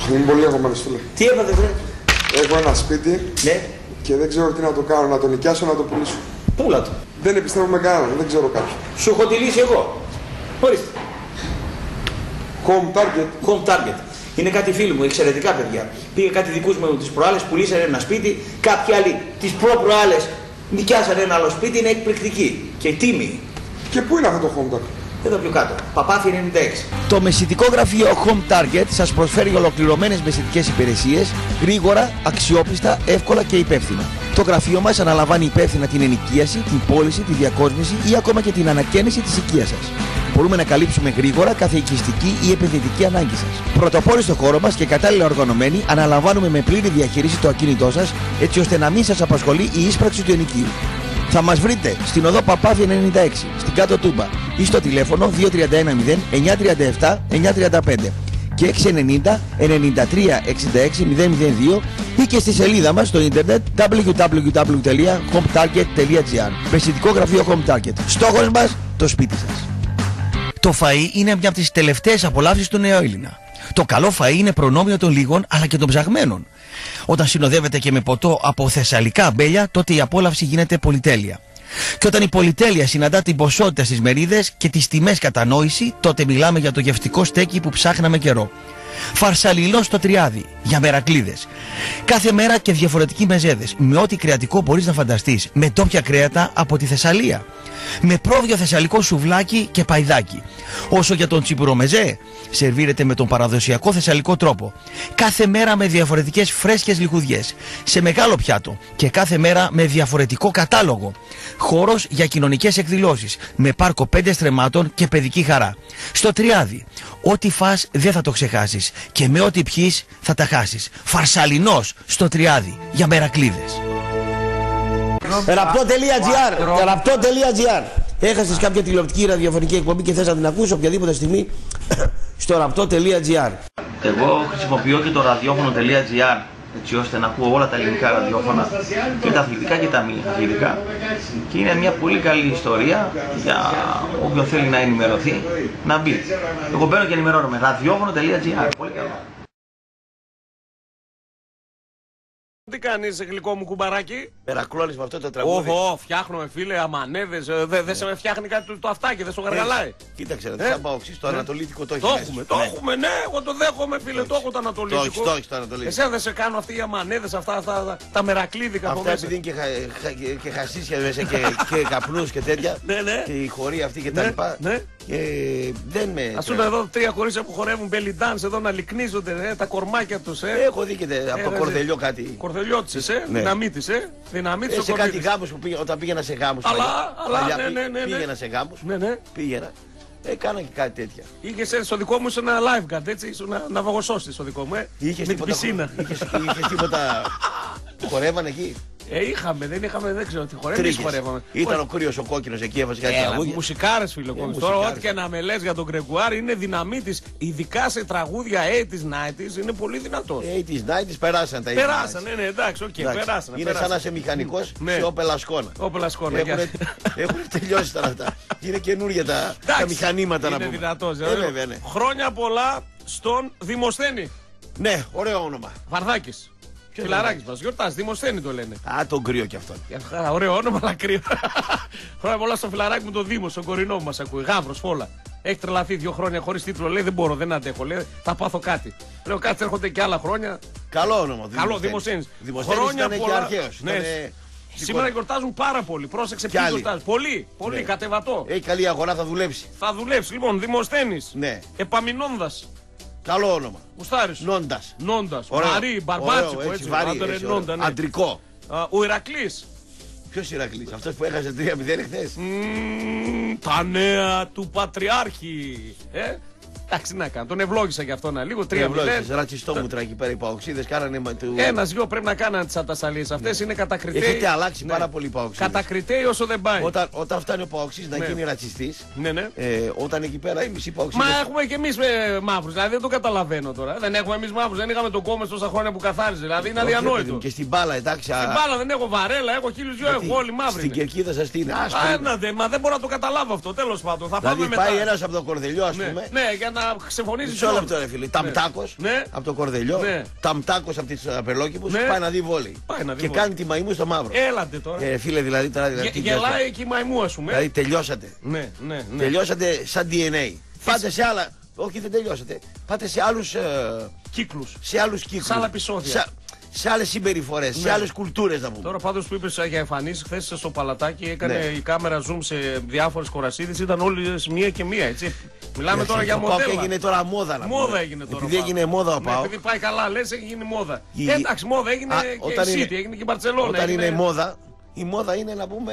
Είμαι πολύ αγχωμένος, φίλε. Τι έπαθε, βρε? Έχω ένα σπίτι, ναι, και δεν ξέρω τι να το κάνω, να το νοικιάσω, να το πουλήσω. Πούλα το. Δεν επιστρέφω κανέναν, δεν ξέρω κάποιον. Σου έχω τη λύση εγώ. Ορίστε. Home Target. Home Target. Είναι κάτι φίλοι μου, εξαιρετικά παιδιά. Πήγε κάτι δικούς μου τις προάλλες, πουλήσανε ένα σπίτι, κάποιοι άλλοι τις προ-προάλλες νοικιάσανε ένα άλλο σπίτι, είναι εκπληκτική και τίμη. Και πού είναι αυτό το Home Target? Εδώ πιο κάτω. Παπάθη 96. Το μεσητικό γραφείο Home Target σας προσφέρει ολοκληρωμένες μεσητικές υπηρεσίες, γρήγορα, αξιόπιστα, εύκολα και υπεύθυνα. Το γραφείο μας αναλαμβάνει υπεύθυνα την ενοικίαση, την πώληση, τη διακόσμηση ή ακόμα και την ανακαίνιση της οικίας σας. Μπορούμε να καλύψουμε γρήγορα κάθε οικιστική ή επενδυτική ανάγκη σας. Πρωτοπόροι στο χώρο μας και κατάλληλα οργανωμένοι, αναλαμβάνουμε με πλήρη διαχείριση το ακίνητό σας, έτσι ώστε να μην σας απασχολεί η ίσπραξη του ενοικίου. Θα μας βρείτε στην οδό Παπάθη 96, στην Κάτω Τούμπα ή στο τηλέφωνο 2310 937 935 και 690 93 66 002 ή και στη σελίδα μας στο ίντερνετ www.hometarget.gr. Μεσητικό γραφείο Home Target. Στόχος μας, το σπίτι σας. Το φαΐ είναι μια από τις τελευταίες απολαύσεις του νεοέλληνα. Το καλό φαΐ είναι προνόμιο των λίγων αλλά και των ψαγμένων. Όταν συνοδεύεται και με ποτό από θεσσαλικά αμπέλια, τότε η απόλαυση γίνεται πολυτέλεια. Και όταν η πολυτέλεια συναντά την ποσότητα στις μερίδες και τις τιμές κατανόηση, τότε μιλάμε για το γευτικό στέκι που ψάχναμε καιρό. Φαρσαλιλό στο Τριάδι, για μερακλίδες. Κάθε μέρα και διαφορετικοί μεζέδες, με ό,τι κρεατικό μπορείς να φανταστείς, με ντόπια κρέατα από τη Θεσσαλία. Με πρόβιο θεσσαλικό σουβλάκι και παϊδάκι. Όσο για τον τσιπουρομεζέ, σερβίρεται με τον παραδοσιακό θεσσαλικό τρόπο. Κάθε μέρα με διαφορετικές φρέσκες λιχουδιές, σε μεγάλο πιάτο και κάθε μέρα με διαφορετικό κατάλογο. Χώρος για κοινωνικές εκδηλώσεις, με πάρκο 5 στρεμμάτων και παιδική χαρά. Στο Τριάδι, ό,τι φας δεν θα το ξεχάσεις και με ό,τι πιείς θα τα χάσεις. Φαρσαλινός στο Τριάδι, για μερακλίδες. Ραπτό.gr. Έχασες κάποια τηλεοπτική ή ραδιοφωνική εκπομπή και θες να την ακούσεις οποιαδήποτε στιγμή στο ραπτό.gr. Εγώ χρησιμοποιώ και το ραδιόφωνο.gr, έτσι ώστε να ακούω όλα τα ελληνικά ραδιόφωνα, και τα αθλητικά και τα μη αθλητικά, και είναι μια πολύ καλή ιστορία για όποιον θέλει να ενημερωθεί να μπει. Εγώ μπαίνω και ενημερώνομαι. ραδιόφωνο.gr. Πολύ καλό. Τι κάνεις, γλυκό μου κουμπαράκι? Μερακλώνεις με αυτό το τραγούδι. Όχι, φτιάχνουμε φίλε αμανέδες. Δεν σε με φτιάχνει κάτι το αυτάκι, δεν σου γαργαλάει. Κοίταξε, σαν Παοξής, το Ανατολίτικο το έχει. Το έχουμε, ναι, εγώ το δέχομαι φίλε, το έχω το Ανατολίτικο. Το έχεις το Ανατολίτικο. Εσένα δεν σε κάνω αυτοί οι αμανέδες, αυτά τα μερακλίδικα από μέσα. μέσα. Αυτά επειδή είναι και χασίσια μέσα και καπνούς και τέτοια. Και η χωρία αυτή και τα λοιπά. Δεν με. Ας πούμε εδώ 3 κορίτσια που χορεύουν belly dance εδώ να λυκνίζονται τα κορμάκια τους. Έχω δει και από το κορδελιό κάτι. Κορδελιώτης, δυναμίτης, δυναμίτης. Σε κάτι γάμους που όταν πήγαινα σε γάμους. Ναι. Πήγαινα σε γάμους. Ναι. Πήγαινα. Κάνα και κάτι τέτοια. Είχε στο δικό μου ένα live guard, έτσι, ήσουν ναυαγοσώστη στο δικό μου, με την πισίνα. Είχες τίποτα. Χορεύανε εκεί. Δεν είχαμε, δεν ξέρω τι χορεύαμε. Ήταν ο κρύος ο κόκκινος εκεί, έβαζε κάτι τραγούδια. Μουσικάρες φίλε. Τώρα ό,τι και να με λες για τον Γκρεγκουάρ είναι δυναμίτης, ειδικά σε τραγούδια 80s, 90s, είναι πολύ δυνατός. 80s, 90s περάσαν τα 80s. Περάσανε, ναι, εντάξει, περάσαν. Είναι σαν να είσαι μηχανικός σε Όπελ Ασκόνα. Έχουν τελειώσει τα αυτά. Είναι καινούργια τα μηχανήματα να πούμε. Είναι δυνατός. Χρόνια πολλά στον Δημοσθένη. Ναι, ωραίο όνομα. Βαρδάκης. Φιλαράκης μας, γιορτάζει, Δημοσθένη το λένε. Α, τον κρύο κι αυτόν. Ωραίο όνομα, αλλά κρύο. Χρόνια πολλά στο φιλαράκι μου το Δήμο, στον κορινό μου μας ακούει. Γάβρος, φόλα. Έχει τρελαθεί 2 χρόνια χωρίς τίτλο, λέει δεν μπορώ, δεν αντέχω. Λέει θα πάθω κάτι. Λέω κάτσε, έρχονται και άλλα χρόνια. Καλό όνομα. Καλό, Δημοσθένης. Χρόνια πολλά. Και αρχαίος. Ναι. Σήμερα γιορτάζουν πάρα πολύ. Πρόσεξε ποιοι γιορτάζουν. Πολύ, κατεβατό. Έχει καλή αγορά, θα δουλέψει. Θα δουλέψει, λοιπόν, Δημοσθένης. Ναι. Επαμεινώνδας. Καλό όνομα. Γουστάρεις. Νόντας. Μαρί, Μπαρμπάτσικο, έτσι. Αντρικό. Ο Ηρακλής. Ποιος Ηρακλής, αυτός που έχασε 3-0 χθες. Τα νέα του Πατριάρχη. Εντάξει, να κάνω. Τον ευλόγησα και αυτό λίγο. 3-0. Ρατσιστό μου τράκι πέρα οι Παοξίδες κάνανε. Ένας-δυο πρέπει να κάνανε τις ατασαλίες. Αυτές είναι κατακριτέοι. Έχετε αλλάξει πάρα πολύ οι Παοξίδες. Κατακριτέοι όσο δεν πάει. Όταν φτάνει ο Παοξής να γίνει ρατσιστής. Ναι. Όταν εκεί πέρα οι μισοί Παοξίδες. Μα έχουμε και εμείς μαύρους. Δηλαδή δεν το καταλαβαίνω τώρα. Δεν έχουμε εμείς μαύρους. Δεν είχαμε τον Κόμες τόσα χρόνια που καθάριζε. Δηλαδή είναι αδιανόητο. Και στην μπάλα, εντάξει. Στην μπάλα δεν έχω Βαρέλα, έχω 1002, έχω όλοι μαύροι. Στην κερκίδα σας τι είναι. Μα δεν μπορώ να το καταλάβω αυτό. Τέλος πάντων. Θα πάμε μετά. Πάει ένας από το Κορδελιό, ας πούμε. Ναι, για να ξεφωνίζει. Μισό λεπτό, ρε φίλε. Ταμτάκος Ναι. από το Κορδελιό, Ναι. Ταμτάκος από τις Απελόκηπους, Ναι. πάει να δει βόλεϊ. Πάει να δει Και βόλεϊ. κάνει τη μαϊμού στο μαύρο. Έλατε τώρα. Φίλε, δηλαδή τώρα. τι Γελάει και η μαϊμού, ας πούμε. Δηλαδή τελειώσατε. Ναι, ναι, ναι. Τελειώσατε σαν DNA. Πάτε σε άλλα. Όχι, δεν τελειώσατε. Πάτε σε άλλους. Κύκλους. Σε άλλους κύκλους. Σε άλλα επεισόδια. Σε άλλες συμπεριφορές, σε άλλες κουλτούρες να πούμε. Τώρα πάντως που είπες για εμφανίσεις, χθες στο Παλατάκι έκανε Ναι. η κάμερα zoom σε διάφορες κορασίδες, ήταν όλες μία και μία, έτσι. Μιλάμε τώρα για Το ΠΑΟΚ μοντέλα. έγινε τώρα μόδα να πούμε. Μόδα έγινε τώρα. Επειδή έγινε μόδα ο Ναι, ΠΑΟΚ. επειδή πάει καλά, λες, έγινε μόδα. Η- Εντάξει, μόδα έγινε Α, και όταν η είναι- City, έγινε και η Μπαρτσελώνα. Όταν είναι μόδα, η μόδα είναι να πούμε.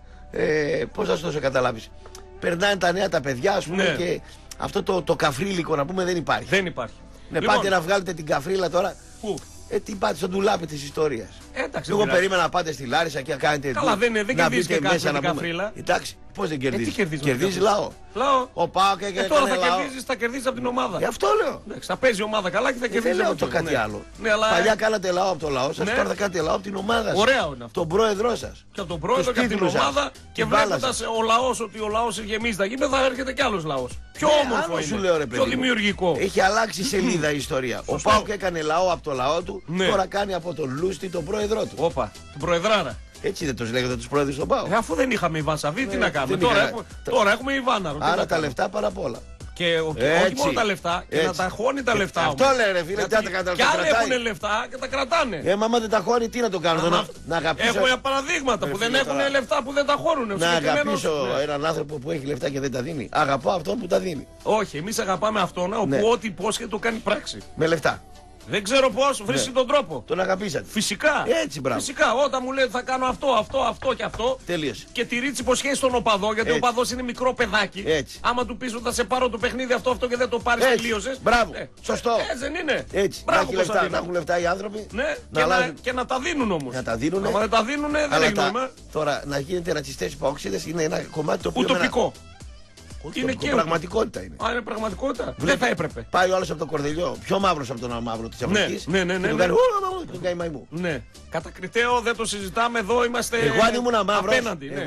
Πώς θα σου δώσω καταλάβεις. Περνάνε τα νέα τα παιδιά, ας πούμε, Ναι. και αυτό το καφρίλικο να πούμε δεν υπάρχει. Δεν υπάρχει. Ναι, Λοιπόν, πάτε να βγάλετε την καφρίλα τώρα. πού? Τι πάτε στο ντουλάπι της ιστορίας. Εντάξει, Εγώ δεν πειράζει. περίμενα να πάτε στη Λάρισα και να κάνετε. Καλά, δεν κερδίζει και κάτι με την καφρίλα. Εντάξει, πώς δεν κερδίζει. τι κερδίζει με την Κερδίζει καφρίλα? λαό. Λαό. Ο ΠΑΟΚ έκανε Τώρα θα λαό. κερδίζεις, θα κερδίσεις από την ομάδα. Γι' αυτό λέω. Εντάξει, θα παίζει η ομάδα καλά και θα Δεν κερδίζει. λέω από το το κάτι ναι. άλλο. Ναι, αλλά Παλιά κάνατε λαό από το λαό σας, Ναι. τώρα θα κάνετε λαό από την ομάδα σας. Ωραίο είναι αυτό. Τον πρόεδρό σας. Και από τον πρόεδρο Τους και από την τίτλους σας. ομάδα και Την μπάλα βλέποντας σας. ο λαός ότι ο λαός γεμίζει τα γήπεδα, θα έρχεται κι άλλος λαός. Πιο Ναι, όμορφο άλλο είναι. σου λέω, ρε παιδί Πιο μου. δημιουργικό. Έχει αλλάξει σελίδα η ιστορία. Ο Σωστό. ΠΑΟΚ έκανε λαό από το λαό του, Ναι. τώρα κάνει από τον Λούστη τον πρόεδρό του. Όπα, την προεδράρα. Έτσι δεν τους λέγατε τους πρόεδρους στον ΠΑΟΚ. Αφού δεν είχαμε Ιβάν Σαββίδη, τι να κάνουμε. δεν είχα- Τώρα έχουμε Ιβάναρο. τι Άρα να τα κάνουμε. λεφτά παρά απ' όλα. Και όχι Έτσι. μόνο τα λεφτά, και να Έτσι. τα χώνει τα λεφτά. Αυτό όμως. λέει, ρε φίλε, Γιατί τι να τα κι άλλοι κρατάει. έχουν λεφτά και τα κρατάνε. Μα άμα δεν τα χώνει, τι να το κάνω, να αγαπήσω. Έχουμε παραδείγματα που δεν φίλε, έχουν τώρα. λεφτά που δεν τα χώνουν. Να Συγκεκριμένος- αγαπήσω Ναι. έναν άνθρωπο που έχει λεφτά και δεν τα δίνει. Αγαπώ αυτόν που τα δίνει. Όχι, εμείς αγαπάμε αυτόν όπου Ναι. ό,τι υπόσχεται το κάνει πράξη. Με λεφτά. Δεν ξέρω πώς βρίσκει τον τρόπο. Τον αγαπήσατε. Φυσικά. Έτσι, μπράβο. Φυσικά. Όταν μου λέει θα κάνω αυτό και αυτό. Τελείωσε. Και τηρεί τις υποσχέσεις στον οπαδό, γιατί ο Έτσι. οπαδός είναι μικρό παιδάκι. Έτσι. Άμα του πεις ότι θα σε πάρω το παιχνίδι αυτό και δεν το πάρεις, Έτσι. τελείωσες. Μπράβο. Σωστό. Έτσι δεν είναι. Έτσι. Να, Μπράβο, έχει λεφτά, Κωνσταντίνε. να έχουν λεφτά οι άνθρωποι. Ναι, αλλάζουν. και να τα δίνουν όμως. Να τα δίνουνε. Άμα δεν τα δίνουνε, δεν Αλλά έχει νόημα. τώρα να γίνετε ρατσιστές υπόξιδες είναι ένα κομμάτι το οποίο. Ουτοπικό. Όχι, Είναι τοπικό, και πραγματικότητα είναι. Α, είναι πραγματικότητα. Δεν θα έπρεπε. Πάει ο άλλος από το Κορδελιό, πιο μαύρος από τον μαύρο της Αφρικής. ναι, ναι, και ναι, του ναι. κάνει τον κάνει μαϊμού. Ναι. Κατακριτέο δεν το συζητάμε εδώ, είμαστε Εγώ αν ήμουν μαύρος, απέναντι. Ναι.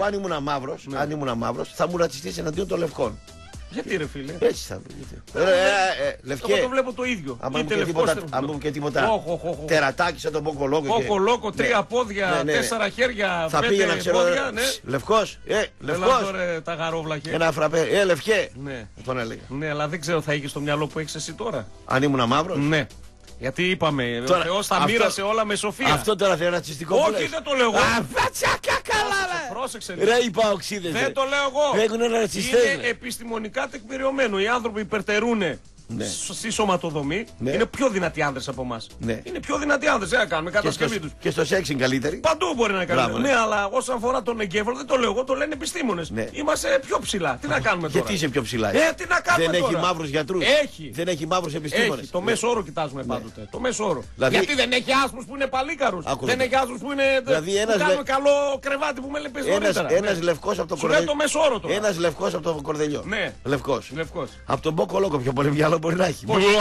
αν ήμουν μαύρος, θα μου ρατσιστείς εναντίον των λευκών. Γιατί ρε φίλε. Έτσι θα μου. Εγώ Λευκέ. το βλέπω το ίδιο. Αν μου Είτε και λευκός, τίποτα, είτε αν μου και τίποτα Όχι, όχι, όχι. τερατάκι σαν τον Μποκολόκο. Κόκο, λόκο, τρία πόδια, Ναι, ναι, ναι. 4 χέρια, Θα 5 πήγαινα, ξέρω, πόδια. Ναι. λευκός, Έλα λευκός. τώρα τα γαρόβλαχε. Ένα φραπέ, λευκέ. Ναι. Τον έλεγα. Ναι, αλλά δεν ξέρω θα είχε στο μυαλό που έχει εσύ τώρα. Αν ήμουν μαύρος. Ναι. Γιατί είπαμε, Τώρα, ο Θεός τα αυτό- μοίρασε όλα με σοφία. Αυτό τώρα είναι ρατσιστικό που Όχι, λες. δεν το λέω εγώ. Φατσάκα καλά, Πρόσεξε. ρε. Ρε οι παοξίδες. Δεν το λέω εγώ. Έχουν ρατσιστές. Είναι επιστημονικά τεκμηριωμένο. Οι άνθρωποι υπερτερούν Ναι. στη σωματοδομή. Ναι. Είναι πιο δυνατοί άνδρες από εμά. Ναι. Είναι πιο δυνατοί άνδρες. Δεν κάνουμε κατασκευή του. Και στο σεξ είναι καλύτερη. Παντού μπορεί να Μπράβο, κάνουμε. ναι. Ναι, αλλά όσον αφορά τον εγκέφαλο, δεν το λέω εγώ, το λένε επιστήμονες. Ναι. Είμαστε πιο ψηλά. Τι να κάνουμε τώρα. Γιατί είσαι πιο ψηλά. Τι να κάνουμε Δεν τώρα. έχει μαύρους γιατρούς. Έχει. Δεν έχει μαύρους επιστήμονες. Έχει. Το μέσο όρο κοιτάζουμε πάντοτε. Το μέσο όρο. Δηλαδή- Γιατί δεν έχει άσπρους που είναι παλίκαρους. Άκου Δεν να έχει άσπρους που είναι. Δηλαδή που ένας κάνουν λε- καλό κρεβάτι που με λέει πες νωρίτερα. Ένας Ναι. λευκός από το Σου λέω το μέσο όρο τώρα. Ένας λευκός από το Κορδελιό. Ναι. Λευκός. Λευκός. Από τον Μποκολόκο πιο πολύ μυαλό μπορεί να έχει.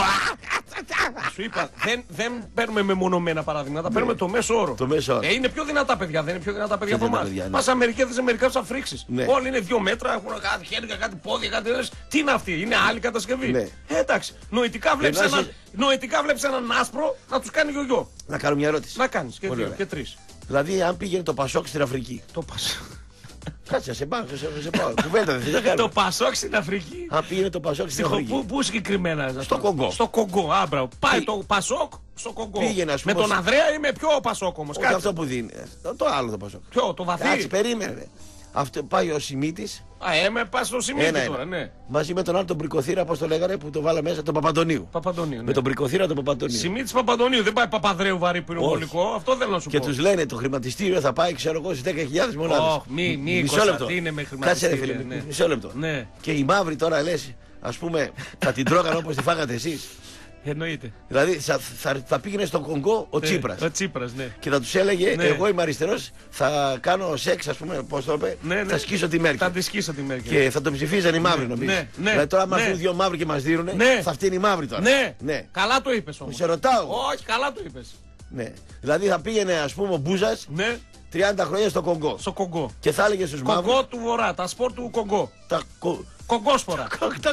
Σου είπα, δεν παίρνουμε μεμονωμένα παραδείγματα, παίρνουμε το μέσο όρο. Το μέσο όρο. Είναι πιο δυνατά παιδιά, δεν είναι πιο δυνατά παιδιά από δυνατά εμά. παιδιά, ναι. Πα Αμερική, δεν μερικά του αφρίξει. Ναι. Όλοι είναι 2 μέτρα, έχουν κάτι χέρια, κάτι πόδια, κάτι. Τι είναι αυτή, είναι άλλη κατασκευή. Ναι. Εντάξει, νοητικά βλέπει Ενώ έναν άσπρο να του κάνει γιογιό. Να κάνω μια ερώτηση. Να κάνει και Πολύ 2 ωραία. και 3. Δηλαδή, αν πήγαινε το Πασόκ στην Αφρική. Το πασόκ. Κάτσε, σε πάω, σε πάω. Κουβέντα δεν θες να Το κάνω. πασόκ στην Αφρική. Αν πήγαινε το Πασόκ στην Αφρική. Πού συγκεκριμένα, Στο Κονγκό. Στο Κονγκό, άμπρα. Πάει το πασόκ στο Κονγκό. Πήγαινε, ας Με πούμε, τον Ανδρέα είμαι πιο πασόκ όμω. Όχι αυτό που δίνει. Το άλλο το Πασόκ. Ποιο, το βαθύ. Κάτσε, περίμενε. Αυτό πάει ο Σιμίτης. Πα στο σημείο τώρα, ναι. Μαζί με τον άλλο τον Πρικοθήρα, πώς το λέγανε, που το βάλα μέσα, τον Παπαντονίου. Παπαντονίου. Με Ναι. τον Πρικοθήρα τον Παπαντονίου. Σημείο τη Παπαντονίου, δεν πάει Παπαδρέου βαρύ πυροβολικό. Αυτό θέλω να σου Και πω. τους λένε το χρηματιστήριο θα πάει, ξέρω εγώ, στις 10.000 μονάδες. Όχι, μη Μισό λεπτό. Κωνσταντίνε με Κάτσε ρε χρηματιστήρια. φίλε, Ναι. μισό λεπτό. Ναι, Και οι μαύροι τώρα λες, ας πούμε, θα την τρώγαν όπως τη φάγατε εσείς. εννοείται. Δηλαδή θα πήγαινε στον Κονγκό ο Τσίπρας. Ο Τσίπρας, ναι. Και θα τους έλεγε, Ναι. εγώ είμαι αριστερός, θα κάνω σεξ, ας πούμε, πώς το είπε, Ναι, ναι. θα σκίσω τη Μέρκελ. Θα τη σκίσω τη Μέρκελ. Και θα τον ψηφίζαν οι μαύροι, νομίζω. ναι, ναι, Δηλαδή τώρα, άμα ναι. έρθουν δύο μαύροι και μας δίνουνε, Ναι. θα φτύνει οι μαύροι τώρα. Ναι. Καλά το είπε όμω. Σε ρωτάω. Όχι, καλά το είπε. Ναι. Δηλαδή θα πήγαινε, ας πούμε, ο Μπούζας Ναι, 30 χρόνια στο Κονγκό. στο Κονγκό. Και θα έλεγε στους μαύρους. Κονγκό του Βορρά, τα σπορ του Κονγκό. Κογκόσπορα.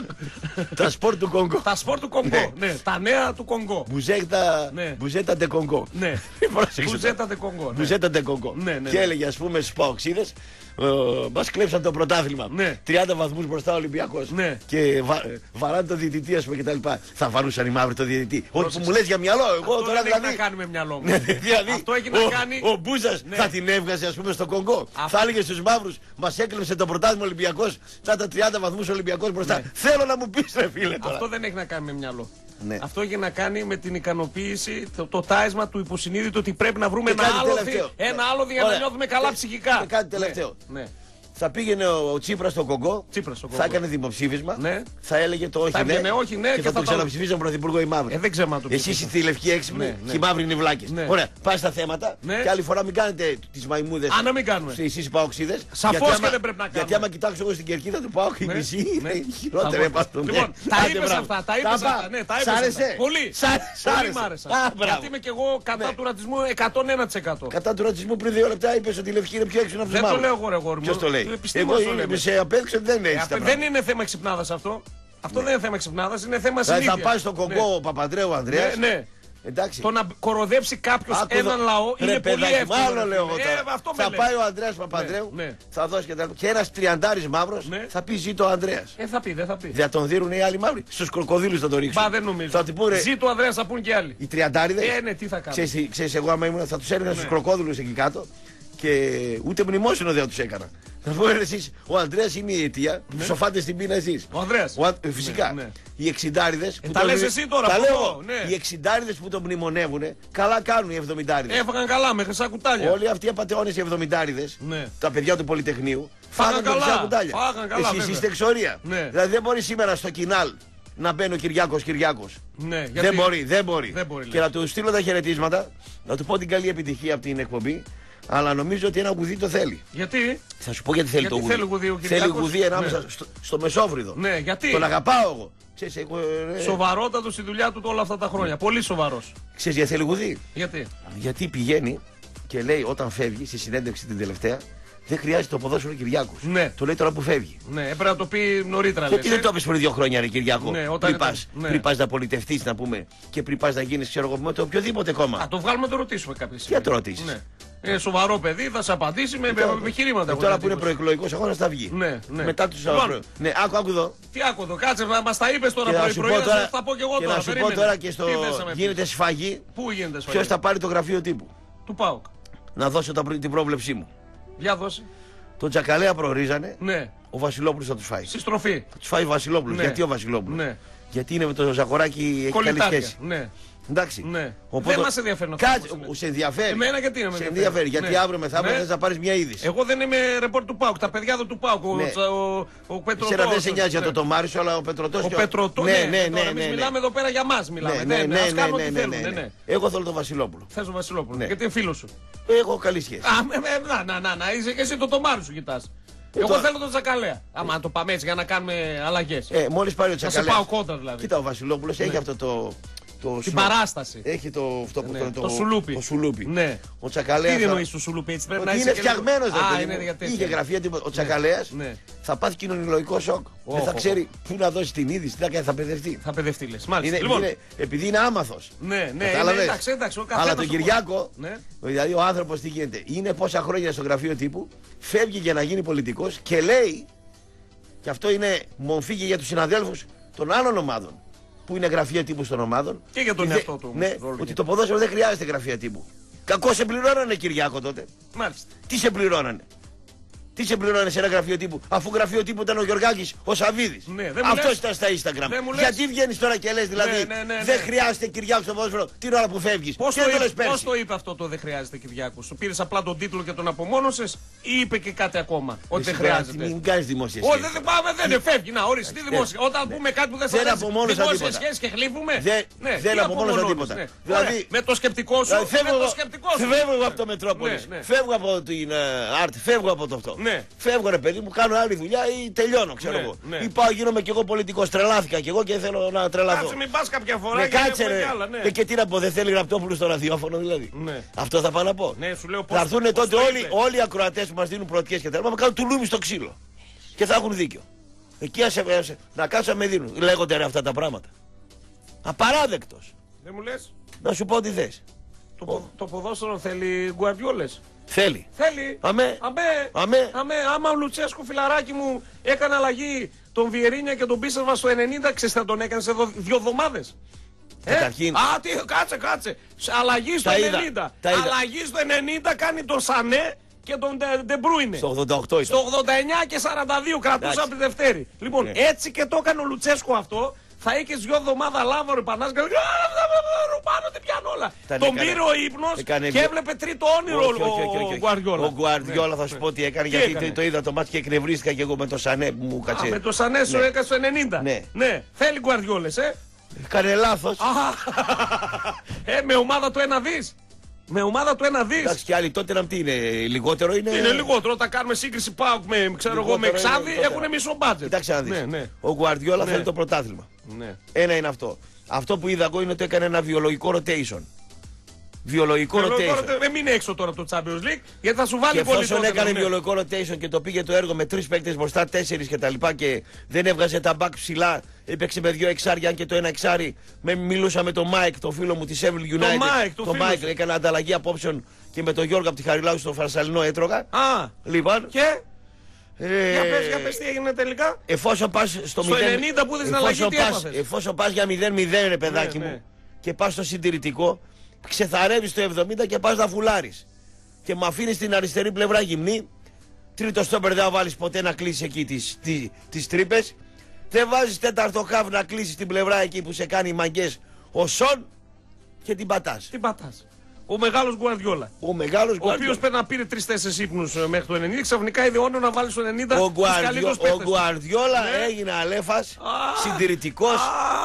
Τα σπορ του Κονγκό. Τα σπορ του Κονγκό. Ναι, τα νέα του Κονγκό. Μπουζέτα τε Κονγκό. Ναι. Μπουζέτα τε Κονγκό. Μπουζέτα τε Κονγκό. Και έλεγε, ας πούμε, στους Παοξίδες, μας κλέψαν το πρωτάθλημα. 30 βαθμούς μπροστά ο Ολυμπιακός. Και βαράνε το διαιτητή, ας πούμε, κτλ. Θα βαρούσαν οι μαύροι το διαιτητή. Ό,τι που μου λες για μυαλό, εγώ τώρα δεν δηλαδή. έχει να κάνει με μυαλό μου. Δηλαδή, αυτό έχει να κάνει. Ο Μπούζας θα την έβγαζε, ας πούμε, στο Κονγκό. Θα έλεγε στους μαύρους, μας έκλεψε το πρωτάθλημα Ολυμπιακός, τα 30 βαθμούς Ολυμπιακός μπροστά. Θέλω να μου πεις, ρε φίλε. Αυτό δεν έχει να κάνει με μυαλό. Ναι. Αυτό έχει να κάνει με την ικανοποίηση, το τάισμα του υποσυνείδητου ότι πρέπει να βρούμε ένα άλλο για να νιώθουμε καλά ψυχικά. Και κάτι τελευταίο. Ναι. Θα πήγαινε ο Τσίπρας στο Κονγκό, θα έκανε δημοψήφισμα, θα έλεγε το όχι ναι, και θα το ξαναψηφίζαν πρωθυπουργό οι μαύροι. Δεν ξέρω αν το εσείς είστε οι λευκοί έξυπνοι και οι μαύροι είναι οι βλάκες. Ωραία, πάει στα θέματα και άλλη φορά μην κάνετε τις μαϊμούδες. Αν να μην κάνουμε. Εσείς οι Παοξίδες. Σαφώς και δεν πρέπει να κάνουμε. Γιατί άμα κοιτάξω εγώ στην κερκίδα του Πάοκ, η μισή είναι χειρότερη από αυτό. Λοιπόν, τα είπες αυτά, τα είπες αυτά. Σ' άρεσε? Πολύ. Πολύ μ' άρεσε. Γιατί είμαι κι εγώ κατά του ρατσισμού 101%. Κατά του ρατσισμού πριν 2 λεπτά είπες ότι οι λευκοί είναι πιο έξυπνοι από τους μαύρους. Δεν το λέω εγώ, ποιος το λέει? Εγώ σε απέξω δεν έχει. Δεν είναι θέμα ξυπνάδας αυτό. Αυτό δεν είναι θέμα ξυπνάδας, είναι θέμα συνήθειας. Θα πάει στο Κονγκό ο Παπαντρέου ο Ανδρέας. Ναι. Εντάξει. Το να κοροδέψει κάποιος έναν λαό είναι πολύ εύκολο. Μάλλον λέω εγώ τώρα. Θα πάει ο Ανδρέας Παπαντρέου, θα δώσει και ένας τριαντάρης μαύρος θα πει ζήτω ο Ανδρέας. Θα πει, δεν θα πει. Δεν τον δίνουν οι άλλοι μαύροι. Στους κροκοδίλους θα το ρίξουν. Μπα, δεν νομίζω. Ζήτω ο Ανδρέας θα πούν και άλλοι. Οι τριαντάριδες. Ναι, τι θα κάνουν. Ξέρεις, εγώ άμα ήμουν θα τους έριχνα στους κροκόδιλους εκεί κάτω. Και ούτε μνημόσυνο δεν τους έκανα. Θα πω εσείς, ο Ανδρέας είναι η αιτία που σοφάτε στην πείνα εσείς. Ο Ανδρέας. Φυσικά. Οι εξιντάριδες. Τα λες εσύ τώρα. Τα λέω. Οι εξιντάριδες που τον μνημονεύουνε, καλά κάνουν οι 70άριδες. Έφαγαν καλά με χρυσά κουτάλια. Όλοι αυτοί οι απατεώνες οι 70άριδες, τα παιδιά του Πολυτεχνείου, φάγαν χρυσά κουτάλια. Εσείς είστε εξορία. Δηλαδή δεν μπορεί σήμερα στο Κινάλ να μπαίνει ο Κυριάκος. Ναι, δεν μπορεί. Και να του στείλω τα χαιρετίσματα, να του πω την καλή επιτυχία από την εκπομπή. Αλλά νομίζω ότι ένα γουδί το θέλει. Γιατί? Θα σου πω γιατί θέλει το γουδί. Θέλει γουδί ανάμεσα στο Μεσόβριδο. Ναι, γιατί? Τον αγαπάω εγώ. Σοβαρότατο στη δουλειά του όλα αυτά τα χρόνια. Πολύ σοβαρός. Ξέρεις γιατί θέλει γουδί? Γιατί πηγαίνει και λέει όταν φεύγει στη συνέντευξη την τελευταία, δεν χρειάζεται το ποδόσφαιρο Κυριάκου. Ναι. Το λέει τώρα που φεύγει. Ναι, έπρεπε να το πει νωρίτερα. Γιατί δεν το είπες πριν 2 χρόνια, ρε Κυριάκο? Ναι, πριν πας να πολιτευτείς, να πούμε, και πριν πας να γίνεις, ξέρω εγώ, με το οποιοδήποτε κόμμα. Α, το βγάλουμε να το ρωτήσουμε κάποια στιγμή. Τι να το ρωτήσεις? Ναι. Είναι σοβαρό παιδί, θα σε απαντήσει με επιχειρήματα. Τώρα που είναι προεκλογικός αγώνας θα βγει. Ναι. Μετά τους αγώνες. Ναι, άκου εδώ. Τι άκου εδώ, κάτσε να μας τα είπες τώρα πρωί-πρωί, θα πω και εγώ τώρα. Να σου πω τώρα και στο. Γίνεται σφαγή. Πού γίνεται σφαγή? Ποιος θα πάρει το γραφείο τύπου? Του ΠΑΟΚ. Να δώσω την πρόβλεψή μου. Για δώσει. Τον Τζακαλέα προορίζανε. Ναι. Ο Βασιλόπουλος θα τους φάει. Στη στροφή. Θα τους φάει ο Βασιλόπουλος. Ναι. Γιατί ο Βασιλόπουλος? Ναι. Γιατί είναι με το Ζακοράκι, έχει καλή σχέση. Ναι. Εντάξει. Ναι. Οπότε, δεν μας ενδιαφέρει αυτό. Σε ενδιαφέρει. Εμένα γιατί είναι σε ενδιαφέρει. Γιατί αύριο μεθαύριο θες να πάρεις μια είδηση. Εγώ δεν είμαι ρεπόρτερ του ΠΑΟΚ. Τα παιδιά του ΠΑΟΚ. Ο Πετροτός. Εσένα δεν σε νοιάζει για το Τομάρισο, αλλά ο Πετροτός. Ο Πετροτός. Ναι. Εμείς μιλάμε εδώ πέρα για μας. Ας κάνουμε ό,τι θέλουμε. Εγώ θέλω τον Βασιλόπουλο. Θες τον Βασιλόπουλο. Γιατί είναι φίλος σου. Έχω καλή σχέση. Να είσαι και εσύ το Τομάρι σου κοιτάς. Εγώ θέλω τον Τζακαλέα. Άμα το πάμε έτσι για να κάνουμε αλλαγές. Μόλις πάρει ο Τζακαλέας. Θα σε πάω κόντρα δηλαδή. Κοίτα, ο Βασιλόπουλος έχει αυτό την παράσταση. Έχει το σουλούπι. Ναι. Ο Τσακαλέας. Τι εννοείς το σουλούπι, έτσι πρέπει να είναι φτιαγμένος. Είχε γραφεία ο Τσακαλέας. Θα πάθει κοινωνιολογικό σοκ. Δεν θα ξέρει πού να δώσει την είδηση, τι θα κάνει, θα παιδευτεί. Θα παιδευτεί, λες. Μάλιστα. Επειδή είναι άμαθος. Ναι, εντάξει. Αλλά τον Κυριάκο, δηλαδή ο άνθρωπος τι γίνεται, είναι πόσα χρόνια στο γραφείο τύπου, φεύγει για να γίνει πολιτικός και λέει, και αυτό είναι μορφή και για τους συναδέλφους των άλλων ομάδων, που είναι γραφεία τύπου των ομάδων. Και για τον εαυτό του. Ναι, ότι το ποδόσφαιρο δεν χρειάζεται γραφεία τύπου. Κακώς σε πληρώνανε, Κυριάκο, τότε. Μάλιστα. Τι σε πληρώνανε? Τι σε πληρώνανε σε ένα γραφείο τύπου, αφού γραφείο τύπου ήταν ο Γιωργάκης, ο Σαββίδης. Ναι, αυτός ήταν στα Instagram. Γιατί βγαίνεις τώρα και λες δηλαδή δεν χρειάζεται Κυριάκο στο ποδόσφαιρο την ώρα που φεύγεις? Πώς το είπε αυτό το δεν χρειάζεται Κυριάκο? Σου πήρες απλά τον τίτλο και τον απομόνωσες ή είπε και κάτι ακόμα? Ότι δεν χρειάζεται. Μην κάνεις δημόσια σχέση. Όχι, δεν φεύγει. Να ορίστε. Τι δημόσια. Όταν πούμε κάτι που δεν θα αρέσει, δημόσια σχέση και χλίβουμε. Δεν απομόνωσα τίποτα. Δηλαδή με το σκεπτικό σου. Φεύγω από το Μετρόπολης. Φεύγω από την Αρτ. Φεύγω από το αυτό. Φεύγω ρε παιδί μου, κάνω άλλη δουλειά ή τελειώνω, ξέρω εγώ. Ή πάω, γίνομαι κι εγώ πολιτικός, τρελάθηκα κι εγώ και θέλω να τρελαθώ. Κάτσε, μην πας κάποια φορά και κάτσε ρε. Και τι να πω, δεν θέλει Ραπτόπουλο στο ραδιόφωνο δηλαδή. Αυτό θα πάω να πω. Θα έρθουν τότε όλοι οι ακροατές που μας δίνουν πρωτιές και τα λοιπά, να κάνουν τουλούμι στο ξύλο. Και θα έχουν δίκιο. Εκεί να κάτσω να με δίνουν. Λέγονται ρε αυτά τα πράγματα. Απαράδεκτος. Δεν μου λες. Να σου πω τι θες. Το ποδόσφαιρο θέλει γκουαρδιόλες. Θέλει. Θέλει. Αμέ. Αμέ. Άμα ο Λουτσέσκου, φιλαράκι μου, έκανε αλλαγή τον Βιερίνια και τον Μπίσεσβα στο 90, ξέρεις θα τον έκανε σε 2 εβδομάδες. Καταρχήν. Κάτσε. Αλλαγή στο 90. Αλλαγή στο 90 κάνει τον Σανέ και τον Ντεμπρούινε. Στο 88 ήταν. Στο 89 και 42 κρατούσα από τη Δευτέρη. Λοιπόν, έτσι και το έκανε ο Λουτσέσκου αυτό. Θα είχε 2 εβδομάδες Λάβαρο επανάσταση. Ρουπάνω τι πιάνω όλα. Τον πήρε ο ύπνος και έβλεπε τρίτο όνειρο ο Γκουαρδιόλα. Ο Γκουαρδιόλα θα σου πω τι έκανε, γιατί το είδα το μάτι και εκνευρίστηκα και εγώ με το Σανέ που μου κάτσε. Με το Σανέ σου έκανε στο 90. Ναι, θέλει Γκουαρδιόλες, Κάνε λάθος. Με ομάδα του 1 δις. Με ομάδα του 1 δις. Εντάξει, και άλλοι τότε να τι είναι, λιγότερο είναι. Είναι λιγότερο. Όταν κάνουμε σύγκριση ΠΑΟΚ με Ξάδι έχουν μισό μπάτζετ. Κοιτάξτε να δεις. Ο Γκουαρδιόλα θέλει το πρωτάθλημα. Ένα είναι αυτό. Αυτό που είδα εγώ είναι ότι έκανε ένα βιολογικό rotation. Βιολογικό rotation. Δεν μείνει έξω τώρα από το Champions League γιατί θα σου βάλει και πολύ. Και εφόσον έκανε βιολογικό rotation και το πήγε το έργο με 3 παίκτες μπροστά, 4 κτλ. Και δεν έβγαζε τα μπακ ψηλά, έπαιξε με 2 εξάρια, αν και το 1 εξάρι. Μιλούσα με τον Μάικ, τον φίλο μου τη Sheffield United. Τον Μάικ, έκανα ανταλλαγή απόψεων και με τον Γιώργο από τη Χαριλάου στο Φαρσαλινό έτρωγα. Λοιπόν. Και. Για πες τι έγινε τελικά. Εφόσον πας στο 90 που δεν αλλαγή, τι έπαθες. Εφόσον πας για 0-0 ρε παιδάκι μου και πας στο συντηρητικό, ξεθαρεύεις το 70 και πας να φουλάρεις. Και μ' αφήνεις την αριστερή πλευρά γυμνή. Τρίτο στόπερ δεν θα βάλεις ποτέ να κλείσεις εκεί τις τρύπες. Δεν βάζεις τέταρτο χαβ να κλείσεις την πλευρά εκεί που σε κάνει μαγκές ο Σον και την πατάς. Ο μεγάλος Γκουαρδιόλα. Ο οποίος πρέπει να πήρε 3-4 ύπνους μέχρι το 90. Ξαφνικά είδε όνειρο να βάλει στο 90. Ο Γκουαρδιόλα έγινε αλέφας, συντηρητικός,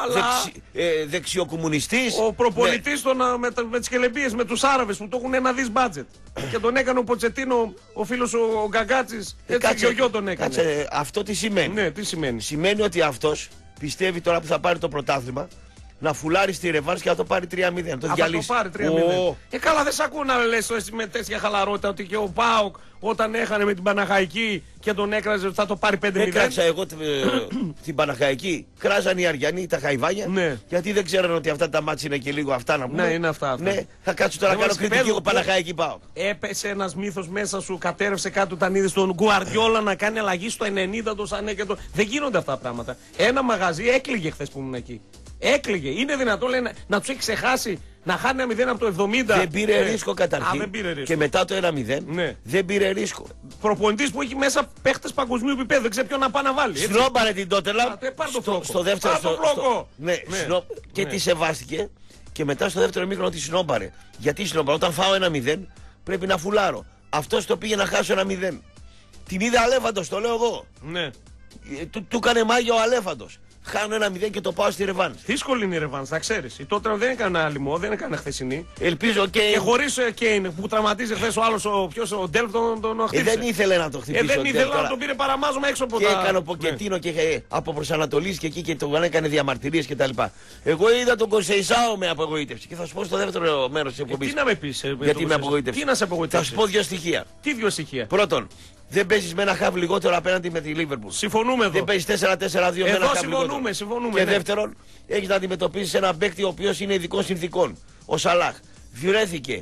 δεξιοκομμουνιστής. Ο προπονητής με τις κελεμπίες, με τους Άραβες που το έχουν 1 δις μπάτζετ. Και τον έκανε ο Ποτσετίνο, ο φίλος ο Γκαγκάτσης. Έτσι και ο γιο τον έκανε. Αυτό τι σημαίνει. Ναι, τι σημαίνει. Σημαίνει ότι αυτός πιστεύει τώρα που θα πάρει το πρωτάθλημα να φουλάρει στη ρεβάνς και να το πάρει 3-0. Το διαλύσει. Θα το πάρει 3-0. Καλά, δεν σ' ακούω να λες με τέτοια χαλαρότητα ότι και ο ΠΑΟΚ όταν έχανε με την Παναχαϊκή και τον έκραζε θα το πάρει 5-0. Έκρατσα εγώ την Παναχαϊκή. Κράζαν οι Αριανοί τα χαϊβάνια. Γιατί δεν ξέραν ότι αυτά τα μάτς είναι και λίγο αυτά να πούμε. Ναι, είναι αυτά. Ναι, θα κάτσω τώρα να κάνω κριτική εγώ Παναχαϊκή ΠΑΟΚ. Έπεσε ένας μύθος μέσα σου, κατέρευσε κάτω όταν είδες τον Γκουαρδιόλα να κάνει αλλαγή στο 90 το Σανέ και το. Δεν γίνονται αυτά τα πράγματα. Ένα μαγαζί έκλειγε χθες που ήμουν εκεί. Έκλειγε. Είναι δυνατόν λέει, να τους έχει ξεχάσει να χάνει 1-0 από το 70. Δεν πήρε ρίσκο καταρχήν. Δεν πήρε ρίσκο. Και μετά το 1-0 δεν πήρε ρίσκο. Προπονητής που έχει μέσα παίχτες παγκοσμίου επίπεδου. Δεν ξέρει ποιον να πάει να βάλει. Σνόμπαρε την Τότελαμ στο δεύτερο. Ναι. Και τη σεβάστηκε. Και μετά στο δεύτερο ημίχρονο τη σνόμπαρε. Γιατί σνόμπαρε. Όταν φάω 1-0 πρέπει να φουλάρω. Αυτός το πήγε να χάσω 1-0. Την είδε αλέφαντος, το λέω εγώ. Ναι. Του έκανε μάγιο ο αλέφαντος. Χάνω 1-0 και το πάω στη ρεβάνς. Δύσκολη είναι η ρεβάνς, θα ξέρεις. Η τότε δεν έκανε αλυμό, δεν έκανε χθεσινή. Ελπίζω και. Και χωρίς Κέιν που τραυματίζει χθες ο άλλος, ο Ντέλφ τον χτύπησε. Δεν ήθελε να το χτυπήσει. Δεν ήθελε να τον πήρε παραμάζωμα έξω από τα. Και έκανε ο Ποκετίνο και από προσανατολίσει και εκεί και τον έκανε διαμαρτυρίες κτλ. Εγώ είδα τον Κονσεϊσάο με απογοήτευση. Και θα σου πω στο δεύτερο μέρος της εκπομπής. Τι να με πεις, γιατί με απογοήτευση. Τι να σε απογοητεύσει. Θα σου πω 2 στοιχεία. Τι 2 στοιχεία. Πρώτον, δεν παίζεις με ένα χαβ λιγότερο απέναντι με τη Λίβερπουλ. Συμφωνούμε εδώ. Δεν παίζεις 4-4-2 με ένα χαβ λιγότερο. Συμφωνούμε. Και δεύτερον, έχεις να αντιμετωπίσεις έναν παίκτη ο οποίος είναι ειδικών συνθήκων. Ο Σαλάχ. Βρέθηκε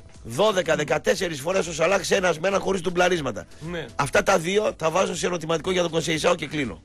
12-14 φορές ο Σαλάχ σε ένα με ένα χωρίς τουμπλαρίσματα. Ναι. Αυτά τα 2 τα βάζω σε ερωτηματικό για τον Κονσεϊσάο και κλείνω.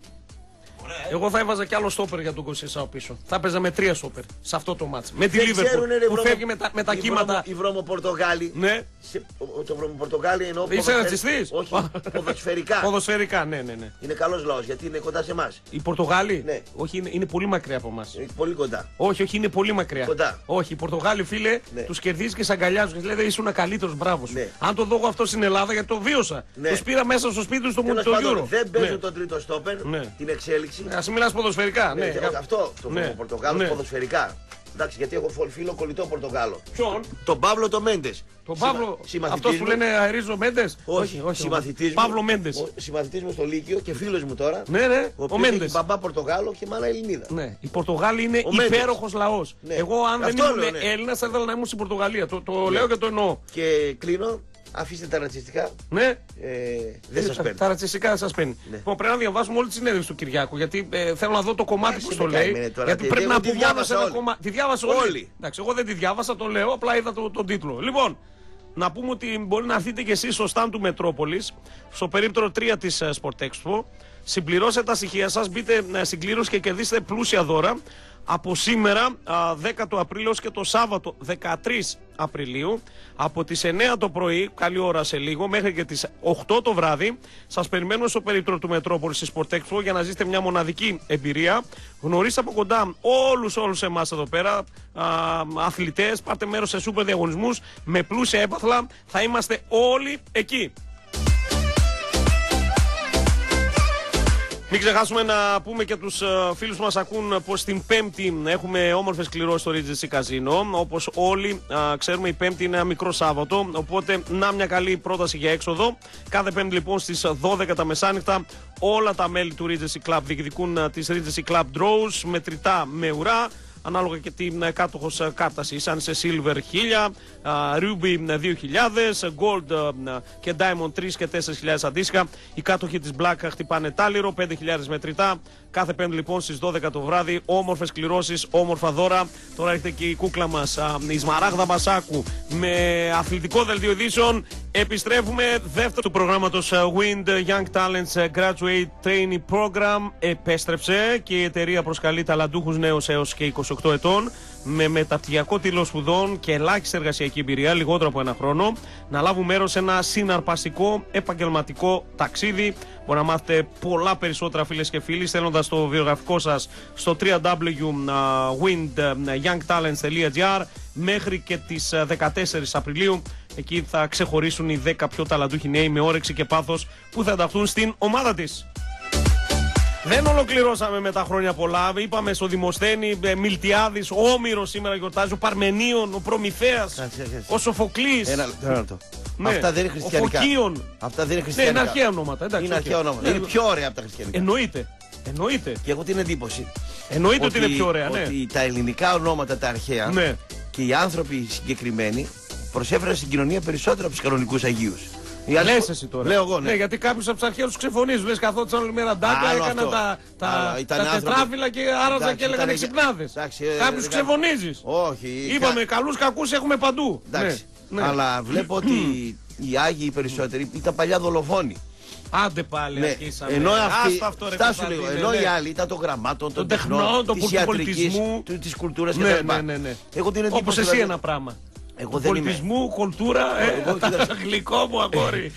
Εγώ θα έβαζα κι άλλο στόπερ για τον Κονσεϊσάο πίσω. Θα έπαιζα με 3 στόπερ σε αυτό το μάτς. Με τη Λίβερπουλ που φεύγει με τα κύματα. Η βρώμο-Πορτογάλη. Ναι. Το βρώμο-Πορτογάλη εννοώ. Είσαι ρατσιστής. Όχι, ποδοσφαιρικά. Ποδοσφαιρικά, ναι. Είναι καλός λαός γιατί είναι κοντά σε εμάς. Η Πορτογάλη. Ναι. Όχι, είναι πολύ μακριά από εμάς. Πολύ κοντά. Όχι, είναι πολύ μακριά. Κοντά. Όχι, οι Πορτογάλοι φίλε τους κερδίζει και σε αγκαλιάζουν και λέει ήσουν καλύτερος, μπράβο. Ναι. Αν το δω αυτό στην Ελλάδα γιατί το βίωσα. Τους πήρα μέσα στο σπίτι του στο Euro. Δεν παίζουν τον τρίτο στόπερ, την εξέλιξη. Ας μιλάς ποδοσφαιρικά. Ναι, αυτό το Πορτογάλο ποδοσφαιρικά. Εντάξει, γιατί έχω φίλο κολλητό Πορτογάλο. Ποιον? Τον Παύλο το Μέντες. Τον Παύλο, αυτός που λένε Αερίζο Μέντες. Όχι, συμμαθητής μου. Παύλο Μέντες. Συμμαθητής μου στο Λύκειο και φίλος μου τώρα. Ναι, ο Μέντες. Έχει μπαμπά Πορτογάλο και μάνα Ελληνίδα. Ναι, οι Πορτογάλοι είναι υπέροχος λαός. Εγώ αν δεν ήμουν Έλληνας θα ήθελα να ήμουν στην Πορτογαλία. Το λέω και το εννοώ. Και κλείνω. Αφήστε τα ρατσιστικά. Ναι. Δεν σας παίρνει. Τα ρατσιστικά δεν σας παίρνει. Ναι. Λοιπόν, πρέπει να διαβάσουμε όλη τη συνέντευξη του Κυριάκου. Γιατί θέλω να δω το κομμάτι Άσε που το με λέει. καημένε τώρα, Γιατί τι, πρέπει εγώ να τη πούμε διάβασα ένα όλη. κομμάτι. Τη διάβασα όλη. Εντάξει, εγώ δεν τη διάβασα, το λέω, απλά είδα τον τίτλο. Λοιπόν, να πούμε ότι μπορεί να έρθετε κι εσείς στο stand του Μετρόπολης, στο περίπτωρο 3 της Sport Expo. Συμπληρώστε τα στοιχεία σας, μπείτε συγκλήρωση και κερδίστε πλούσια δώρα. Από σήμερα, 10 του Απριλίου και το Σάββατο 13 Απριλίου, από τις 9 το πρωί, καλή ώρα σε λίγο, μέχρι και τις 8 το βράδυ, σας περιμένουμε στο περίπτωρο του Μετρόπολης στη Sport Expo για να ζήσετε μια μοναδική εμπειρία. Γνωρίστε από κοντά όλους εμάς εδώ πέρα, αθλητές, πάρτε μέρος σε σούπερ διαγωνισμούς με πλούσια έπαθλα, θα είμαστε όλοι εκεί. Μην ξεχάσουμε να πούμε και τους φίλους που μας ακούν πως την Πέμπτη έχουμε όμορφες κληρώσεις στο Regency Casino. Όπως όλοι ξέρουμε, η Πέμπτη είναι ένα μικρό Σάββατο, οπότε να μια καλή πρόταση για έξοδο. Κάθε Πέμπτη λοιπόν στις 12 τα μεσάνυχτα όλα τα μέλη του Regency Club διεκδικούν τις Regency Club Draws μετρητά με ουρά, ανάλογα και την κάτοχος κάρταση. Σαν σε Silver 1000, Ruby 2000, Gold και Diamond 3 και 4.000 αντίστοιχα. Οι κάτοχοι της Black χτυπάνε τάλιρο, 5.000 μετρητά. Κάθε Πέμπτη λοιπόν στις 12 το βράδυ, όμορφες κληρώσεις, όμορφα δώρα. Τώρα έρχεται και η κούκλα μας, η Σμαράγδα Μπασάκου, με αθλητικό δελτίο ειδήσεων. Επιστρέφουμε, δεύτερο του προγράμματος Wind Young Talents Graduate Training Program επέστρεψε και η εταιρεία προσκαλεί ταλαντούχους νέους έως και 28 ετών με μεταπτυχιακό τίτλο σπουδών και ελάχιστη εργασιακή εμπειρία, λιγότερο από ένα χρόνο, να λάβουν μέρος σε ένα συναρπαστικό επαγγελματικό ταξίδι. Μπορεί να μάθετε πολλά περισσότερα, φίλες και φίλοι, στέλνοντας το βιογραφικό σας στο www.windyoungtalents.gr μέχρι και τις 14 Απριλίου. Εκεί θα ξεχωρίσουν οι 10 πιο ταλαντούχοι νέοι με όρεξη και πάθος που θα ενταχθούν στην ομάδα της. Δεν ολοκληρώσαμε με τα χρόνια πολλά. Είπαμε στο Δημοσθένη, Μιλτιάδης, ο Όμηρος σήμερα γιορτάζει, ο Παρμενίων, ο Προμηθέας, ο Σοφοκλής. Ένα λεπτό. Ναι. Αυτά δεν είναι χριστιανικά. Ο Φωκίων. Αυτά δεν είναι Ναι, χριστιανικά. είναι αρχαία ονόματα. Εντάξει, Είναι αρχαία ονόματα. Είναι πιο ωραία από τα χριστιανικά. Εννοείται. Και έχω την εντύπωση Εννοείται ότι είναι πιο ωραία, ναι. ότι τα ελληνικά ονόματα, τα αρχαία, Ναι. και οι άνθρωποι συγκεκριμένοι προσέφεραν στην κοινωνία περισσότερο από τους κανονικούς Αγίους. Λες εσύ τώρα. Λέω εγώ, ναι. Γιατί κάποιους από τους αρχαίους τους ξεφωνίζουν. Λες καθόντουσαν όλη μέρα ντάκλα, Άλλο έκαναν αυτό. τα Ήταν τετράφυλλα και άραζαν Εντάξει, και έλεγαν ήταν- εξυπνάδες. Εντάξει, Κάποιους ξεφωνίζεις. Όχι. Είπαμε καλούς κακούς έχουμε παντού. Εντάξει. Ναι. Αλλά βλέπω ότι οι Άγιοι οι περισσότεροι ήταν παλιά δολοφόνοι. Άντε πάλι, Ναι. αρχίσαμε. Ενώ αυτοί, Άστα αυτό, ρε, στάσου Κωνσταντίνε, λίγο, ενώ ναι. οι άλλοι ήταν των γραμμάτων, των τεχνών, τεχνών, του της ιατρικής, πολιτισμού. της κουλτούρας Ναι, κτλ. ναι. Έχω την εντύπωση Όπως εσύ δηλαδή- ένα πράγμα. Εγώ δεν είμαι. Πολιτισμού, κουλτούρα, Εγώ, κοίταξε. γλυκό μου αγόρι.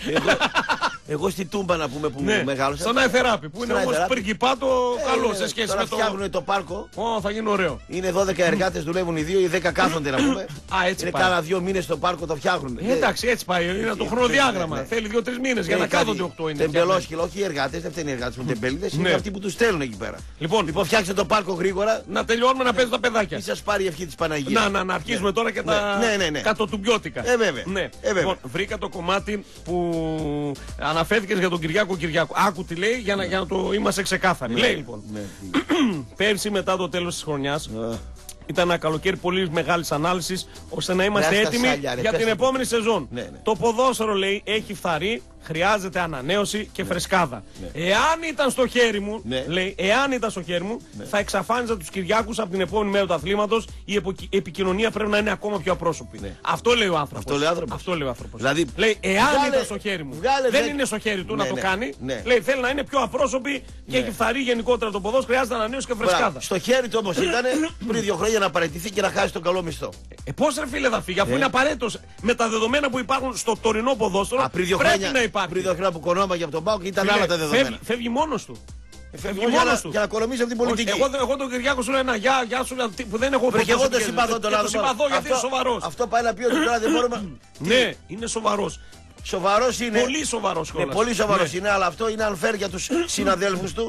Εγώ στη Τούμπα να πούμε που Ναι, μεγάλωσα. στον Αϊθεράπη που είναι Στον όμως Αϊθεράπη. πριγκιπάτο καλό σε σχέση Τώρα με το... φτιάχνουν το πάρκο. Θα γίνει ωραίο. Είναι 12 εργάτες, δουλεύουν οι 2 ή 10 κάθονται να πούμε. Έτσι Είναι πάει. κάνα 2 μήνες στο πάρκο το φτιάχνουν. Εντάξει, έτσι πάει. Είναι το χρονοδιάγραμμα. ναι. Θέλει 2-3 μήνες για να κάθονται 8 είναι. Τεμπελόσκυλο, όχι οι εργάτες, δεν φταίνουν οι εργάτες με τεμπέληδες, είναι Ναι. αυτοί που τους στέλνουν εκεί πέρα. Λοιπόν, Λοιπόν, φτιάξτε το πάρκο γρήγορα. να τελειώνουμε να παίζουν τα παιδάκια. Μη σας πάρει η ευχή της Παναγίας. Να αρχίσουμε τώρα και τα Ναι. κατοτουμπιώτικα. Βέβαια. Ναι. Βέβαια. Λοιπόν, βρήκα το κομμάτι που αναφέρθηκες για τον Κυριάκο Κυριάκο. Άκου τι λέει για να το είμαστε ξεκάθαροι. Λέει λοιπόν, Ναι. πέρσι μετά το τέλος της χρονιάς ήταν ένα καλοκαίρι πολύ μεγάλης ανάλυσης ώστε να είμαστε Πες τα έτοιμοι σάλια, ρε, για πες την τα. επόμενη σεζόν. Ναι. Το ποδόσφαιρο, λέει, έχει φθαρεί, χρειάζεται ανανέωση και φρεσκάδα. Εάν ήταν στο χέρι μου, Ναι. λέει, εάν ήταν στο χέρι μου, θα εξαφάνιζα τους Κυριάκους από την επόμενη μέρα του αθλήματος. Η επικοινωνία πρέπει να είναι ακόμα πιο απρόσωπη. Αυτό λέει ο άνθρωπος. Αυτό λέει ο άνθρωπος. Αυτό λέει ο άνθρωπος. Δηλαδή, λέει, εάν βγάλε- ήταν στο χέρι μου. βγάλε Δεν δέκα- είναι στο χέρι του να Ναι, το ναι, κάνει. ναι. Λέει, θέλει να είναι πιο απρόσωπη και έχει φθαρεί γενικότερα το ποδόσφαιρο. Χρειάζεται ανανέωση και φρεσκάδα. Μπράβο. Στο χέρι του όμως ήταν πριν 2 χρόνια να παραιτηθεί και να χάσει τον καλό μισθό. Πώς ρε φίλε θα φύγει, αφού είναι απαραίτητος με τα δεδομένα που υπάρχουν στο τωρινό ποδόσφαιρο. Πριν 2 πρέπει χρόνια, να υπάρχει. πριν 2 χρόνια που κονόμαγε από τον Πάοκ ήταν Φίλε, άλλα τα δεδομένα. Φεύγει μόνος του. Φεύγει Για μόνος να- του. Για να κολομήσει από την Όχι, πολιτική. εγώ τον Κυριάκο σου λέω ένα γεια σου που δεν έχω Βρε, και εγώ ποτέ το σου συμπαθώ τον και άνθρωπο. το συμπαθώ γιατί είναι σοβαρός. Αυτό πάει να πει ότι τώρα δεν μπορούμε. Ναι, είναι σοβαρός. Σοβαρός είναι. Πολύ σοβαρός Ναι, κιόλας. πολύ σοβαρός Ναι. είναι, αλλά αυτό είναι unfair για τους συναδέλφους του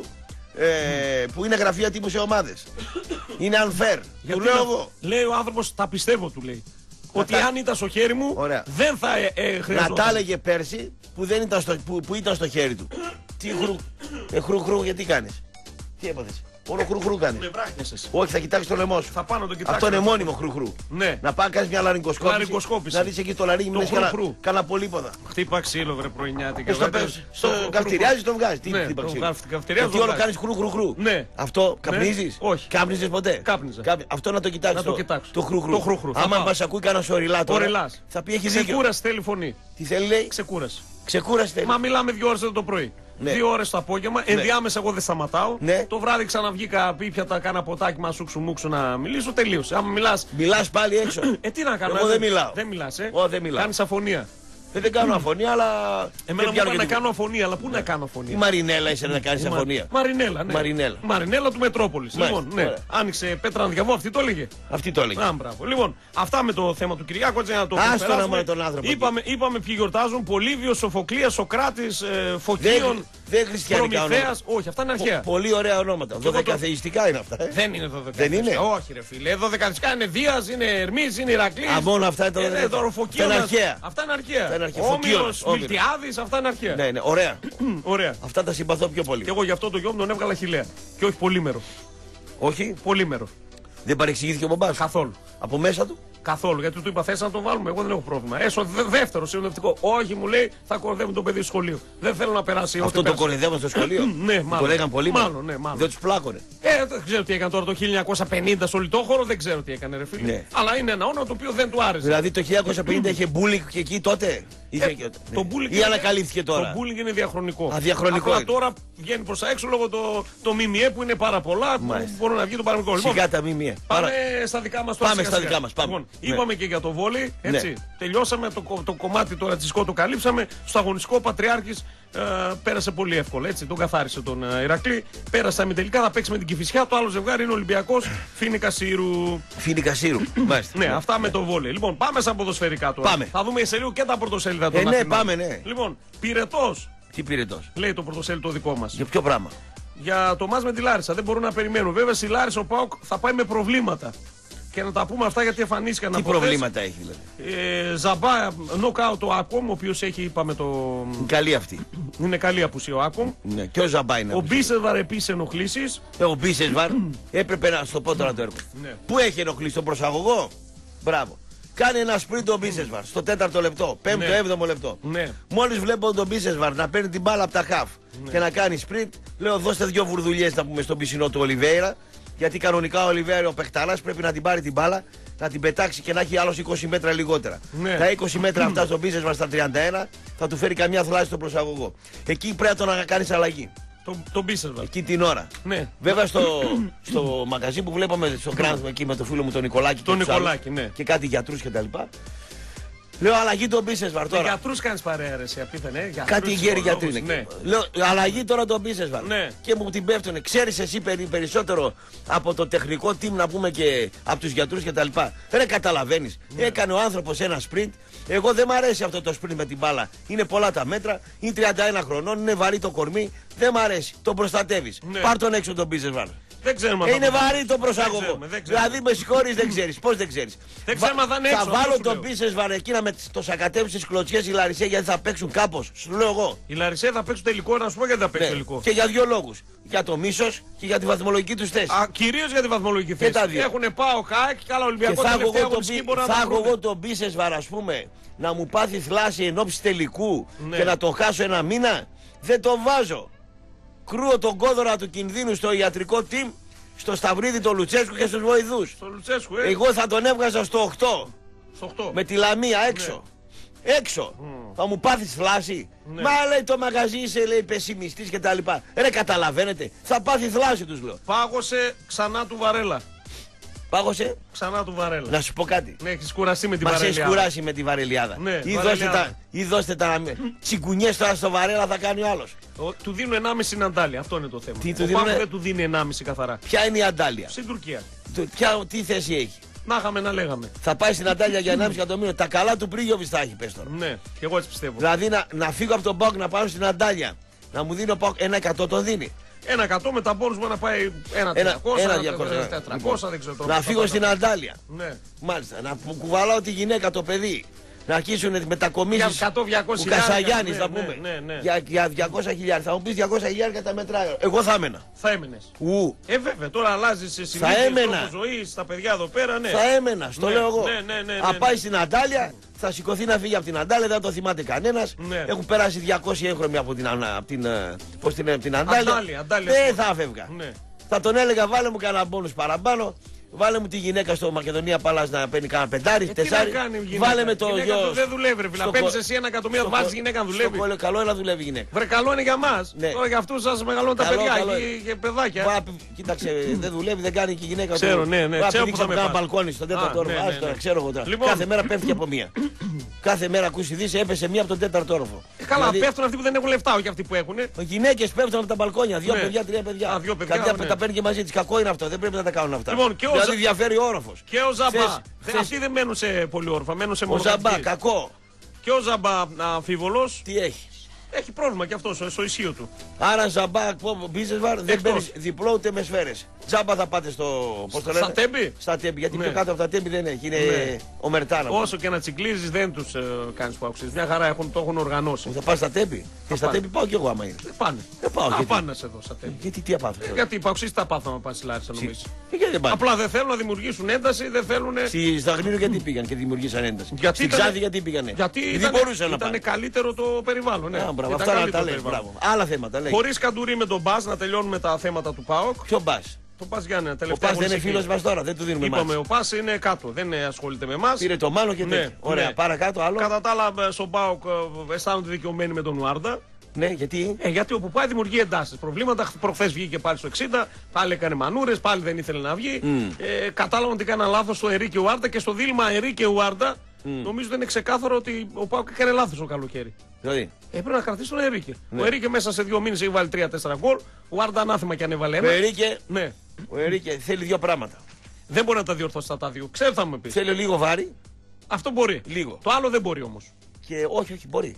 που είναι γραφεία τύπου σε ομάδες. Είναι unfair. Του Γιατί λέω να- εγώ. Λέει ο άνθρωπος, τα πιστεύω του λέει. Ότι τα- αν ήταν στο χέρι μου Ωραία. δεν θα Να χρειαζόταν. τα έλεγε πέρσι που, που ήταν στο χέρι του. Τι χρου. Χρου, γιατί κάνεις. Τι έπαθες. Μόνο χρου-χρου κάνει. Με βράχνεσαι. Όχι, θα κοιτάξει το λαιμό σου. Θα πάω να το κοιτάξω. Αυτό είναι μόνιμο χρου-χρου. Ναι. Να πάει να κάνει μια λαρυγκοσκόπηση. Να δει εκεί το λαρύγι, μην κάνα πολύποδα. Χτύπα ξύλο, βρε πρωινιάτικα. Στο καυτηριάζει τον βγάζει. Τι χτύπα ξύλο. Τι όλο κάνει χρου-χρου. Ναι. Αυτό καπνίζει. Όχι. Κάπνιζε ποτέ. Κάπνιζα. Αυτό να το κοιτάξει. Το χρου-χρου. Άμα μα ακούει κανένα σοριλά τώρα. Θα πει έχει δίκιο. Ξεκούραση θέλει φωνή. Τι θέλει, λέει. Ξεκούραση θέλει. Μα μιλάμε 2 ώρες το πρωί. Ναι. 2 ώρες το απόγευμα. Ναι. Ενδιάμεσα εγώ δεν σταματάω. Ναι. Το βράδυ ξαναβγήκα, πίπιατα, κάνα ποτάκι μα σούξου μουξου να μιλήσω. Τελείωσε. Άμα μιλάς. Μιλάς πάλι έξω. Τι να κάνω. Εγώ δεν μιλάω. Δεν μιλάς, δεν μιλάω. Κάνεις αφωνία. Δεν κάνω αφωνία, αλλά. Εμένα μου είπαν να κάνω αφωνία, αλλά πού να κάνω αφωνία. Η Μαρινέλα είσαι να κάνει αφωνία. Μαρινέλα, ναι. Μαρινέλα του Μετρόπολης. Λοιπόν, ναι. Άνοιξε Πέτρα Διαβό, αυτή το έλεγε. Αυτή το έλεγε. Μπράβο. Λοιπόν, αυτά με το θέμα του Κυριάκου, έτσι να το πούμε. Τον άνθρωπο. Είπαμε ποιοι γιορτάζουν. Πολύβιος, Σοφοκλίας, Σοκράτης, Φωκίων. Δεν χριστιανικά ονόματα. Όχι, αυτά είναι αρχαία. Πολύ ωραία ονόματα. Δωδεκαθεϊστικά είναι αυτά. Δεν είναι δεν είναι. Όχι, ρε φίλε. Δωδεκαθεϊστικά είναι Δίας, είναι Ερμής, είναι Ηρακλής. Μόνο αυτά είναι αρχαία. Αυτά είναι αρχαία. Όμηρος, Μιλτιάδης, αυτά είναι αρχαία. Ναι, ωραία. Ωραία. Αυτά τα συμπαθώ πιο πολύ. Και εγώ γι' αυτό το γιο μου τον έβγαλα χιλέα. Και όχι πολύμερο. Όχι. Πολύμερο. Δεν παρεξηγήθηκε ο μπαμπάς. Καθόλου. Από μέσα του. Καθόλου. Γιατί του είπα θες να το βάλουμε. Εγώ δεν έχω πρόβλημα. Δεύτερο συνοδευτικό. Όχι, μου λέει, θα κορδεύουν το παιδί στο σχολείο. Δεν θέλω να περάσει. Αυτό το κορδεύουν στο σχολείο. Ναι, μάλλον. Το λέγαν πολύ. Μάλλον. Δεν του πλάκωνε. Δεν ξέρω τι έκανε τώρα το 1950 στο Λιτόχωρο. Δεν ξέρω τι έκανε, ρε φίλε. Ναι. Αλλά είναι ένα όνομα το οποίο δεν του άρεσε. Δηλαδή το 1950 είχε μπούλινγκ και εκεί τότε. Ή ανακαλύφθηκε τώρα. Το μπούλινγκ είναι διαχρονικό. Αδιαχρονικό. Απλά τώρα βγαίνει προς τα έξω λόγω το ΜΜΕ που είναι πάρα πολλά. Μπορεί να βγει το παραμικρό. Σιγά τα ΜΜΕ. Πάμε στα δικά μας τώρα. Πάμε στα δικά μας. Λοιπόν, είπαμε και για το βόλεϊ. Έτσι. Τελειώσαμε το κομμάτι τώρα τσισκό το καλύψαμε. Στο αγωνιστικό Πατριάρχης πέρασε πολύ εύκολα. Έτσι. Τον καθάρισε τον Ηρακλή. Πέρασε τα ημιτελικά. Θα παίξει με την Κηφισιά. Το άλλο ζευγάρι είναι Ολυμπιακός Φοίνικα Σύρου. Φοίνικα Σύρου. Ναι, αυτά με το βόλεϊ. Λοιπόν, πάμε στα ποδοσφαιρικά τώρα. Πάμε. Θα δούμε σε λίγο και τα πρωτοσέλιδα των ναι, πάμε, ναι. Λοιπόν, πυρετός. Τι πυρετός? Λέει το πρωτοσέλιδο το δικό μας. Για ποιο πράγμα? Για το μάτς με τη Λάρισα. Δεν μπορούν να περιμένουν. Βέβαια, στη Λάρισα ο ΠΑΟΚ θα πάει με προβλήματα. Και να τα πούμε αυτά γιατί εμφανίστηκαν από. Τι προβλήματα έχει δηλαδή? Ζαμπά, νοκάουτ ο Άκομ, ο οποίος έχει, είπαμε το. Καλή αυτή. Είναι καλή απουσία ο Άκομ. Ναι, και ο Ζαμπά είναι. Ο Μπίσεσβαρ επίσης ενοχλήσεις. Ο Μπίσεσβαρ έπρεπε να στο πω τώρα το έργο. Ναι. Πού έχει ενοχλήσει, τον προσαγωγό? Μπράβο. Κάνει ένα σπριντ τον Μπίσεσβαρ στο 4ο λεπτό, 5ο-7ο λεπτό. Ναι. Μόλις βλέπω τον Μπίσεσβαρ να παίρνει την μπάλα από τα χαφ και να κάνει σπριντ, λέω δώστε 2 βουρδουλιές να πούμε στον πισινό του Ολιβέηρα. Γιατί κανονικά ο Ολιβέηρα ο παιχταράς πρέπει να την πάρει την μπάλα, να την πετάξει και να έχει άλλος 20 μέτρα λιγότερα. Ναι. Τα 20 μέτρα αυτά στον Μπίσεσβαρ στα 31 θα του φέρει καμιά θλάση στον προσαγωγό. Εκεί πρέπει να τον κάνει αλλαγή. Τον Μπίσεσβαρ. Εκεί την ώρα. Ναι. Βέβαια στο μαγαζί που βλέπαμε στο Κράνθμα εκεί με το φίλο μου τον Νικολάκη ναι. Και κάτι γιατρούς και τα λοιπά. Λέω αλλαγή τον Μπίσεσβαρ τώρα. Για γιατρούς κάνεις παρέα, ρε, απίθανε. Κάτι γέροι γιατροί είναι. Ναι. Λέω αλλαγή τώρα τον Μπίσεσβαρ. Ναι. Και μου την πέφτουνε. Ξέρεις εσύ περισσότερο από το τεχνικό team να πούμε και από τους γιατρούς και τα λοιπά. Δεν καταλαβαίνεις. Ναι. Έκανε ο άνθρωπος ένα sprint. Εγώ δεν μ' αρέσει αυτό το sprint με την μπάλα. Είναι πολλά τα μέτρα. Είναι 31 χρονών. Είναι βαρύ το κορμί. Δεν μ' αρέσει. Τον προστατεύεις. Ναι. Πάρ τον έξω τον Μπίσεσβαρ. Δεν ξέρουμε. Είναι βαρύ το προσαγωγό. Δηλαδή με συγχωρείς, δεν ξέρεις. Πώς δεν ξέρεις? Δεν ξέρουμε αν θα είναι έξω. Θα βάλω τον Μπίσεσβαρ εκεί να με το σακατεύσει στις κλωτσιές η Λαρισέ γιατί θα παίξουν κάπως. Σου λέω εγώ. Η Λαρισέ θα παίξουν τελικό, να σου πω γιατί θα παίξουν τελικό. Και για 2 λόγους. Για το μίσος και για τη βαθμολογική τους θέση. Κυρίως για τη βαθμολογική θέση. Έχουν πάω ΚΑΕΚ και άλλα Ολυμπιακό. Θα έχω εγώ τον Μπίσεσβαρ, ας πούμε, να μου πάθει θλάση εν ώψη τελικού και να τον χάσω ένα μήνα. Δεν τον βάζω. Κρούω τον κόδωρα του κινδύνου στο ιατρικό team, στο Σταυρίδη, τον Λουτσέσκου και στους βοηθούς. Στο Λουτσέσκου, Εγώ θα τον έβγαζα στο 8. Στο 8. Με τη Λαμία έξω. Ναι. Έξω. Θα μου πάθεις θλάση. Ναι. Μα λέει το μαγαζί είσαι, λέει, πεσημιστής και τα λοιπά. Ρε καταλαβαίνετε. Θα πάθει θλάση τους λέω. Πάγωσε ξανά του Βαρέλα. Πάγωσε. Ξανά του Βαρέλα. Να σου πω κάτι. Ναι, έχεις κουραστεί με τη Βαρελιάδα. Μας έχεις κουράσει με τη Βαρελιάδα. Ναι, ή δώστε τα τσιγκουνιές τώρα στο Βαρέλα θα κάνει ο άλλος. Του δίνουν 1,5 αντάλια. Αυτό είναι το θέμα. Τι ο Πάκο δεν του δίνει 1,5 καθαρά. Ποια είναι η αντάλια? Στην Τουρκία. Τι θέση έχει? Να είχαμε να λέγαμε. Θα πάει στην Αντάλια για 1,5 εκατομμύριο. Τα καλά του Πρίγιοβιτς θα έχει, πες τώρα. Ναι, και εγώ έτσι πιστεύω. Δηλαδή να φύγω από τον ΠΑΟΚ να πάω στην Αντάλια. Να μου δίνει ο ΠΑΟΚ 1% το δίνει. 1% με τα μπόνους μπορεί να πάει 1,200, 400, δεν ξέρω. Να φύγω στην Αντάλια. Ναι. Μάλιστα. Να κουβαλάω τη γυναίκα, το παιδί. Να αρχίσουν μετακομίσεις Για 100-200 του Κασαγιάννης, ναι, να ναι, πούμε. ναι, ναι. Για 200.000. Θα μου πεις 200.000 τα μετράει. Εγώ θα έμενα. Θα έμενες. Βέβαια, τώρα αλλάζει σε έμενα. ζωή, στα παιδιά εδώ πέρα, ναι. Θα έμενα, στο λέω εγώ. Ναι. Θα πάει στην Αντάλια, θα σηκωθεί να φύγει από την Αντάλια, δεν το θυμάται κανένας. Ναι. Έχουν περάσει 200 έγχρωμοι από την Αντάλια. Δεν θα έφευγα. Ναι. Θα τον έλεγα, βάλε μου κανένα μπόνους παραπάνω. Βάλε μου τη γυναίκα στο Μακεδονία Παλάς να παίρνει κανένα πεντάρι, τεσάρι. Βάλε με το γιο. Δεν δουλεύει, ρε φίλε. Παίρνει εσύ 1 εκατομμύριο, βάζει γυναίκα να δουλεύει. Καλό είναι να δουλεύει η γυναίκα. Βρε, καλό είναι για μας. Ναι. Τώρα για αυτούς σας μεγαλώνουν τα παιδιά και παιδάκια. Κοίταξε, δεν δουλεύει, δεν κάνει και η γυναίκα. Ξέρω, ναι. Ξέρω που θα με κάνει μπαλκόνι στον 4ο όροφο. Άστο, ξέρω εγώ τώρα. Κάθε μέρα πέφτει από μία. Κάθε μέρα ακούσει ειδήσει, έπεσε μία από τον 4ο όροφο. Καλά, πέφτουν αυτοί που δεν έχουν λεφτά, όχι αυτοί που έχουν. Οι γυναίκες πέφτουν από τα μπαλκόνια. 2 παιδιά, 3 παιδιά. Κάποια τα παίρνει και μαζί τη. Κακό είναι αυτό, δεν πρέπει να τα κάνουν αυτά. Δηλαδή διαφέρει ο όροφος. Και ο Ζαμπά. Αυτοί δεν μένουν σε πολυόροφα, μένουν σε μονοκατοικίες. Ο Ζαμπά, κακό. Και ο Ζαμπά αμφίβολος. Τι έχει. Έχει πρόβλημα και αυτό στο ισχύο του. Άρα Ζαμπά, Μπίζεσβαρ, δεν παίρνει διπλό ούτε με σφαίρες. Τζάμπα θα πάτε στα Τέμπη. Στα Τέμπη, γιατί πιο κάτω από τα Τέμπη δεν έχει. Είναι ο Μερτάνα. Όσο και να τσιγκλίζεις δεν τους κάνεις που άκουσες. Μια χαρά το έχουν οργανώσει. Θα πας στα Τέμπη. Και στα Τέμπη πάω κι εγώ άμα είναι. Δεν πάνε. Δεν πάω. Πάνε να σε δω στα Τέμπη. Γιατί τι απάθω. Γιατί οι παοξείς τα πάθουν να πάνε στη Λάρισα νομίζεις. Απλά δεν θέλουν να δημιουργήσουν ένταση, δεν θέλουν. Στη Σταγνήρου γιατί πήγαν και δημιουργήσαν ένταση. Στην Ξάνθη γιατί πήγανε. Γιατί ήταν καλύτερο το περιβάλλον. Αυτά τα λέει. Άλλα θέματα. Χωρίς καντουρί με τον Μπάς να τελειώνουμε τα θέματα του ΠΑΟΚ. Ποιο Μπάς? Το Πας Γιάννη, ο Πας δεν είναι φίλος μας τώρα, δεν του δίνουμε μάτς. Είπαμε, ο Πας είναι κάτω, δεν ασχολείται με εμάς. Πήρε το Μάνο και τέτοιο. Ωραία, παρακάτω άλλο. Κατά τα άλλα, στον ΠΑΟΚ αισθάνονται δικαιωμένοι με τον Ουάρντα. Ναι, γιατί? Γιατί όπου πάει δημιουργεί εντάσεις. Προβλήματα. Προχθές βγήκε πάλι στο 60, πάλι έκανε μανούρες, πάλι δεν ήθελε να βγει. Κατάλαβαν ότι έκανα λάθος στο Ερίκε Ουάρντα και στο δίλημα Ερίκε Ουάρντα. Νομίζω ότι είναι ξεκάθαρο ότι ο ΠΑΟΚ έκανε λάθος το καλοκαίρι. Δηλαδή. Έπρεπε να κρατήσει τον Ερίκε. Ναι. Ο Ερίκε μέσα σε 2 μήνες έχει βάλει 3-4 γκολ. Ο Ουάρντα ανάθεμα και αν έβαλε ένα. Ο Ερίκε θέλει 2 πράγματα. Δεν μπορεί να τα διορθώσει αυτά τα 2. Ξέρω θα μου πει. Θέλει λίγο βάρη. Αυτό μπορεί. Λίγο. Το άλλο δεν μπορεί όμως. Και όχι, μπορεί.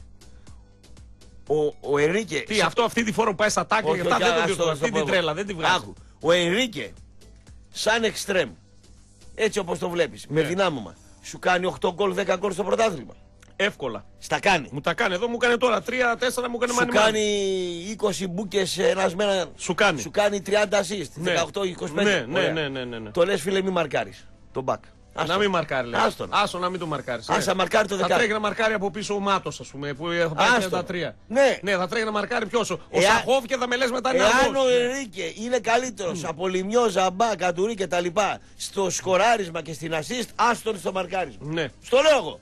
Ο Ερίκε. Τι, αυτή τη φορά που πάει στα τάκια και αυτά δεν το διορθώσει. Αυτή την τρέλα δεν τη βγάζει. Ο Ερίκε, σαν εξτρέμ, έτσι όπως το βλέπεις, με δυνάμωμα, σου κάνει 8 γκολ, 10 γκολ στο πρωτάθλημα. Εύκολα. Στα κάνει. Μου τα κάνει. Εδώ μου έκανε τώρα 3-4 μου έκανε μάνι. Σου κάνει 20 μπούκες ένας με ένα. Σου κάνει 30 assist. 18-25. Ναι. Το λες φίλε, μη μαρκάρεις. Τον μπακ. Να μην μαρκάρει. Άστο να μην το μαρκάρει. Άσα μαρκάρει το δεκάρι. Θα τρέχει να μαρκάρει από πίσω ο Μάτος, ας πούμε, που θα πάει 33. Ναι, θα τρέχει να μαρκάρει ποιος. Ο Σαχόφ και θα με λες μετά να εάν ο Ερίκε είναι καλύτερος από Λιμιό, Ζαμπά, Καντουρί και τα λοιπά στο σκοράρισμα και στην assist, άστον στο μαρκάρισμα. Ναι. Στο λέω εγώ.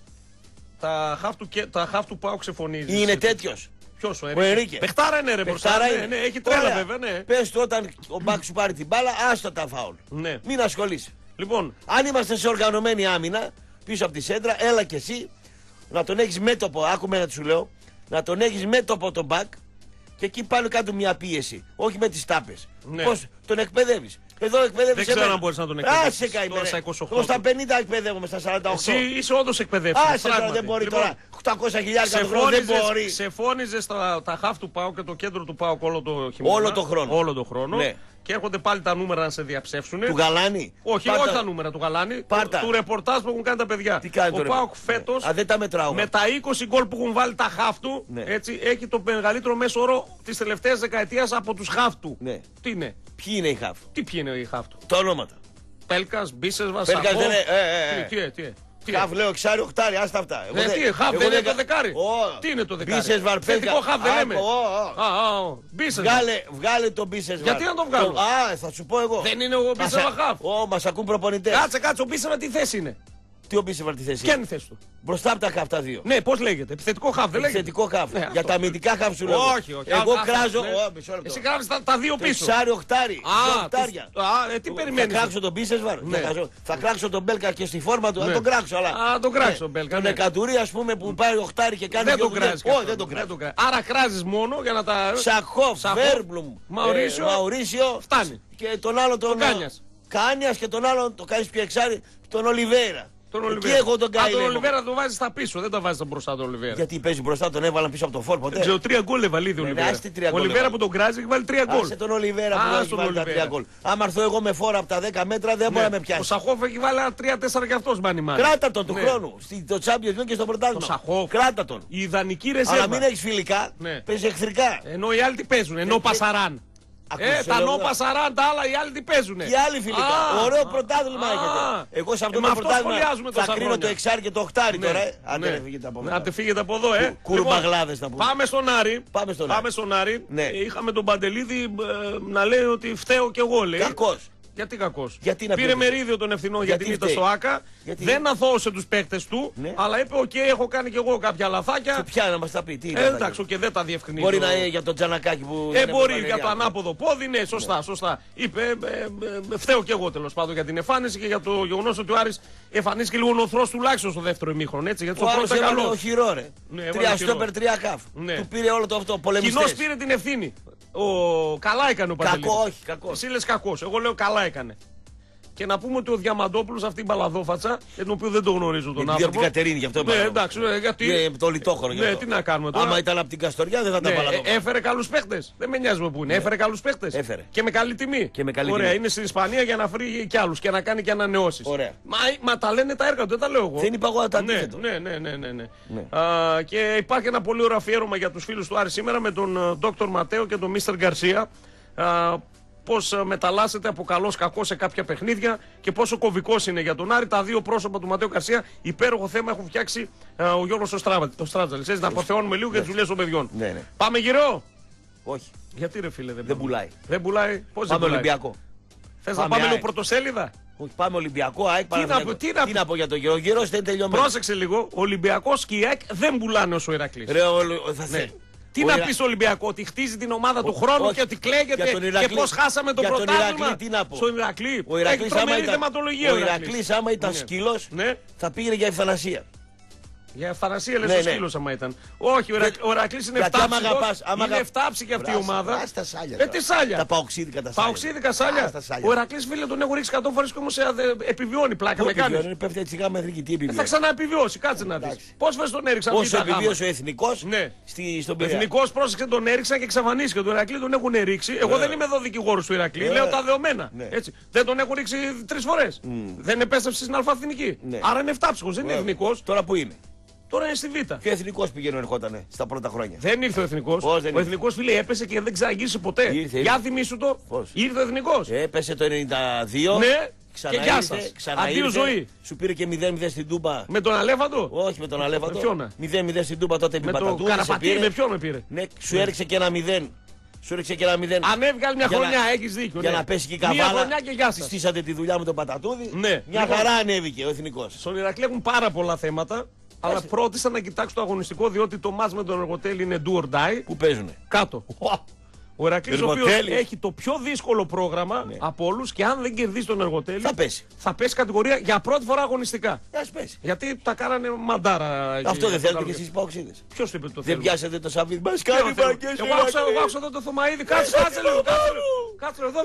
Τα χαφ του Πάου ξεφωνίζει. Είναι τέτοιος. Ποιος, ο Ερίκε. Παιχτάρα είναι ρε μπροστά. Ναι, έχει τρέλα βέβαια. Ναι. Πες του όταν ο μπακ σου πάρει την μπάλα, άστο τα φάουλ. Ναι. Μην ασχολείσαι. Λοιπόν, αν είμαστε σε οργανωμένη άμυνα πίσω από τη σέντρα, έλα και εσύ να τον έχεις μέτωπο. Άκουμε να σου λέω, να τον έχεις μέτωπο τον μπακ και εκεί πάνω κάτω μια πίεση. Όχι με τις τάπες. Ναι. Πώς τον εκπαιδεύεις. Εδώ εκπαιδεύεις. Δεν ξέρω αν μπορείς να τον εκπαιδεύεις. Άσε καημένα. Εγώ στα 50 εκπαιδεύομαι, στα 48. Εσύ είσαι όντως εκπαιδεύτης. Άσε τώρα, δεν μπορεί τώρα. 800.000 το χρόνο δεν μπορεί. Σε φώνιζες τα χαφ του ΠΑΟΚ και το κέντρο του ΠΑΟΚ όλο το χειμώνα. Όλο το χρόνο. Ναι. Και έρχονται πάλι τα νούμερα να σε διαψεύσουν. Του Γαλάνη. Όχι τα νούμερα του Γαλάνη. Του ρεπορτάζ που έχουν κάνει τα παιδιά. Τι κάνει ο ΠΑΟΚ φέτος με τα 20 γκολ που έχουν βάλει τα χαφ του, έτσι, έχει το μεγαλύτερο μέσο όρο της τελευταίας δεκαετίας από τους χαφ του. Ναι. Τι είναι? Ποιοι είναι οι χαφ? Τι ποιοι είναι οι χαφ του? Τα ονόματα. Πέλκας, Μπίσεσβαρ, Σαχόφ. Τι χαφ λέω, εξάρι, οχτάρι, άστα αυτά. Τι χαφ δεν είναι το δεκάρι? Τι είναι το δεκάρι? Μπίσεσβαρ, Πέλκα. Θετικό χαφ δεν λέμε. Βγάλε τον Μπίσεσβαρ. Γιατί να τον βγάλω? Θα σου πω εγώ. Δεν είναι ο Μπίσεσβαρ χαφ. Μας ακούν προπονητές. Κάτσε, ο Μπίσεσβαρ τι θέση είναι? Τι ο Μπίσεσβαρ τι θέση? Ποια είναι η θέση του? Μπροστά από τα χαφ τα δύο. Ναι, πώς λέγεται? Επιθετικό χαφ δεν λέγεται? Επιθετικό χαφ. Για τα αμυντικά χαφ σου λέω. Όχι. Εγώ κράζω. Εσύ κράζεις τα δύο πίσω. Εξάρι, οχτάρι. Τι περιμένεις? Θα κράξω τον Μπίσεσβαρ. Θα κράξω τον Μπέλκα και στη φόρμα του. Θα τον κράξω. Τον κράξω τον Μπέλκα. Τον Εκατουρί α πούμε που πάει οχτάρι και κάνει. Δεν τον κράζεις. Όχι, δεν τον κράζω. Άρα κράζεις μόνο για να τα. Σαχόφ, Βέρμπλουμ, Μαουρίσιο. Φτάνει. Και τον άλλο τον Κάνιας και τον άλλον το κάνεις πιο εξάρι, τον Ολιβέρα. Τον Εκεί Ολιβέρα. εγώ τον Γκάι Τον λέγω. Ολιβέρα τον βάζει στα πίσω, δεν τον βάζει στα μπροστά τον Ολιβέρα. Γιατί παίζει μπροστά, τον έβαλαν πίσω από το φόρ ποτέ. Δεν ξέρω, 3 γκολ έβαλε ήδη ο Ολιβέρα. άστε 3 Ο γκολ Ολιβέρα έβαλε. που τον κράζει έχει βάλει 3 γκολ. Άσε τον Ολιβέρα που Α, έχει στον βάλει τα 3 Ολιβέρα. γκολ. Άμα έρθω εγώ με φόρα από τα 10 μέτρα δεν μπορεί να με Ο πιάσει. Σαχόφ έχει βάλει ένα 3-4 και αυτό μπάνι μάνι. Κράτα τον του Ναι. χρόνου. Στο Champions League και στο Ο πρωτάθλημα. Σαχόφ. Κράτα τον. Η ιδανική Αλλά ρεζέρβα. μην έχει φιλικά, Ναι. παίζει εχθρικά. Ενώ οι άλλοι τι παίζουν, ενώ Πασαράν. Ακούστε, Τα λέω, νο ναι. Πασαράν, τα άλλα οι άλλοι τι παίζουνε. Και άλλοι φιλικά. Ωραίο πρωτάθλημα έχετε. Εγώ σε αυτό με το αυτό πρωτάθλημα σχολιάζουμε θα τόσα κρίνω χρόνια. το εξάρι και το οχτάρι Ναι, τώρα. ναι. Άντε φύγετε από εδώ. Άντε φύγετε από εδώ, Κουρμπαγλάδες να πούμε. Πάμε στον Άρη. Πάμε στον Άρη. Ναι. Είχαμε τον Παντελίδη να λέει ότι φταίω κι εγώ, λέει. Κακός. Γιατί κακός. Γιατί να Πήρε πει ότι- μερίδιο των ευθυνών για Γιατί την ήττα φταίει. στο ΆΚΑ. Γιατί? Δεν αθώωσε τους παίκτες του. Ναι. Αλλά είπε: οκ, έχω κάνει κι εγώ κάποια λαθάκια. Σε ποια να μας τα πει, τι είναι. Εντάξει, και δεν τα διευκρινίζει. Μπορεί να είναι για το τζανακάκι που. δεν Μπορεί έβαλε για το διάβολο. ανάποδο πόδι, ναι, σωστά. Είπε, φταίω κι εγώ τέλος πάντων για την εμφάνιση και για το γεγονός ότι ο Άρης εμφανίστηκε λίγο νοθρός τουλάχιστον στο δεύτερο ημίχρονο. Έτσι, γιατί Ο στο Άρης πρώτο ήταν έβαλε καλό. ο Χειρό, ρε. Ναι, έβαλε 3 ο Χειρό. στόπερ, 3 καφ. Ναι. Του πήρε όλο το αυτό. Κοινώς Πολεμιστές. πήρε την ευθύνη. Καλά έκανε ο Παντελίδης. Κακό, όχι, κακό. Εσύ λες κακός. Εγώ λέω καλά έκανε. Και να πούμε ότι ο Διαμαντόπουλος αυτή η μπαλαδόφατσα, για τον οποίο δεν τον γνωρίζω τον Γιατί άνθρωπο. από την Κατερίνη, γι' αυτό Ναι, είπα. εντάξει, γιατί. Είναι το λιτόχωρο γι' Ναι, αυτό. τι να κάνουμε τώρα. Άμα ήταν από την Καστοριά δεν θα τα Ναι, παλαβώ. έφερε καλούς παίχτες. Δεν με νοιάζει με πού είναι. Έφερε καλούς παίχτες. Έφερε. Και με καλή τιμή. Και με καλή Ωραία, τιμή. είναι στην Ισπανία για να βρει κι άλλους και να κάνει και ανανεώσεις. Ωραία. Μα τα λένε τα έργα του, δεν τα λέω εγώ. Δεν είπα εγώ τα Ναι, αντίθετο. ναι. Και υπάρχει ένα πολύ ωραίο αφιέρωμα για τους φίλους του Άρη σήμερα με τον Dr. Ματέο και τον Mr. Γκαρσία. Πώς μεταλλάσσεται από καλός κακό σε κάποια παιχνίδια και πόσο κωβικός είναι για τον Άρη. Τα δύο πρόσωπα του Ματέο Γκαρσία, υπέροχο θέμα έχουν φτιάξει ο Γιώργος ο Στράτζαλης. Έτσι, να αποθεώνουμε λίγο για τις δουλειές των παιδιών. Ναι, ναι. Πάμε γύρω. Όχι. Γιατί ρε φίλε Δεν πάμε? πουλάει. Δεν πουλάει. Πώς δεν Πάμε πουλάει? Ολυμπιακό. Θες να Πάμε πάμε λίγο ΑΕΚ. πρωτοσέλιδα? Όχι, πάμε Ολυμπιακό, ΑΕΚ, Παναθηναϊκό. τι να πω για το γύρο. Ο γύρος δεν τελειωμένο. Πρόσεξε λίγο. Ο Ολυμπιακός και η ΑΕΚ δεν πουλάνε όσο ο Ηρακλής. Ρε, θα Ναι. θε- Τι ο να Ιρα- πει στο Ολυμπιακό, ότι χτίζει την ομάδα του χρόνου όχι. και ότι κλαίγεται Για τον και Ηρακλή. πώς χάσαμε το Για τον πρωτάθλημα. Ηρακλή τι να πω. Στον Ηρακλή. Ο Έχει Ηρακλής άμα τρομερή ήταν, θεματολογία. ο Ηρακλής άμα ήταν Ναι. σκύλος Ναι. θα πήγαινε για ευθανασία. Για ευθανασία λες Ναι, ο ναι. σκύλος άμα ήταν. Όχι, ο Ηρακλής είναι Γιατί άμα εφτάψικος. αγαπάς, άμα Είναι εφτάψικη αυτή η Βράστα, ομάδα. βράστα σάλια Τι τώρα. σάλια. Τα παοξίδικα τα σάλια. Παοξίδικα σάλια. Βράστα σάλια. Ο Ηρακλής φίλε τον έχω ρίξει 100 φορές και όμως επιβιώνει πλάκα. Με κάνεις. Επιβιώνει, πέφτει έτσι γάμα εθνική, τι Θα επιβιώνει. ξαναεπιβιώσει, κάτσε να δεις. Εντάξει. Πώς φορές τον έριξαν Όσο β' γάμα. επιβίωσε ο εθνικός Ναι. στον Ο Πειραιά. εθνικός πρόσεξε τον έριξαν και εξαφανίστηκε. Τον Ηρακλή τον έχουν ρίξει. Εγώ δεν είμαι εδώ δικηγόρος του Ηρακλή. Λέω τα δεδομένα. Ναι. Έτσι. Δεν τον έχουν ρίξει 3 φορές. Δεν επέστρεψε στην αλφα-εθνική. Ναι. Άρα είναι εφτάψυχος, δεν είναι εθνικός. Τώρα που είναι. Τώρα είναι στη Β. Και ο εθνικός πηγαίνει ερχότανε στα πρώτα χρόνια. Δεν ήρθε ο εθνικός. Πώς δεν Ο ήρθε? εθνικός φίλε έπεσε και δεν ξαναγύρισε ποτέ. Ήρθε. Για θυμίσου το. Πώς? Ήρθε ο εθνικός. Έπεσε το 92. Ναι. Ξανά Και γεια ήρθε, σας. ξανά Αντίο ήρθε, ζωή. Σου πήρε και 0-0 στην Τούμπα. Με τον Αλέφαντο. Όχι με τον Αλέφαντο. ποιον? 0-0 στην Τούμπα τότε επί Με τον Πατατούδη. σε Καραπατή. πήρε. Με ποιον με πήρε. Ναι, σου έριξε και ένα 0. Σου έριξε και ένα 0. Ανέβηκε άλλη μια Για να- χρονιά, έχεις δίκιο. Για ναι. να πέσει και η Μια καβάλα. χρονιά και γεια σας. Στήσατε τη δουλειά με τον Πατατούδη. Ναι. Μια Λοιπόν, χαρά ανέβηκε ο εθνικός. στον Ηρακλή έχουν πάρα πολλά θέματα. Αλλά πρότισα να κοιτάξω το αγωνιστικό διότι το μάτς με τον Εργοτέλη είναι do or die. Πού παίζουνε. Κάτω. Ο Ηρακλής ο οποίος Εργοτέλη. έχει το πιο δύσκολο πρόγραμμα από όλους και αν δεν κερδίσει τον Εργοτέλη Θα πέσει. κατηγορία για πρώτη φορά αγωνιστικά. Ας πέσει. Γιατί τα κάνανε μαντάρα. Αυτό δεν θέλετε και εσείς οι Παοξίδες. Ποιος το είπε το Δεν θέλουμε. πιάσατε το Σαββίδ. Μας Ποιο κάνει θέλουμε. μπαγκές. Εγώ άκουσα εδώ το Θωμαίδη. Κάτσε λίγο. Κάτσε εδώ.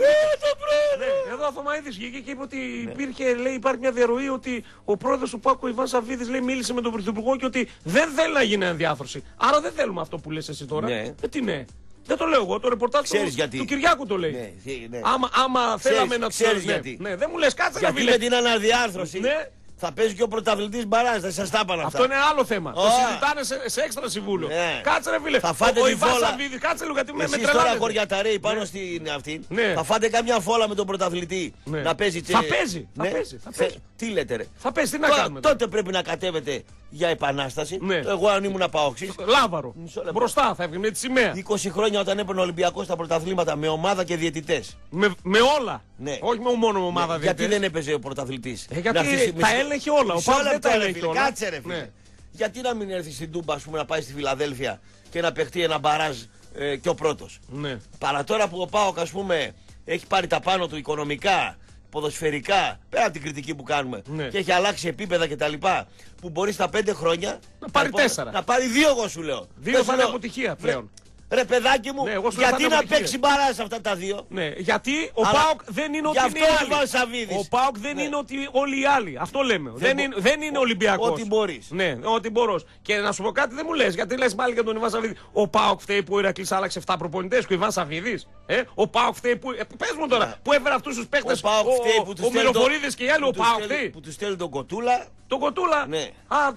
Ναι, εδώ ο Θωμαίδης βγήκε και είπε ότι υπήρχε, λέει, υπάρχει μια διαρροή ότι ο πρόεδρος του ΠΑΟΚ, ο Ιβάν Σαββίδης, λέει, μίλησε με τον Πρωθυπουργό και ότι δεν θέλει να γίνει αναδιάθρωση. Άρα δεν θέλουμε αυτό που λες εσύ τώρα. Ναι. Τι ναι. Δεν το λέω εγώ, το ρεπορτάζ Ξέρεις γιατί. του Κυριάκου το λέει. Ναι. Άμα θέλαμε να ξέρεις τους γιατί. Ναι, δεν μου λες κάτσε να Γιατί φίλε. με την αναδιάρθρωση Ναι. θα παίζει και ο πρωταθλητής Μπαράς. Δεν σας τα είπαν αυτά. Αυτό είναι άλλο θέμα. Το Ωραία. συζητάνε σε έξτρα συμβούλιο. Ναι. Κάτσε ρε φίλε. Θα φάτε ο τη Ιβάν φόλα. Σαββίδης, κάτσε λίγο γιατί με Εσείς τώρα τρελάνετε. χωριαταρέοι πάνω στην αυτή. Ναι. Θα φάτε καμιά φόλα με τον πρωταθλητή. Ναι. Να παίζει Θα παίζει, θα παίζει, θα παίζει. Τι λέτε ρε. Θα πες, τι να κάνουμε. Τότε πρέπει να κατέβετε για επανάσταση. Ναι. Εγώ αν ήμουν Παόξης. Λάβαρο. Μισό λεπτό. Μπροστά θα έβγαινε με τη σημαία. 20 χρόνια όταν έπαιρνε ο Ολυμπιακός στα πρωταθλήματα με ομάδα και διαιτητές. Με όλα. Ναι. Όχι με μόνο με ομάδα Γιατί διαιτητές. δεν έπαιζε ο πρωταθλητής. Γιατί Να έρθει τα έλεγχε όλα. Ο Μισό Πάοκ δεν λεπτό, τα ρε έλεγχε φίλε. όλα. Κάτσε ρε φίλε. Ναι. Γιατί να μην έρθει στην Τούμπα, ας πούμε, να πάει στη Φιλαδέλφια και να παιχτεί ένα μπαράζ και ο πρώτος. Ναι. Παρά τώρα που ο ΠΑΟΚ, ας πούμε, έχει πάρει τα πάνω του οικονομικά, ποδοσφαιρικά, πέρα από την κριτική που κάνουμε, Ναι. και έχει αλλάξει επίπεδα κτλ. Που μπορεί στα 5 χρόνια Να πάρει 4. Να πάρει 2, εγώ σου λέω. 2 Δεν θα σου είναι λέω, αποτυχία πλέον. Ρε παιδάκι μου, Ναι, εγώ σου λέω γιατί θα είναι να αποτυχία. παίξει μπαρά σε αυτά τα δύο. Ναι, γιατί ο Αλλά ΠΑΟΚ δεν είναι ότι γι' είναι αυτό οι έβαλε άλλοι. Σαββίδης. Ο ΠΑΟΚ δεν Ναι. είναι ότι όλοι οι άλλοι. Αυτό λέμε. Δεν είναι Ολυμπιακός. Ό,τι μπορείς. Ναι, ό,τι μπορώ. Και να σου πω κάτι δεν μου λες, γιατί λες πάλι για τον Ιβάν Σαββίδη. Ο ΠΑΟΚ φταίει που ο Ηρακλής άλλαξε 7 προπονητές και ο Ιβάν Σαββίδης. Ο ΠΑΟΚ φταίει που. Πες μου τώρα, που έφερε αυτούς τους παίκτες. Ο ΠΑΟΚ φταίει που τους Ο στέλνει Μυροφορίδης και οι άλλοι. Ο ΠΑΟΚ φταίει. που του στέλνει τον Κοτούλα. Τον Κοτούλα. Ναι.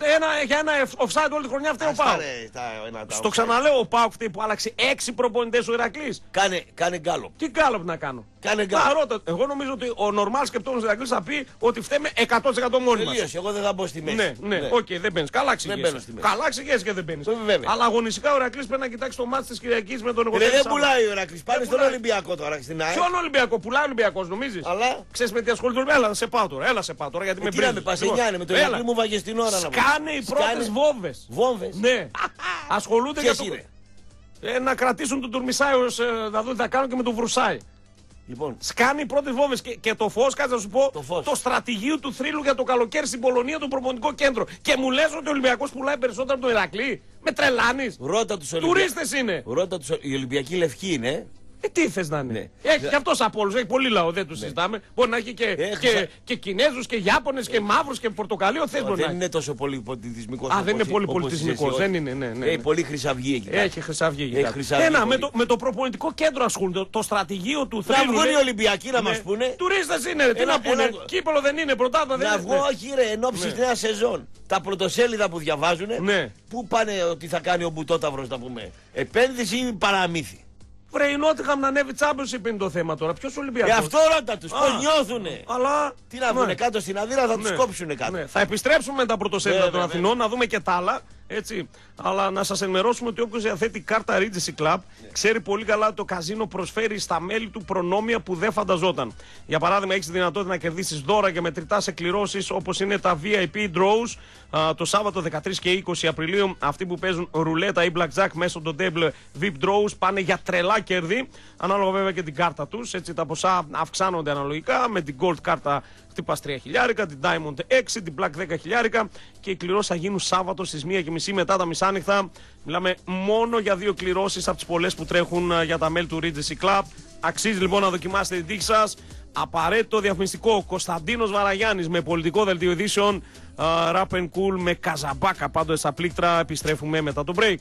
Για ένα offside όλη τη χρονιά φταίει ο Αυτά, ΠΑΟΚ. ρε, τα Στο ξαναλέω, ο ΠΑΟΚ φταίει που άλλαξε 6 προπονητές ο Ηρακλής. Κάνε γκάλο. Τι γκάλωπ να κάνω. Κάνε γκάλωπ. Εγώ νομίζω ότι ο νορμάλ σκεπτόμενος Ηρακλής θα πει ότι φταίμε 100% μόνοι μας. Τελείωσε, εγώ δεν θα μπω στη μέση. Ναι, οκ, δεν μπαίνεις. Καλά μπαίνω εξηγείς. στη μέση. Καλά εξηγείς και δεν μπαίνεις. Βέβαια. Αλλά αγωνιστικά ο Ηρακλής πρέπει να κοιτάξει το μάτς της Κυριακής με τον Ρε, Εγωτέλη. δεν πουλάει ο Ηρακλής. Πάνε στον πουλάει. Ολυμπιακό τώρα στην ΑΕΚ. Ποιον Ολυμπιακό, πουλάει ο Ολυμπιακός, νομίζεις. Αλλά. Ξέρεις με τι ασχολείται ο Ολυμπιακός. Έλα, σε πάω τώρα. Έλα, σε πάω τώρα γιατί με Τι να με πας, 9 είναι με το Ηρακλή μου βάγες την ώρα να πω. Σκάνε οι πρώτες βόμβες. Βόμβες. Ναι. Ασχολούνται Ποιες για το. είναι? Να κρατήσουν τον Τουρμισάη να δουν τι θα κάνουν και με τον Βρουσάη. Λοιπόν, Σκάνει οι πρώτες βόμβες και το φως, κάτσε να σου πω, Το φως. το στρατηγείο του θρύλου για το καλοκαίρι στην Πολωνία, το προπονητικό κέντρο. Και μου λες ότι ο Ολυμπιακός πουλάει περισσότερο από τον Ηρακλή. Με τρελάνεις. ρώτα τους Ολυμπιακούς. Τουρίστες είναι. Ρώτα τους. Οι Ολυμπιακοί λευκοί είναι. Τι θες να είναι. Ναι. Έχει και αυτός από όλους, έχει πολύ λαό, δεν τους συζητάμε. Μπορεί να έχει και Κινέζους και Ιάπωνες και Μαύρους και Πορτοκαλί, θες μπορεί να Δεν έχει. είναι τόσο πολύ πολιτισμικός. Α, δεν είναι πολύ όπως πολιτισμικός, είσαι εσύ, δεν είναι, ναι. Έχει πολύ χρυσαυγή εκεί. Έχει Χρυσαυγή. Έχει κοιτάξτε. Χρυσαυγή πολύ. Με το προπονητικό κέντρο ασχολούνται. Το στρατηγείο του Να θρύλου. βγουν λέει, οι Ολυμπιακοί να ναι. μας πούνε. Τουρίστες είναι, τι Ένα- να πούνε. ένα- Κύπελο δεν είναι, πρωτάθλημα δεν Να είναι. βγω, όχι ρε, εν ώψη της νέας σεζόν. Τα πρωτοσέλιδα που διαβάζουν, Ναι. πού πάνε ότι θα κάνει ο Μπουτόταυρος να πούμε. Επένδυση ή παραμύθι. Βρε, η Νότιχαμ να ανέβει Championship είναι το θέμα τώρα. Ποιος Ολυμπιακός. Αυτό ρώτα τους, πώς νιώθουνε. Αλλά. Τι να βγουνε κάτω στην Αδύρα, θα τους κόψουνε κάτω. Ναι. Θα επιστρέψουμε με τα πρωτοσέλιδα των Βέβαια, Αθηνών, να δούμε και τα άλλα. Έτσι. Αλλά να σας ενημερώσουμε ότι όποιος διαθέτει κάρτα Regency Club ξέρει πολύ καλά ότι το καζίνο προσφέρει στα μέλη του προνόμια που δεν φανταζόταν. Για παράδειγμα, έχεις τη δυνατότητα να κερδίσεις δώρα και μετρητάς εκκληρώσεις όπως είναι τα VIP Draws το Σάββατο 13 και 20 Απριλίου. Αυτοί που παίζουν ρουλέτα ή blackjack μέσω των Table VIP Draws πάνε για τρελά κέρδη. Ανάλογα βέβαια και την κάρτα τους. Έτσι τα ποσά αυξάνονται αναλογικά. Με την Gold κάρτα χτυπάς 3 χιλιάρικα, την Diamond 6, την Black 10 χιλιάρικα και οι κληρώσεις θα γίνουν Σάββατο στις 1:30 μετά τα μισάνυχτα. Μιλάμε μόνο για 2 κληρώσεις από τις πολλές που τρέχουν για τα μέλη του Regency Club. Αξίζει λοιπόν να δοκιμάσετε την τύχη σας. Απαραίτητο διαφημιστικό. Κωνσταντίνος Βαραγιάννης με πολιτικό δελτίο ειδήσεων. Rap and Cool με Καζαμπάκα πάντως στα πλήκτρα. Επιστρέφουμε μετά το break.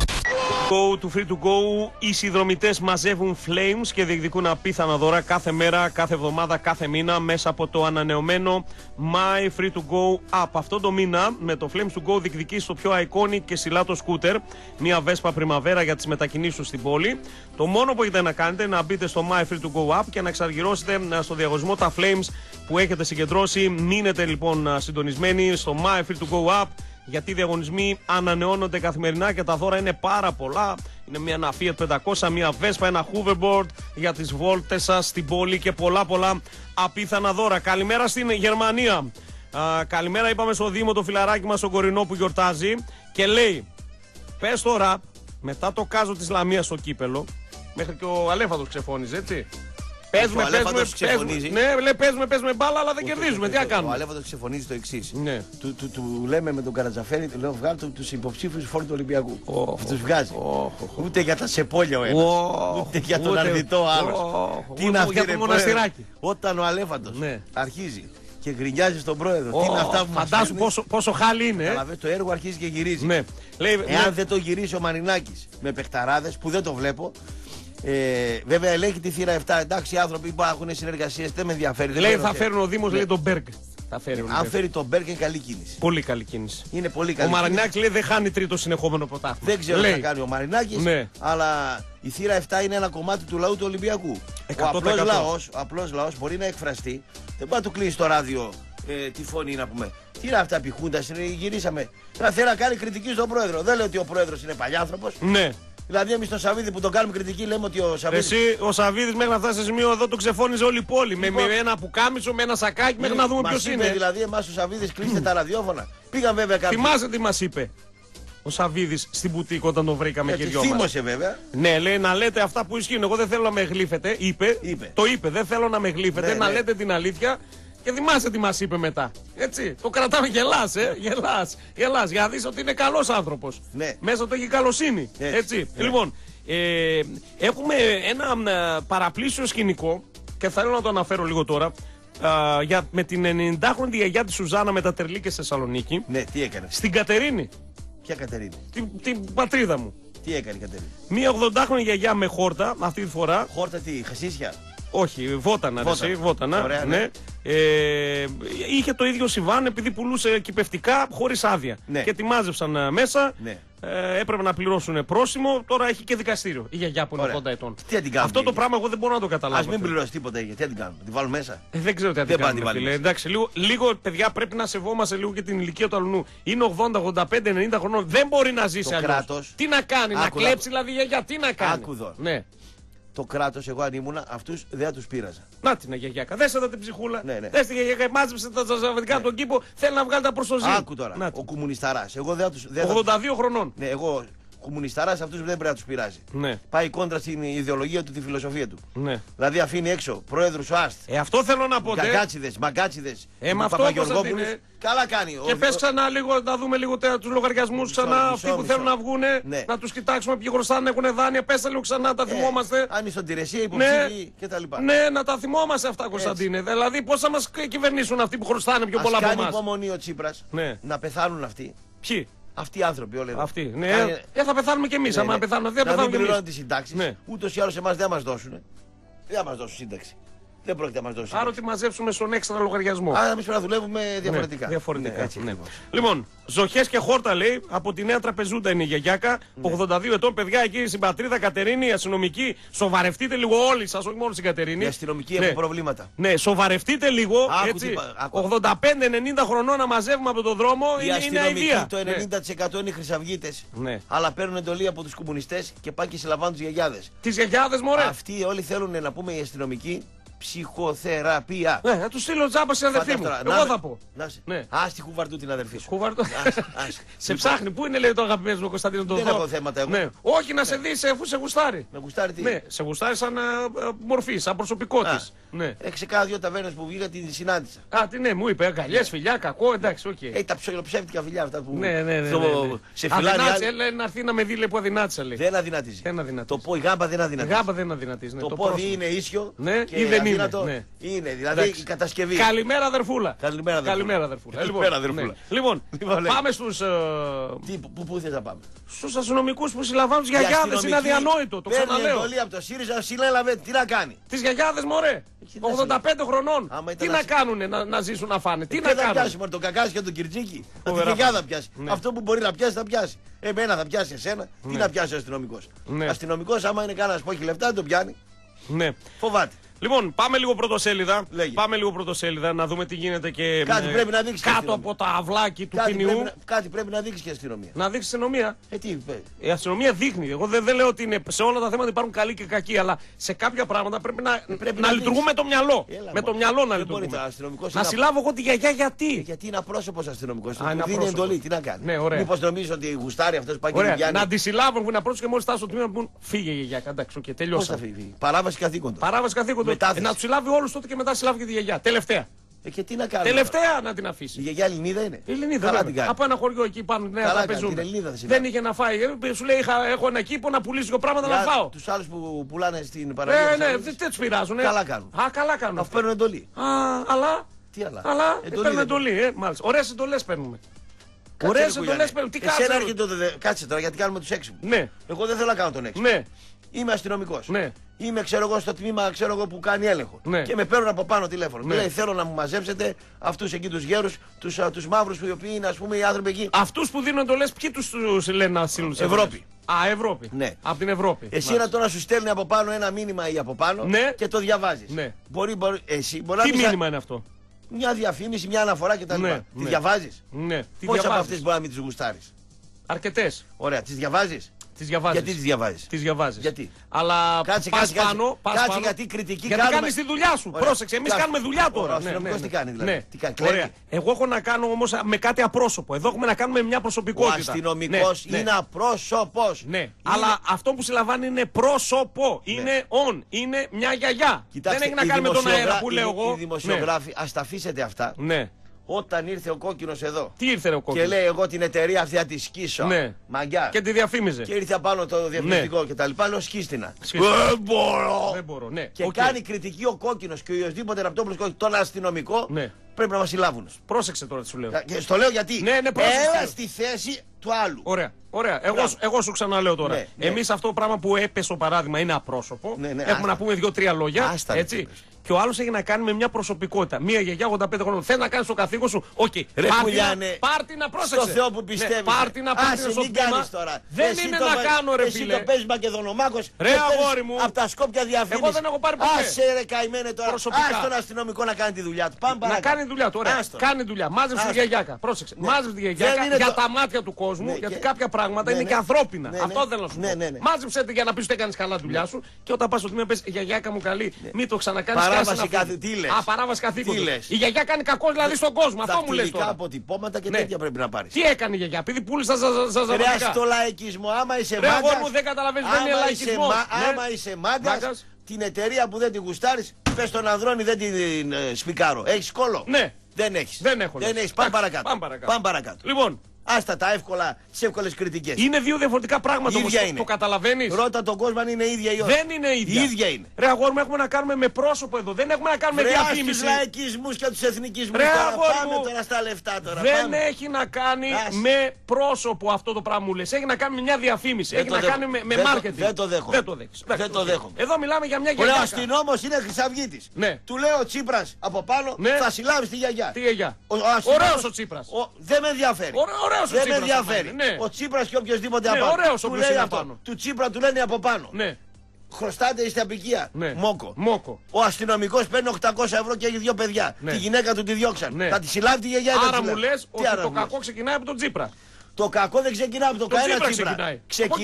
Go to free to go. Οι συνδρομητές μαζεύουν flames και διεκδικούν απίθανα δώρα κάθε μέρα, κάθε εβδομάδα, κάθε μήνα μέσα από το ανανεωμένο My Free to Go app. Αυτό το μήνα με το Flames to Go διεκδικείς το πιο iconic και σιλάτο σκούτερ, μια Vespa Primavera για τις μετακινήσεις σου στην πόλη. Το μόνο που έχετε να κάνετε είναι να μπείτε στο My Free to Go app και να εξαργυρώσετε στο διαγωνισμό τα flames που έχετε συγκεντρώσει. Μείνετε λοιπόν συντονισμένοι στο My Free to Go app, γιατί οι διαγωνισμοί ανανεώνονται καθημερινά και τα δώρα είναι πάρα πολλά. Είναι ένα Fiat 500, μια Vespa, ένα hoverboard για τις βόλτες σας στην πόλη και πολλά απίθανα δώρα. Καλημέρα στην Γερμανία. Καλημέρα είπαμε στο Δήμο το φιλαράκι μας ο Κορινό που γιορτάζει και λέει πες το ραπ μετά το κάζο της Λαμίας στο κύπελο. Μέχρι και ο Αλέφαντος ξεφώνιζε, έτσι. Παίζουμε. Ναι, λέει παίζουμε μπάλα, αλλά δεν κερδίζουμε. Τι να Ο κάνουμε. Αλέφαντος ξεφωνίζει το εξής. Ναι. Του λέμε με τον Καρατζαφέρη, του λέω βγάλω τους υποψήφιους φόρου του Ολυμπιακού. Τους βγάζει. Ούτε για τα σεπόλια ο ένας. Ούτε για τον αρνητό άλλος. Τι είναι αυτή, για ρε, το μοναστηράκι. Όταν ο Αλέφαντος Ναι. αρχίζει και γκρινιάζει στον πρόεδρο, τι είναι αυτά που μας φαντάσου φέρνει. πόσο χάλι είναι. Καταλαβαίνεις, το έργο αρχίζει και γυρίζει. Ναι. Λέει, Εάν δεν το γυρίσει ο Μαρινάκης με παιχταράδες που δεν το βλέπω. Βέβαια ελέγχει τη θύρα 7. Εντάξει, οι άνθρωποι υπάρχουν συνεργασίες, δεν με ενδιαφέρει. λέει θα φέρουν ο Δήμος, λέει τον Μπέργκ. Θα φέρει ο Αν Μπέργκ. φέρει τον Μπέρκ είναι καλή κίνηση. Πολύ καλή κίνηση. Είναι πολύ Ο καλή κίνηση. Μαρινάκης λέει δεν χάνει τρίτο συνεχόμενο πρωτάθλημα. Δεν ξέρω τι θα κάνει ο Μαρινάκης, Ναι. αλλά η θύρα 7 είναι ένα κομμάτι του λαού του Ολυμπιακού. 100%. Ο απλός λαός μπορεί να εκφραστεί. Δεν πάει να του κλείσει το ράδιο τη φωνή να πούμε. Τι είναι αυτά πιχούντας, γυρίσαμε. Να θέλει να κάνει κριτική στον πρόεδρο. Δεν λέω ότι ο πρόεδρος είναι παλιάνθρωπος. Ναι. Δηλαδή, εμείς στον Σαββίδη που τον κάνουμε κριτική λέμε ότι ο Σαββίδης. Εσύ, ο Σαββίδης μέχρι να φτάσει σε σημείο εδώ το ξεφώνιζε όλη η πόλη. Με Λοιπόν. ένα πουκάμισο, με ένα σακάκι μέχρι να δούμε Μας ποιος είπε είναι. δηλαδή, εμάς ο Σαββίδης κλείστε τα ραδιόφωνα. Πήγαν βέβαια κάποιοι. Θυμάσαι τι μας είπε ο Σαββίδης στην μπουτίκ όταν τον βρήκαμε και δυο μας. Θύμωσε βέβαια. Ναι, λέει να λέτε αυτά που ισχύουν. Εγώ δεν θέλω να με γλύφετε. Είπε. Το είπε. Δεν θέλω να με γλύφετε. Ναι, να ναι. λέτε την αλήθεια. Και θυμάσαι τι μας είπε μετά. Έτσι. Το κρατάμε γελάς, Γελάς. Για να δεις ότι είναι καλός άνθρωπος. Ναι. Μέσα του έχει καλοσύνη. Έτσι. Έτσι. Ναι. Λοιπόν, Έχουμε ένα παραπλήσιο σκηνικό και θέλω να το αναφέρω λίγο τώρα. Με την 90χρονη γιαγιά τη Σουζάνα με τα τερλίκες στη Θεσσαλονίκη. Ναι, τι έκανε. Στην Κατερίνη. Ποια Κατερίνη. Την πατρίδα μου. Τι έκανε η Κατερίνη. Μία 80χρονη γιαγιά με χόρτα αυτή τη φορά. Χόρτα τι, χασίσια. Όχι, βότανα. Βότανα. Ωραία, ναι. Είχε το ίδιο συμβάν επειδή πουλούσε κυπευτικά χωρίς άδεια. Ναι. Και τη μάζεψαν μέσα. Ναι. Έπρεπε να πληρώσουν πρόσημο. Τώρα έχει και δικαστήριο. Η γιαγιά που είναι 80 ετών. Τι θα την κάνουμε. Αυτό το πράγμα εγώ δεν μπορώ να το καταλάβω. Ας μην πληρώσει τίποτα, γιατί θα την κάνουμε. Τη βάλουμε μέσα. Δεν ξέρω τι θα την κάνουμε. Φίλε. Εντάξει, λίγο παιδιά πρέπει να σεβόμαστε λίγο και την ηλικία του αλλού. Είναι 80, 85, 90 χρονών. Δεν μπορεί να ζήσει αλλιώς. Κράτος. Τι να κάνει, να κλέψει δηλαδή η γιαγιά, τι να κάνει. Άκουδο. Ναι. Το κράτος, εγώ αν ήμουνα, αυτούς δεν θα τους πείραζα. Να την γιαγιάκα. Δες εδώ την ψυχούλα. Ναι, ναι. Δες την γιαγιάκα, μάζεψε τα ζαβατικά Ναι. τον κήπο, θέλει να βγάλει τα προστοζή. Άκου τώρα. Ο κομμουνισταράς. Εγώ δεν θα τους. 82 χρονών. Ναι, εγώ κομμουνισταράς αυτούς δεν πρέπει να τους πειράζει. Ναι. Πάει κόντρα στην ιδεολογία του, τη φιλοσοφία του. Ναι. Δηλαδή αφήνει έξω πρόεδρους ΟΑΣΤ. Αυτό θέλω να πω. Μαγκάτσιδες. Με αυτό Παπαγεωργόπουλους. Καλά κάνει. Και πες ξανά λίγο, να δούμε λίγο τους λογαριασμούς ξανά. Αυτοί που θέλουν να βγουν, ναι. να τους κοιτάξουμε ποιοι χρωστάνε, έχουν δάνεια. Πες τα λίγο ξανά, τα θυμόμαστε. Αν είναι στον Τηρεσία, υποψήφιοι κτλ. Ναι, να τα θυμόμαστε αυτά, Κωνσταντίνε. Δηλαδή, πώς θα μας κυβερνήσουν αυτοί που χρωστάνε πιο πολλά από εμάς. εμάς. Κάνει υπομονή ο Τσίπρας να πεθάνουν αυτοί. Ποιοι? Αυτοί οι άνθρωποι όλοι εδώ. Αυτοί. Ναι, θα πεθάνουμε κι εμείς. Ναι, Αν πεθάνουμε, δεν θα να πεθάνουμε μην κι εμείς. πληρώνουν τις συντάξεις. Ναι. Ούτως ή άλλως εμάς δεν μας δώσουν. Δεν θα μας δώσουν σύνταξη. Δεν πρόκειται να μας δώσουν. Άρα ότι μαζέψουμε στον έξτρα λογαριασμό. Άρα εμείς πρέπει να δουλεύουμε διαφορετικά. Ναι, διαφορετικά. Ναι, έτσι, ναι. ακριβώς. Λοιπόν, Ζοχές και χόρτα λέει από τη Νέα Τραπεζούντα είναι η γιαγιάκα. 82 ετών, παιδιά εκεί στην πατρίδα Κατερίνη, η αστυνομική. Σοβαρευτείτε λίγο όλοι σας, όχι μόνο στην Κατερίνη. Οι αστυνομικοί έχουν προβλήματα. Ναι, σοβαρευτείτε λίγο. Άκου Έτσι, τι 85-90 χρονών να μαζεύουμε από τον δρόμο είναι αηδία. Το 90% είναι χρυσαυγίτες. Ναι. Αλλά παίρνουν εντολή από τους κομμουνιστές και πάνε και συλλαμβάνουν τους γιαγιάδες. Τις γιαγιάδες, μωρέ. Αυτοί όλοι θέλουν να πούμε οι αστυνομικοί ψυχοθεραπεία. Ναι, να του στείλω τζάμπα στην αδερφή μου. Εγώ θα πω. Ναι. Α τη Χουβαρτού την αδερφή σου. Χουβαρτού. Σε ψάχνει, πού είναι λέει το αγαπημένο μου Κωνσταντίνο το Δεν έχω θέματα εγώ. Ναι. Όχι να σε δει αφού σε γουστάρει. Με γουστάρει τι. Ναι, σε γουστάρει σαν μορφή, σαν προσωπικό τη. Ναι. Έχει κάνα δύο ταβέρνες που βγήκα την συνάντησα. Α, τι ναι, μου είπε, αγκαλιέ, φιλιά, κακό, εντάξει, οκ. Τα ψιλοψεύτικα φιλιά αυτά που. Ναι. Σε φυλάνε. Λέει να έρθει να με δει λέει που αδυνάτησα λέει. Δεν αδυνατίζει. Το πω η γάμπα δεν αδυνατίζει. Γάμπα δεν αδυνατίζει. Το πόδι είναι ίσιο. Ή δεν είναι. Είναι, δηλαδή η κατασκευή. Καλημέρα αδερφούλα. Καλημέρα αδερφούλα. Λοιπόν, πάμε στους. Πού θες να πάμε? Στους αστυνομικούς που συλλαμβάνουν τις γιαγιάδες. Είναι αδιανόητο. Το ξαναλέω. Παίρνει εντολή από το ΣΥΡΙΖΑ, συνέλαβε, τι να κάνει? Τις γιαγιάδες μωρέ. 85 χρονών. Τι να κάνουνε να ζήσουν να φάνε. Τι να κάνουν. Θα πιάσει μόνο τον Κακάσι και τον Κυρτσίκη. Τη γιαγιά θα πιάσει. Αυτό που μπορεί να πιάσει θα πιάσει. Εμένα θα πιάσει εσένα. Τι να πιάσει ο αστυνομικός? Αστυνομικός άμα είναι κανένας που έχει λεφτά δεν τον πιάνει. Φοβάται. Λοιπόν, πάμε λίγο πρωτοσέλιδα. Πάμε λίγο πρωτοσέλιδα να δούμε τι γίνεται και πρέπει να δείξει κάτω από τα αυλάκι του ποινιού. Κάτι πρέπει να δείξει και η αστυνομία. Να δείξει η αστυνομία. Η αστυνομία δείχνει. Εγώ δεν λέω ότι είναι, σε όλα τα θέματα υπάρχουν καλοί και κακοί, αλλά σε κάποια πράγματα πρέπει να λειτουργούμε με το μυαλό. Με το μυαλό να λειτουργούμε. Να συλλάβω εγώ τη γιαγιά γιατί. Γιατί είναι απρόσωπος αστυνομικός. Του δίνει εντολή, τι να κάνει. Μήπως νομίζει ότι γουστάρει αυτό που πάει και πιάνει. Να τη συλλάβουν που είναι απρόσωπο και μόλις φτάσουν στο τμήμα να πούν φύγε η γιαγιά. Εντάξει, τελειώσα. Παράβαση καθήκοντος. Να του συλλάβει όλου τότε και μετά συλλάβει και τη γιαγιά. Τελευταία. Και τι να κάνει. Τελευταία να την αφήσει. Η γιαγιά Ελληνίδα είναι. Ελληνίδα. Από ένα χωριό εκεί πάνω Νέα Τραπεζούντα. Δεν είχε να φάει. Σου λέει έχω ένα κήπο να πουλήσει δύο πράγματα να φάω. Του άλλου που πουλάνε στην παραλία. Ναι, δεν του πειράζουν. Καλά κάνουν. Καλά κάνουν. Αφού παίρνουν εντολή. Αλλά. Τι άλλα. Αλλά παίρνουν εντολή. Μάλιστα. Ωραίες εντολές παίρνουμε. Ωραίες εντολές παίρνουμε. Τι κάνουμε. Κάτσε τώρα γιατί κάνουμε του έξυπνους. Ναι. Εγώ δεν θέλω να κάνω τον έξυπνο. Ναι. Είμαι αστυνομικός. Ναι. Είμαι στο τμήμα που κάνει έλεγχο. Ναι. Και με παίρνουν από πάνω τηλέφωνο. Ναι. Λέει θέλω να μου μαζέψετε αυτούς εκεί τους γέρους, τους μαύρους οι οποίοι είναι ας πούμε οι άνθρωποι εκεί. Αυτούς που δίνουν εντολές, ποιοι τους λένε να στείλουν σε Ευρώπη. Ευρώπη. Ναι. Από την Ευρώπη. Εσύ να τώρα σου στέλνει από πάνω ένα μήνυμα ή από πάνω και το διαβάζεις. Ναι. Εσύ, τι μήνυμα είναι αυτό? Μια διαφήμιση, μια αναφορά κτλ. Ναι. Τη διαβάζεις. Ναι. Πόσες από αυτές μπορεί να μην τις γουστάρεις? Αρκετές. Ωραία, τις διαβάζεις. Γιατί τις διαβάζεις? Τις διαβάζεις. Γιατί? Αλλά κάτσε πάνω. Γιατί κριτική γιατί κάνουμε. κάνεις τη δουλειά σου. Ωραία. Πρόσεξε, εμείς κάνουμε δουλειά τώρα. Ο αστυνομικός τι κάνει δηλαδή? Ναι. Τι κάνει, ωραία. Εγώ έχω να κάνω όμως με κάτι απρόσωπο. Εδώ έχουμε να κάνουμε μια προσωπικότητα. Ο αστυνομικός είναι απρόσωπος. Ναι. Αλλά αυτό που συλλαμβάνει είναι πρόσωπο. Είναι on. Είναι μια γιαγιά. Κοιτάξτε, δεν έχει να κάνει με τον αέρα που λέω εγώ. Οι δημοσιογράφοι, ας τα αφήσετε αυτά. Ναι. Όταν ήρθε ο κόκκινος εδώ. Τι ήρθε ο Και κόκκινος? λέει: εγώ την εταιρεία αυτή θα τη σκίσω. Ναι. Μαγκιά. Και τη διαφήμιζε. Και ήρθε απάνω το διαφημιστικό και τα λοιπά. Λέω: σκίστηνα. Σκίστηνα. Δεν μπορώ. Δεν μπορώ, ναι. Και Οκ. κάνει κριτική ο κόκκινος και οποιοδήποτε ραπτόπουλος κόκκινος, τον αστυνομικό, Ναι. πρέπει να μας συλλάβουν. Πρόσεξε τώρα τι σου λέω. Και στο λέω γιατί. Ναι, πρόσεξε. Έλα στη θέση του άλλου. Ωραία. Ωραία. Μπράβο. Εγώ σου ξαναλέω τώρα. Ναι, ναι. Εμείς αυτό το πράγμα που έπεσε ο παράδειγμα είναι απρόσωπο. Ναι, ναι, Έχουμε άστα. να πούμε 2-3 λόγια. Άστα, ρε, έτσι. τι πες. Και ο άλλος έχει να κάνει με μια προσωπικότητα. Μία γιαγιά 85 χρόνων. Θέλει να κάνει το καθήκον σου. Οκ. Ρε πουλιάνε, Πάρτι να πρόσεξε. Στο Θεό που πιστεύεις. Ναι, πάρτι να πάρτι Άσε, στο μην πείμα. κάνεις τώρα. Δεν Εσύ είναι το να βα- κάνω ρε εσύ φίλε. το παίζεις Μακεδονομάκος. Ρε, αγόρι μου. Από τα Σκόπια διαφήμιση. Εγώ δεν έχω πάρει ποτέ. Άσε ρε καημένε τώρα. Προσωπικά. Άσε τον αστυνομικό να κάνει τη δουλειά του. Πάμε Να παρακάτω. κάνει δουλειά του. Ωραία. Άστο. Κάνει δουλειά. Μάζεψε τη Άστο. γιαγιάκα. Πρόσεξε. Ναι. Μάζεψε τη Δεν γιαγιάκα είναι για το- τα μάτια του κόσμου. Ναι, Γιατί και- κάποια πράγματα Ναι, είναι ναι. και ανθρώπινα. Ναι, Αυτό ναι. θέλω να σου Ναι, πω. ναι, ναι. Μάζεψε τη για να πει ότι έκανε καλά δουλειά σου και όταν πα στο τμήμα πες γιαγιάκα μου καλή. Μην το ξανακάνει. Παράβαση τι λες? Α, παράβαση καθήκοντος. Τι λες? Η γιαγιά κάνει κακό δηλαδή στον κόσμο. Αυτό μου λε Δακτυλικά τώρα. αποτυπώματα και Ναι. τέτοια πρέπει να πάρεις. Τι έκανε η γιαγιά, επειδή πούλησε Ρε ζαζαβατικά. στο λαϊκισμό, άμα είσαι Ρε, αγόρι μάγκας, μου, δεν καταλαβαίνεις, δεν είναι άμα λαϊκισμός. Ναι. άμα είσαι μάγκας, Μάγκας. την εταιρεία που δεν την γουστάρεις, πες στον Ανδρώνη δεν την σπικάρω. Έχεις κόλλο? Ναι. Δεν έχεις. Δεν έχω, Δεν λες. έχεις. Πάμε Εντάξει, παρακάτω. πάμε Πάμε παρακάτω. Λοιπόν, Άστα τα εύκολα, τις εύκολες κριτικές. είναι δύο διαφορετικά πράγματα όμως. Ίδια είναι. Το καταλαβαίνεις. Ρώτα τον κόσμο αν είναι ίδια ή όχι. Δεν είναι ίδια. Η ίδια είναι. Ρε αγόρι μου, έχουμε να κάνουμε με πρόσωπο εδώ. Δεν έχουμε να κάνουμε Βρε, διαφήμιση. στους λαϊκισμούς και τους εθνικισμούς Ρε, τώρα. αγόρι Πάμε μου, τώρα στα λεφτά τώρα. Δεν πάμε. έχει να κάνει Άσε. με πρόσωπο αυτό το πράγμα που λες. Έχει να κάνει με μια διαφήμιση. Δεν Έχει το να δέχομαι. κάνει με Δεν το- marketing. δεν το δέχομαι. Δεν το δέχεις. Δεν το δέχομαι. Εδώ μιλάμε για μια Ο γιαγιά. αστυνόμος είναι χρυσαυγίτης. Ναι. Του λέει ο Τσίπρας από πάνω Ναι. θα συλλάβεις τη γιαγιά. Τι γιαγιά. Αστυνόμος- Ωραίος ο Τσίπρας. Δεν με ενδιαφέρει. Ωραίος ο Δεν με Τσίπρας ενδιαφέρει. απάνω, ναι. Ο Τσίπρας και οποιοδήποτε Ναι, απάνω. ωραίος Του όποιος λέει είναι αυτό. απάνω. Του Τσίπρα του λένε από πάνω. Ναι. Χρωστάτε, είστε απικία. Ναι. Μόκο. Μόκο. Ο αστυνομικός παίρνει 800 ευρώ και έχει δύο παιδιά. Ναι. Τη γυναίκα του τη διώξαν. Ναι. Θα τη συλλάβει τη γιαγιά ή δεν Άρα τη μου συλλάβει? λες Τι ότι άρα το μου λες? κακό ξεκινάει από τον Τσίπρα. Το κακό δεν ξεκινάει από το κανένα Τσίπρα Τσίπρα. ξεκινάει.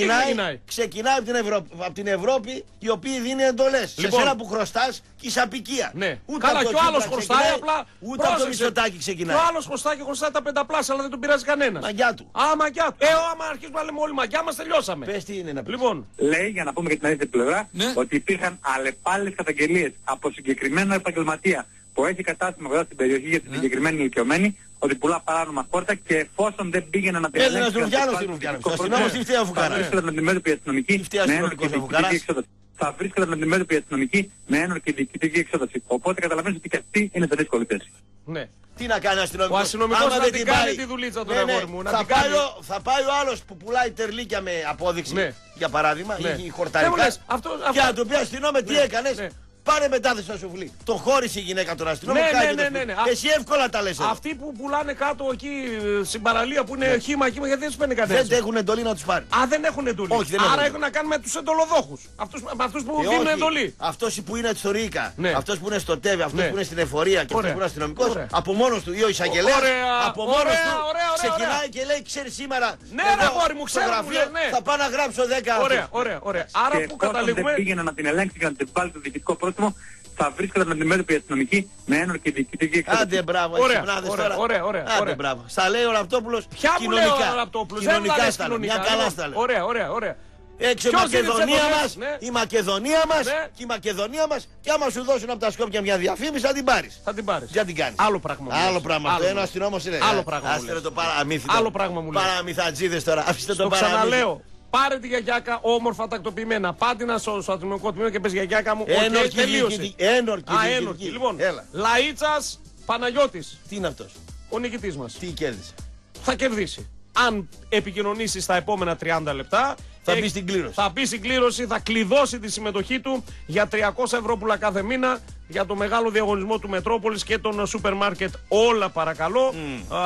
Ξεκινάει από την Ευρώπη, η οποία δίνει εντολές. Λοιπόν. Σε σένα που χρωστάς και είσαι απικία. Ναι. Ούτε Καλά, από το και ο άλλος Τσίπρα χρωστάει ξεκινάει, απλά. Ούτε από το πρόσεξε. Μητσοτάκη Και ξεκινάει. ο άλλος χρωστάει και χρωστάει τα πενταπλάσια, αλλά δεν τον πειράζει κανένα. Μαγιά του. Α, μαγιά του. Άμα αρχίσουμε να λέμε όλοι μαγιά μας, τελειώσαμε. Πες τι είναι να πεις. Λοιπόν, Λέει, για να πούμε και την αντίθετη πλευρά, ότι υπήρχαν αλλεπάλληλες καταγγελίες από συγκεκριμένο επαγγελματία που έχει κατάστημα κοντά στην περιοχή για τη συγκεκριμένη ηλικιωμένη, ότι πουλά παράνομα φόρτα και εφόσον δεν πήγαινε να την Έλληνας ελέγξει Ρουφιάνος το ή Ρουφιάνος. το Ο αστυνόμος προτέ, τι φταίει ο θα Φουκαράς. βρίσκεται αντιμέτωπη αστυνομική Τι φταίει με ένορκη αστυνομικός ο διοικητική Φουκαράς. εξόδαση. Θα βρίσκεται αντιμέτωπη αστυνομική με ένορκη διοικητική εξόδαση. Οπότε καταλαβαίνεις ότι και αυτή είναι σε δύσκολη θέση. ναι. Τι να κάνει ο αστυνομικός. Ο αστυνομικός Άμα να δεν την κάνει πάρει. τη δουλίτσα του, Ναι, ναι. αγόρι μου, να Θα την πάει κάνει. θα πάει ο άλλος που πουλάει τερλίκια με απόδειξη. Ναι. Για παράδειγμα, Ναι. ή Δεν μου χορταρικά. λες, Και να του πει αστυνόμε τι έκανες. Ναι. Πάρε μετάθεση στο σουφλί. Τον χώρισε η γυναίκα τον αστυνόμο. Ναι, κάει ναι, το ναι, σπίτι. ναι. Εσύ εύκολα τα λες. εδώ. Αυτοί που πουλάνε κάτω εκεί στην παραλία που είναι χύμα, γιατί δεν τους παίρνει κανένας. Δεν έχουν εντολή να τους πάρει. Α, δεν έχουν εντολή. Όχι, δεν Άρα έχουν. έχουν να κάνουν με τους εντολοδόχους. Με αυτούς που δίνουν όχι. εντολή. Αυτός που είναι στο ΡΙΚΑ, Ναι. αυτός που είναι στο ΤΕΒ, αυτός Ναι. που είναι στην εφορία και αυτός Ωραία. που είναι αστυνομικός, Ωραία. από μόνος του ή ο εισαγγελέας, Ωραία. από μόνος Ωραία, του ωραία, ωραία, ξεκινάει ωραία. και λέει: Ξέρεις σήμερα, Ναι, εδώ, ρε, αγόρι μου, στο ξέρω, γραφείο, μου λες, ναι. θα πάω να γράψω 10 Ωραία, άνθρωπους. ωραία, ωραία. Άρα Και που εφόσον καταλήγουμε. δεν πήγαινε να την ελέγξει και να την βάλει το διοικητικό πρόστιμο, θα βρίσκεται αντιμέτωπη αστυνομική με ένορκη διοικητική εξόδαση. Άντε μπράβο, Ωραία, ξυπνάδες ωραία, τώρα. ωραία, ωραία, Άντε ωραία. μπράβο. Στα λέει ο Ραπτόπουλος Ποια μου λέει κοινωνικά. ο Ραπτόπουλος, δεν τα Κοινωνικά λες στα λέει. Μια κοινωνικά. καλά Λοιπόν, στα λέει. Ωραία, ωραία, ωραία. Έξω η Ποιος δίνει τις Μακεδονία εντολές, μας, ναι. η Μακεδονία μας Ναι. και η Μακεδονία μας και άμα σου δώσουν από τα Σκόπια μια διαφήμιση θα την πάρεις. Θα την πάρεις. Για την κάνεις. Άλλο πράγμα. μου Άλλο λες. πράγμα. Άλλο Αυτό είναι ο λες. αστυνόμος είναι. Άλλο πράγμα μου Άστε λες. το παραμύθι. Άλλο τώρα. πράγμα μου λες. Παραμυθατζίδες τώρα. Αφήστε Το το παραμύθι. ξαναλέω. Πάρε τη γιαγιάκα όμορφα τακτοποιημένα. Πάτε να στο αστυνομικό τμήμα και πες γιαγιάκα μου. Ένορκη Οκ, τελείωσε. διοικητική. Ένορκη Α, διοικητική. ένορκη. Λοιπόν, Έλα. Λαΐτσας Παναγιώτης, Τι είναι αυτός. ο νικητής μας. Τι κέρδισε. Θα κερδίσει. Αν επικοινωνήσει στα επόμενα 30 λεπτά. Θα μπει στην κλήρωση. Θα μπει στην κλήρωση, θα κλειδώσει τη συμμετοχή του για 300 ευρώ κάθε μήνα για το μεγάλο διαγωνισμό του Μετρόπολης και τον σούπερ μάρκετ όλα παρακαλώ.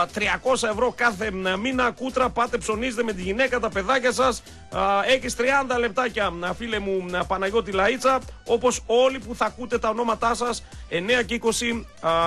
300 ευρώ κάθε μήνα, κούτρα, πάτε ψωνίζετε με τη γυναίκα, τα παιδάκια σας. Έχεις 30 λεπτάκια φίλε μου Παναγιώτη Λαΐτσα, όπως όλοι που θα ακούτε τα ονόματά σας 9 και 20,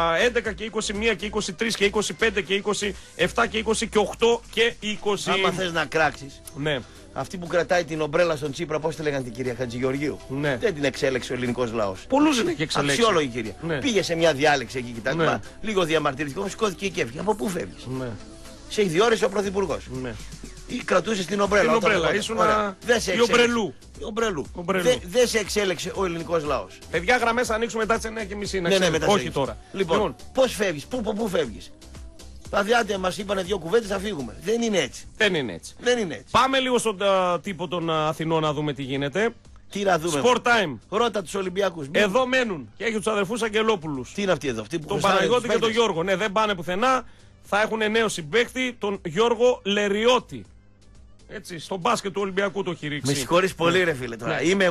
11 και 21 και 23 και 25 και 27 και 20 και 8 και 20. Άμα θες να κράξεις. Ναι. Αυτή που κρατάει την ομπρέλα στον Τσίπρα, πώς τη λέγανε την κυρία Χατζηγεωργίου. Ναι. Δεν την εξέλεξε ο ελληνικός λαός. Πολλούς είναι και εξελέξει. Αξιόλογη κυρία. Ναι. Πήγε σε μια διάλεξη εκεί και τα Ναι. λοιπά. Λίγο διαμαρτυρητικό, σηκώθηκε και έφυγε. Από πού φεύγεις. Ναι. Σε διόρισε ο πρωθυπουργός. Ναι. Ή κρατούσε την ομπρέλα. Την όταν ομπρέλα, ερχόταν. ήσουν Ωραία. Δεν σε η εξέλεξε. ομπρελού. Ομπρελού. Ομπρελού. Δεν σε εξέλεξε ο ελληνικός λαός. Παιδιά, γραμμές ανοίξουμε μετά τις 9:30 να Ναι, ναι, ξέρετε. μετά Όχι σε- τώρα. Λοιπόν, πώς φεύγεις, πού φεύγεις. Δηλαδή, άντε μας είπανε 2 κουβέντες, θα φύγουμε. Δεν είναι έτσι. Δεν είναι έτσι. Δεν είναι έτσι. Πάμε λίγο στον τύπο των Αθηνών να δούμε τι γίνεται. Τι να δούμε. Sport Time. Ρώτα τους Ολυμπιακούς. Εδώ μένουν και έχει τους αδερφούς Αγγελόπουλους. Τι είναι αυτοί εδώ, αυτοί που Τον χρωστάνε Παναγιώτη τους και τον παίκτες. Γιώργο. Ναι, δεν πάνε πουθενά. Θα έχουν νέο συμπαίκτη, τον Γιώργο Λεριώτη. Έτσι, στο μπάσκετ του Ολυμπιακού το έχει ρίξει. Με συγχωρείς πολύ, ρε φίλε τώρα. Ναι. Είμαι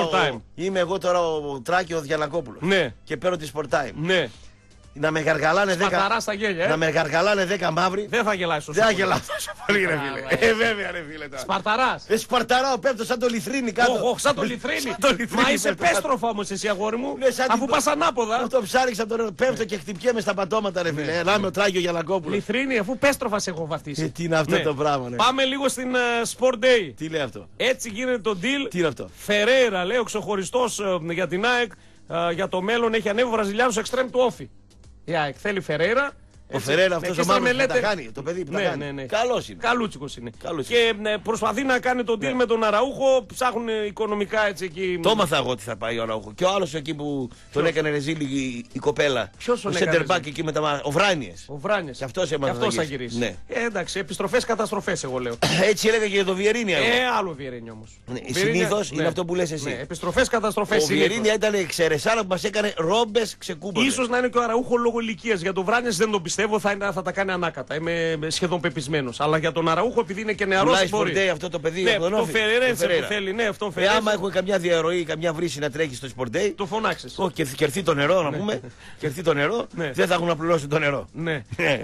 εγώ Η τώρα ο Τράκιος Διανακόπουλος. Ναι. Και παίρνω τη Sport Time. Ναι. Να με γαργαλάνε 10. Παταρά στα γέλια, Να με γαργαλάνε 10 μαύροι. Δεν θα γελάσει ο Δεν θα Σούκουλος. γελάω τόσο πολύ, ρε φίλε. Βέβαια, ρε φίλε τώρα. Σπαρταράς. Σπαρταράω, πέφτω σαν το λιθρίνι κάτω. Όχι, σαν το λιθρίνι. Σαν το λιθρίνι Μα είσαι πέφτω πέστροφα όμως εσύ, αγόρι μου. Ναι, σαν Αφού την- πας ανάποδα. Το ψάριξα τον νερό. Πέφτω και χτυπιέμαι στα πατώματα, ρε φίλε. Να είμαι ο Τράκιο Γιανακόπουλος. Λιθρίνι, αφού πέστροφα σε έχω βαφτίσει. Τι είναι αυτό Ναι. το πράγμα, ναι. Πάμε λίγο στην Sport Day. Τι λέει αυτό. Έτσι γίνεται το deal. Τι είναι αυτό. Φερέιρα, λέει ο ξεχωριστός για την ΑΕΚ. Για το μέλλον έχει ανέβει ο Βραζιλιάνος εξτρέμ του Όφη. Η ΑΕΚ θέλει Φερέιρα. Ο Φεραίρα αυτός ο μαύρος που τα κάνει, το παιδί που τα Ναι, κάνει. ναι, ναι. Καλός είναι. Καλούτσικος είναι. Καλούτσικος. Και προσπαθεί να κάνει τον deal με τον Αραούχο. Ψάχνουν οικονομικά έτσι εκεί. Το έμαθα εγώ ότι θα πάει ο Αραούχο. Και ο άλλος εκεί που τον έκανε ρεζίλη η κοπέλα. Ποιος τον ο έκανε center back ρεζίλη? εκεί με τα. Ο Βράνιες. Ο Βράνιες. Και αυτός έμαθε Και αυτός να θα γυρίσει. γυρίσει. Ναι. Εντάξει, επιστροφές καταστροφές εγώ λέω. Έτσι έλεγα και για το Βιερίνια. εγώ. Άλλο Βιερίνια όμως. Ναι, Βιερίνια, συνήθως είναι αυτό που λες εσύ. Ναι, επιστροφές καταστροφές. Ο Βιερίνια ήταν εξαιρεσάρα που μας έκανε ρόμπες ξεκούμπονες. Ίσως να είναι και ο Αραούχο λόγω ηλικίας. Για τον Βράνιες δεν τον πιστεύω, θα τα κάνει ανάκατα. Είμαι σχεδόν πεπισμένος. Αλλά για τον Αραούχο, επειδή είναι και νεαρός, Πουλάει μπορεί. Sport Day αυτό το παιδί. Ναι, από τον το Όφη. Φερέρενσε Φεραίρα. που θέλει. Ναι, αυτό Άμα Φερέρενσε. έχουμε καμιά διαρροή, καμιά βρύση να τρέχει στο Sport Day. Το φωνάξεις. Όχι, κερθεί το νερό να πούμε. Κερθεί το νερό. Ναι. Δεν θα έχουν να πληρώσουν το νερό. Ναι.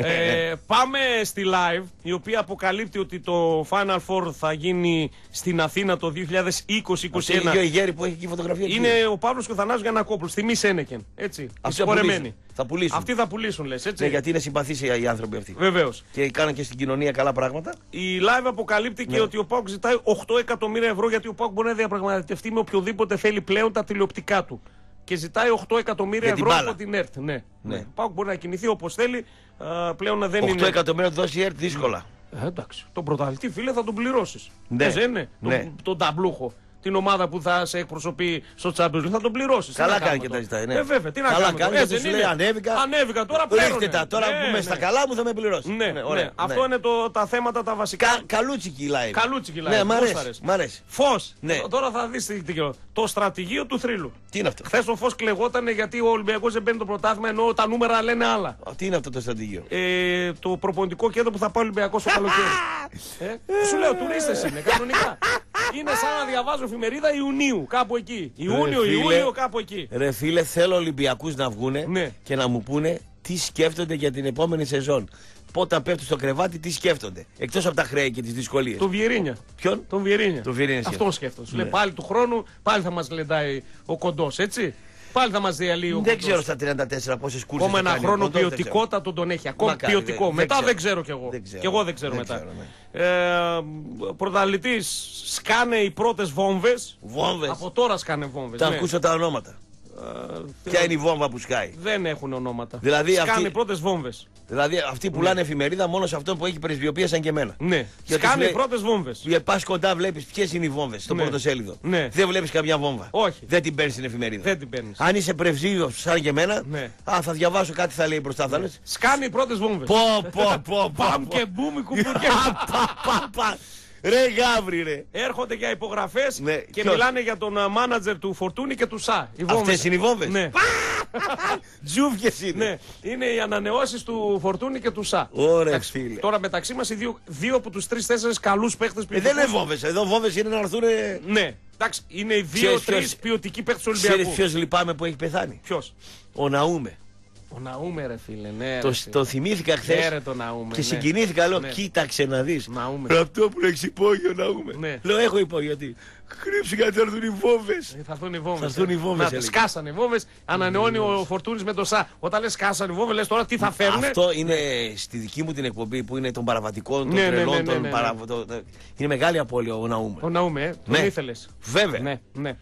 Πάμε στη live, η οποία αποκαλύπτει ότι το Final Four θα γίνει στην Αθήνα το 2020-2021. Είναι η γέρη που έχει εκεί φωτογραφία. Είναι ο Παύλος και ο Θανάσης Γιαννακόπουλος. Τιμή Σένεκεν. Έτσι. Αυτοί Συγχωρεμένοι. θα πουλήσουν. Αυτοί θα πουλήσουν, λες, έτσι. Ναι, γιατί είναι συμπαθείς οι άνθρωποι αυτοί. Βεβαίως. Και κάνουν και στην κοινωνία καλά πράγματα. Η live αποκαλύπτει και ότι ο ΠΑΟΚ ζητάει 8 εκατομμύρια ευρώ γιατί ο ΠΑΟΚ μπορεί να διαπραγματευτεί με οποιοδήποτε θέλει πλέον τα τηλεοπτικά του. Και ζητάει 8 εκατομμύρια Για την ευρώ μπάλα. από την ΕΡΤ. Ναι. Ναι. Ο ΠΑΟΚ μπορεί να κινηθεί όπως θέλει. Πλέον δεν 8 είναι. εκατομμύρια του δώσει η ΕΡΤ δύσκολα. Εντάξει. Τον πρωταθλητή, φίλε, θα τον πληρώσεις. Ναι. Δεν είναι. Ναι. Τον ταμπλούχο. Την ομάδα που θα σε εκπροσωπεί στο Champions League θα τον πληρώσεις. Τι Καλά να κάνει κάνουμε και τα τώρα. ζητάει. Ναι. Βέβαια, τι να Καλά κάνουμε. κάνει τώρα. γιατί Έτσι σου δεν λέει είναι. ανέβηκα. Ανέβηκα τώρα Ρίχτε παίρνω. τα. Τώρα που είμαι στα καλά μου θα με πληρώσει. Ναι, ωραία. ναι. Αυτό είναι τα θέματα τα βασικά. Καλούτσικη η live. Καλούτσικη live. Ναι, μ' Πώς αρέσει. αρέσει. Μ' αρέσει. Φως. Ναι. Τώρα θα δεις το στρατηγείο του θρύλου. Τι είναι αυτό. Χθες ο Φως κλεγότανε γιατί ο Ολυμπιακός δεν παίρνει το πρωτάθλημα ενώ τα νούμερα λένε άλλα. Τι είναι αυτό το στρατηγείο. Το προπονητικό κέντρο που θα πάει ο Ολυμπιακός το καλοκαίρι. Σου λέω, τουρίστες είναι κανονικά. Είναι σαν να διαβάζω εφημερίδα Ιουνίου, κάπου εκεί. Ιούνιο, κάπου εκεί. Ρε φίλε, θέλω Ολυμπιακούς να βγούνε Ναι. και να μου πούνε τι σκέφτονται για την επόμενη σεζόν. Πότε πέφτουν στο κρεβάτι, τι σκέφτονται. Εκτός από τα χρέη και τις δυσκολίες. Τον Βιερίνια. Ποιον? Τον Βιερίνια. Τον Βιερίνια Αυτό σκέφτονται. σκέφτονται. Σου λέει πάλι του χρόνου, πάλι θα μας λεντάει ο κοντός, έτσι. Πάλι θα μας διαλύει ο Δεν κοντός. ξέρω στα 34 πόσες κούρσες. Ακόμα θα ένα κάνει ο χρόνο Κοντός, δεν ξέρω. ποιοτικότατο τον έχει. Ακόμα Μακάρι, ποιοτικό. δεν Μετά ξέρω. δεν ξέρω κι εγώ. Δεν ξέρω. Κι εγώ δεν ξέρω Δεν μετά. ξέρω, ναι. Πρωταθλητής σκάνε οι πρώτες βόμβες. Βόμβες. Από τώρα σκάνε βόμβες. Θα ναι. ακούσω τα ονόματα. Ποια είναι η βόμβα που σκάει. Δεν έχουν ονόματα. Δηλαδή σκάνε αυτοί- οι πρώτες βόμβες. Δηλαδή αυτοί πουλάνε εφημερίδα μόνο σε αυτόν που έχει πρεσβειοποίηση σαν και εμένα. Ναι. Γιατί Σκάνε σου οι λέει- πρώτες βόμβες. Πα κοντά, βλέπει ποιε είναι οι βόμβες στο Ναι. πρώτο σέλιδο. Ναι. Δεν βλέπει καμιά βόμβα. Όχι. Δεν την παίρνει στην εφημερίδα. Δεν την παίρνεις. Αν είσαι πρεσβείο σαν και εμένα, Ναι. θα διαβάσω κάτι θα λέει μπροστά. Θα λες, Σκάνε οι πρώτες βόμβες. πω. Παμ και μπούμ οι κουμπουκές. Πα. Ρε γάβρι, ρε. Έρχονται για υπογραφές Ναι, και ποιος? μιλάνε για τον μάνατζερ του Φορτούνη και του Σα. Οι βόμβες. Αυτές είναι οι βόμβες. Ναι. Τζούφιες είναι. Ναι, είναι οι ανανεώσεις του Φορτούνη και του Σα. Ωραία, Εντάξει, φίλε. τώρα μεταξύ μας οι δύο από τους 3-4 καλούς παίχτες Δεν είναι βόμβες. Εδώ βόμβες είναι να έρθουν. Ναι, εντάξει, είναι οι Ξέρεις 2-3 ποιος- ποιοτικοί παίχτες του Ξέρεις Ολυμπιακού. ποιος λυπάμαι που έχει πεθάνει. Ποιος? Ο Ναούμε. Ο Ναούμε, ρε φίλε, ναι. Το θυμήθηκα Ναι, χθε ρε, το Ναούμε, και ναι. συγκινήθηκα. Λέω, Ναι. κοίταξε να δει. Ναούμε. Αυτό που έχει υπόγειο Ναούμε. Ναι. Λέω, έχω υπόγειο. Γιατί κρύψει γιατί θα έρθουν οι βόμβες. Θα έρθουν οι βόμβες. Θα έρθουν οι βόμβες, Να, έλεγε. σκάσανε οι βόμβες, ανανεώνει ο Φορτούνης με το Σα. Όταν λες σκάσανε οι βόμβες, λες τώρα τι θα φέρουν. Αυτό είναι στη δική μου την εκπομπή που είναι των παραβατικών, των Ναι, ναι, τρελών, ναι, ναι, των ναι. Είναι μεγάλη απώλεια ο Ναούμε. Ο Ναούμε, τον Ναι. ήθελες. Βέβαια. Ναι, ναι.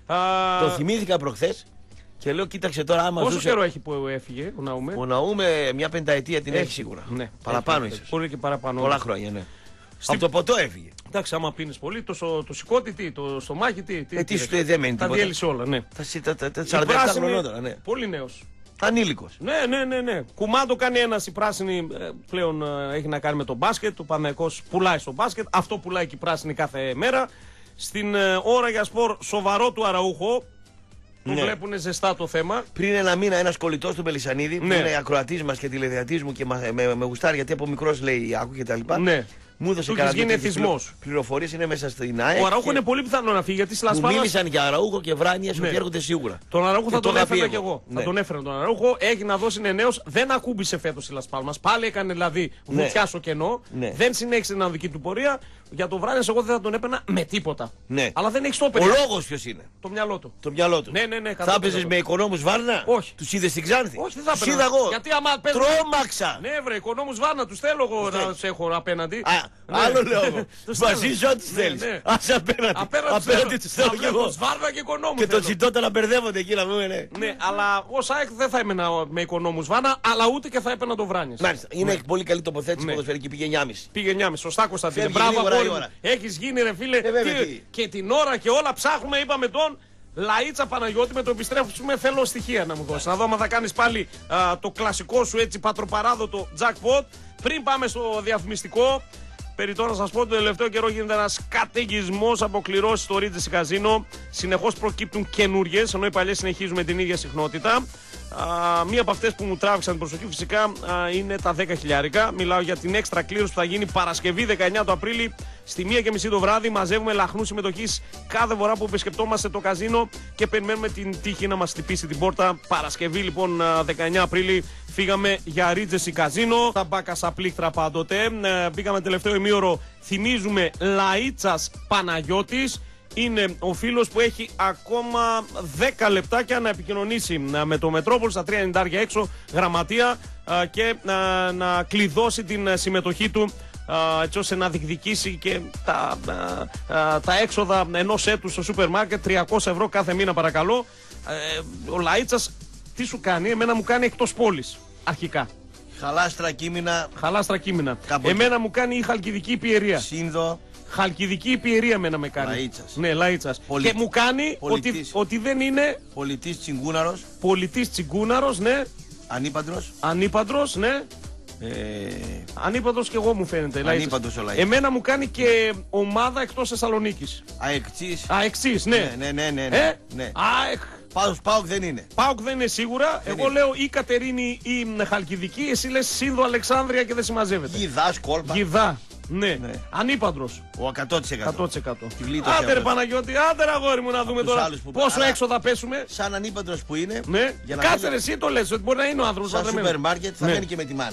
Το θυμήθηκα προχθές και λέω, κοίταξε τώρα άμα Πόσο ζούσε. καιρό έχει που έφυγε ο Ναούμε? Ο Ναούμε μια πενταετία την έχει σίγουρα. Ναι. Παραπάνω Έχει, ίσως. Μπορεί και παραπάνω. Πολλά χρόνια, ναι. Από το ποτό έφυγε. Εντάξει, άμα πίνεις πολύ, το σηκώτη, τι, το στομάχι, τι. Τι σου λέει, δεν μένει Τα τίποτα. διέλυσε όλα, ναι. Τα Η 47 πράσινη, χρονών τώρα, ναι. πολύ νέος. Ανήλικος. Ναι. Κουμάντο κάνει ένας, η πράσινη πλέον έχει να κάνει με το μπάσκετ. Ο Παναθηναϊκός πουλάει στο μπάσκετ. Αυτό πουλάει και η πράσινη κάθε μέρα. Στην ώρα για σπορ σοβαρό του Αραούχο. Το βλέπουνε ζεστά το θέμα. Πριν ένα μήνα ένας κολλητός του Μελισσανίδη, που είναι ακροατής μας και τηλεδιατής μου και με γουστάρει γιατί από μικρός λέει άκου και τα λοιπά. Ναι. Μου έδωσε κανένα πληροφορίες, είναι μέσα στην ΑΕΚ. Ο Αραούχο είναι πολύ πιθανό να φύγει γιατί στη Λας Πάλμας. Μίλησαν για Αραούχο και Βράνιες ότι έρχονται σίγουρα. Τον Αραούχο θα τον έφερα κι εγώ. Ναι. Θα τον έφερα τον Αραούχο. Έχει να δώσει νέος. Δεν ακούμπησε φέτος στη Λας Πάλμας. Πάλι έκανε δηλαδή βουτιά στο κενό. Ναι. Δεν συνέχισε την δική του πορεία. Για τον Βράνιες εγώ δεν θα τον έπαιρνα με τίποτα. Ναι. Αλλά δεν έχει το παιδί. Ο λόγος ποιος είναι? Το μυαλό του. Το μυαλό του. Ναι. Θα έπαιζες με οικονόμους Βάρνα? Όχι. Τους είδες στην Ξάνθη? Όχι, δεν θα Τους έπαιρνα. είδα εγώ. Γιατί άμα παίζουν. Τρόμαξα. Ναι, βρε, οικονόμους Βάρνα τους θέλω εγώ να τους έχω απέναντι. Άλλο λέω εγώ. Μαζί σου ό,τι θέλεις. Ας απέναντι τους θέλω κι εγώ. Βάρνα και οικονόμους. Και το τσιτότα να μπερδεύονται εκεί να πούμε, ναι. Ναι, αλλά ως ΑΕΚ δεν θα έμενα με οικονόμους Βάρνα, αλλά ούτε και θα έπαιρνα τον Βράνιες. Μάλιστα. Είναι πολύ καλή τοποθέτηση ποδοσφαιρική, πήγε 9,5. Πήγε 9,5. Σωστά, Κωνσταντίνε. Φεύγει Μπράβο, γρήγορα η αγόρι μου. ώρα. Έχεις γίνει, ρε φίλε. Και την ώρα και όλα ψάχνουμε, είπαμε τον Λαΐτσα Παναγιώτη, με το επιστρέφουμε. Θέλω στοιχεία να μου δώσει. Να δω αν θα κάνεις πάλι το κλασικό σου έτσι πατροπαράδοτο jackpot. Πριν πάμε στο διαφημιστικό, περιττό να σας πω, τον τελευταίο καιρό γίνεται ένας καταιγισμός από κληρώσεις στο Regency Casino. Συνεχώς προκύπτουν καινούριες, ενώ οι παλιές συνεχίζουν με την ίδια συχνότητα. Μία από αυτές που μου τράβηξαν την προσοχή φυσικά είναι τα 10 χιλιάρικα. Μιλάω για την έξτρα κλήρωση που θα γίνει Παρασκευή 19 του Απρίλη στη 1:30 το βράδυ. Μαζεύουμε λαχνούς συμμετοχής κάθε φορά που επισκεπτόμαστε το καζίνο και περιμένουμε την τύχη να μας χτυπήσει την πόρτα. Παρασκευή λοιπόν 19 Απρίλη φύγαμε για Regency Casino. Τα μπάκα στα πλήκτρα πάντοτε. Πήγαμε τελευταίο ημίωρο, θυμίζουμε, Λαΐτσας Παναγιώτης. Είναι ο φίλος που έχει ακόμα 10 λεπτάκια να επικοινωνήσει με το Μετρόπολη στα 3.90 έξω γραμματεία και να κλειδώσει την συμμετοχή του έτσι ώστε να διεκδικήσει και τα έξοδα ενός έτους στο σούπερ μάρκετ, 300 ευρώ κάθε μήνα παρακαλώ. Ο Λαΐτσας τι σου κάνει? Εμένα μου κάνει εκτός πόλης αρχικά. Χαλάστρα κείμενα. Εμένα μου κάνει η Χαλκιδική Πιερία. Σύνδο. Χαλκιδική Πιερία εμένα με κάνει. Λαΐτσας. Ναι, Λαΐτσας. Και μου κάνει ότι δεν είναι Πολιτής Τσιγκούναρος. Πολιτής Τσιγκούναρος, ναι. Ανήπαντρος, ναι. Ανήπαντρος και εγώ μου φαίνεται. Ανήπαντρος ο Λαΐτσας. Εμένα μου κάνει και ομάδα εκτός Θεσσαλονίκης. Αεξής, ναι. Ναι. ΠΑΟΚ δεν είναι. ΠΑΟΚ δεν είναι σίγουρα. Εγώ λέω ή Κατερίνη ή Χαλκιδική. Εσύ λες Σύνδο Αλεξάνδρεια και δεν συμμαζεύεται. Γιδά. Ναι. Ανήπαντρος. Ο 100%. Άντε ρε Παναγιώτη, άντε ρε αγόρι μου να δούμε τώρα πόσο έξω θα πέσουμε. Σαν ανήπαντρος που είναι. Ναι. Κάτσε ρε εσύ το λες ότι μπορεί να είναι ο άνθρωπος. Σαν σούπερ μάρκετ θα μένει και με τη μάνα.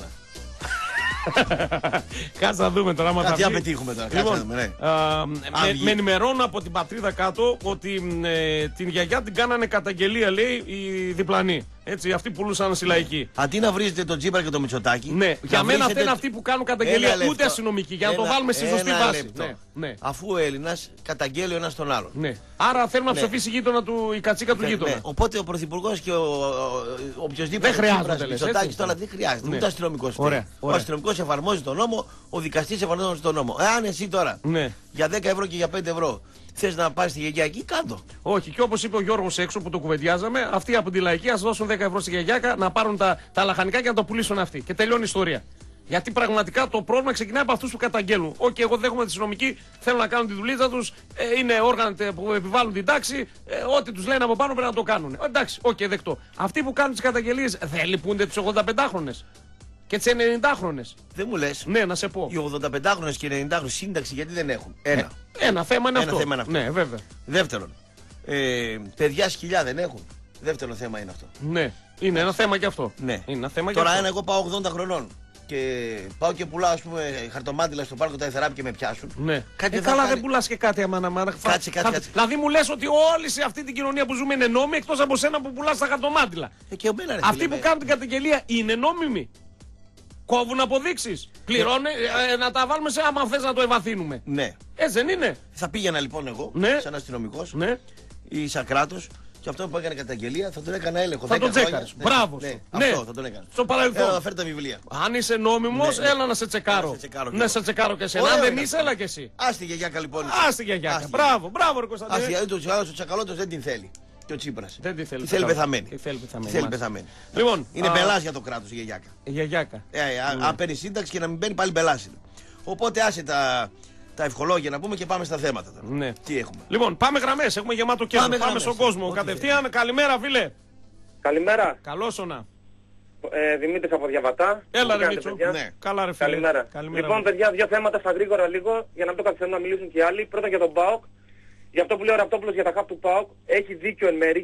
Κάτσε να δούμε τώρα. Κάτι θα πετύχουμε τώρα. Κάτσε να δούμε. Με ενημερώνω από την πατρίδα κάτω ότι την γιαγιά την κάνανε καταγγελία, λέει, οι διπλανοί. Έτσι, αυτοί πουλούσαν στη λαϊκή. Αντί να βρίζετε τον Τσίπρα και τον Μητσοτάκη. Ναι, για μένα αυτοί είναι αυτοί που κάνουν καταγγελία, ούτε αστυνομικοί. Για να το βάλουμε στη σωστή βάση. Ναι. Αφού ο Έλληνας καταγγέλει ο ένας τον άλλον. Ναι. Άρα θέλουμε να ψοφήσει η κατσίκα του γείτονα. Οπότε ο Πρωθυπουργός και οποιοδήποτε. Δεν χρειάζεται. Μητσοτάκης τώρα δεν χρειάζεται. Ούτε αστυνομικός. Ο αστυνομικός εφαρμόζει τον νόμο, ο δικαστής εφαρμόζει τον νόμο. Εάν εσύ τώρα για 10 ευρώ και για 5 ευρώ θες να πάρεις τη γιαγιά εκεί, κάτω. Όχι, και όπως είπε ο Γιώργος έξω που το κουβεντιάζαμε, αυτοί από τη λαϊκή ας δώσουν 10 ευρώ στη γιαγιάκα να πάρουν τα λαχανικά και να το πουλήσουν αυτοί. Και τελειώνει η ιστορία. Γιατί πραγματικά το πρόβλημα ξεκινάει από αυτούς που καταγγέλνουν. Όχι, εγώ δέχομαι τη αστυνομικοί, θέλουν να κάνουν τη δουλίτσα τους, είναι όργανα που επιβάλλουν την τάξη, ό,τι τους λένε από πάνω πρέπει να το κάνουν. Εντάξει, δεκτό. Αυτοί που κάνουν τις καταγγελίες δεν λυπούνται τους 85χρονες. Και τις 90χρονες. Δεν μου λες. Ναι, να σε πω. Οι 85χρονες και οι 90χρονες σύνταξη γιατί δεν έχουν? Ένα θέμα είναι αυτό. Ναι, βέβαια. Δεύτερον, παιδιά σκυλιά δεν έχουν. Δεύτερο θέμα είναι αυτό. Ναι, είναι ένα θέμα και αυτό. Ναι. Είναι ένα θέμα τώρα, και εγώ πάω 80 χρονών και πάω και πουλάω, ας πούμε, χαρτομάτιλα στο πάρκο τα Εθεράπη και με πιάσουν. Ναι. Καλά, δεν πουλάς και κάτι αμάνα. Κάτσε. Δηλαδή μου λες ότι όλοι σε αυτή την κοινωνία που ζούμε είναι νόμιμοι εκτός από σένα που πουλάς τα χαρτομάτιλα. Αυτοί που κάνουν την καταγγελία είναι νόμιμοι? Κόβουν αποδείξεις. Πληρώνει να τα βάλουμε σε άμα θες να το ευαθύνουμε. Ναι. Έτσι δεν είναι? Θα πήγαινα λοιπόν εγώ, σαν αστυνομικός ή σαν κράτος, και αυτό που έκανε καταγγελία θα τον έκανα έλεγχο. Θα τον τσέκαρες. Μπράβο. Αυτό θα τον έκανα. Στο παρελθόν. Θα φέρει τα βιβλία. Αν είσαι νόμιμος, έλα να σε τσεκάρω. Να σε τσεκάρω και εσένα. Αν δεν είσαι, έλα και εσύ. Άστη γιαγιάκα λοιπόν. Άστη γιαγιάκα. Μπράβο, ρε Κωνσταντίνε. Άστη, ο τσακαλώτος δεν την θέλει. Και ο Τσίπρας. Δεν τη θέλει. Τη θέλει πεθαμένη. Τη θέλει πεθαμένη. Θέλει πεθαμένη. Λοιπόν, είναι μπελάς για το κράτος η γιαγιάκα. Η γιαγιάκα. Αν παίρνει σύνταξη και να μην παίρνει πάλι μπελάς είναι. Οπότε άσε τα ευχολόγια να πούμε και πάμε στα θέματα τώρα. Ναι. Τι έχουμε. Λοιπόν, πάμε γραμμές. Έχουμε γεμάτο κέντρο. Πάμε στον κόσμο. Κατευθείαν. Καλημέρα, φίλε. Καλημέρα. Καλώς όνα. Δημήτρης από Διαβατά. Έλα ρε Μίτσο. Ναι. Καλά ρε φίλε. Καλημέρα. Λοιπόν παιδιά, δύο θέματα στα γρήγορα λίγο για να μην το καθυστερούν να μιλήσουν και οι άλλοι. Πρώτα για τον ΠΑΟΚ. Για αυτό που λέει ο Ραπτόπουλος για τα χαφ του ΠΑΟΚ έχει δίκιο εν μέρη.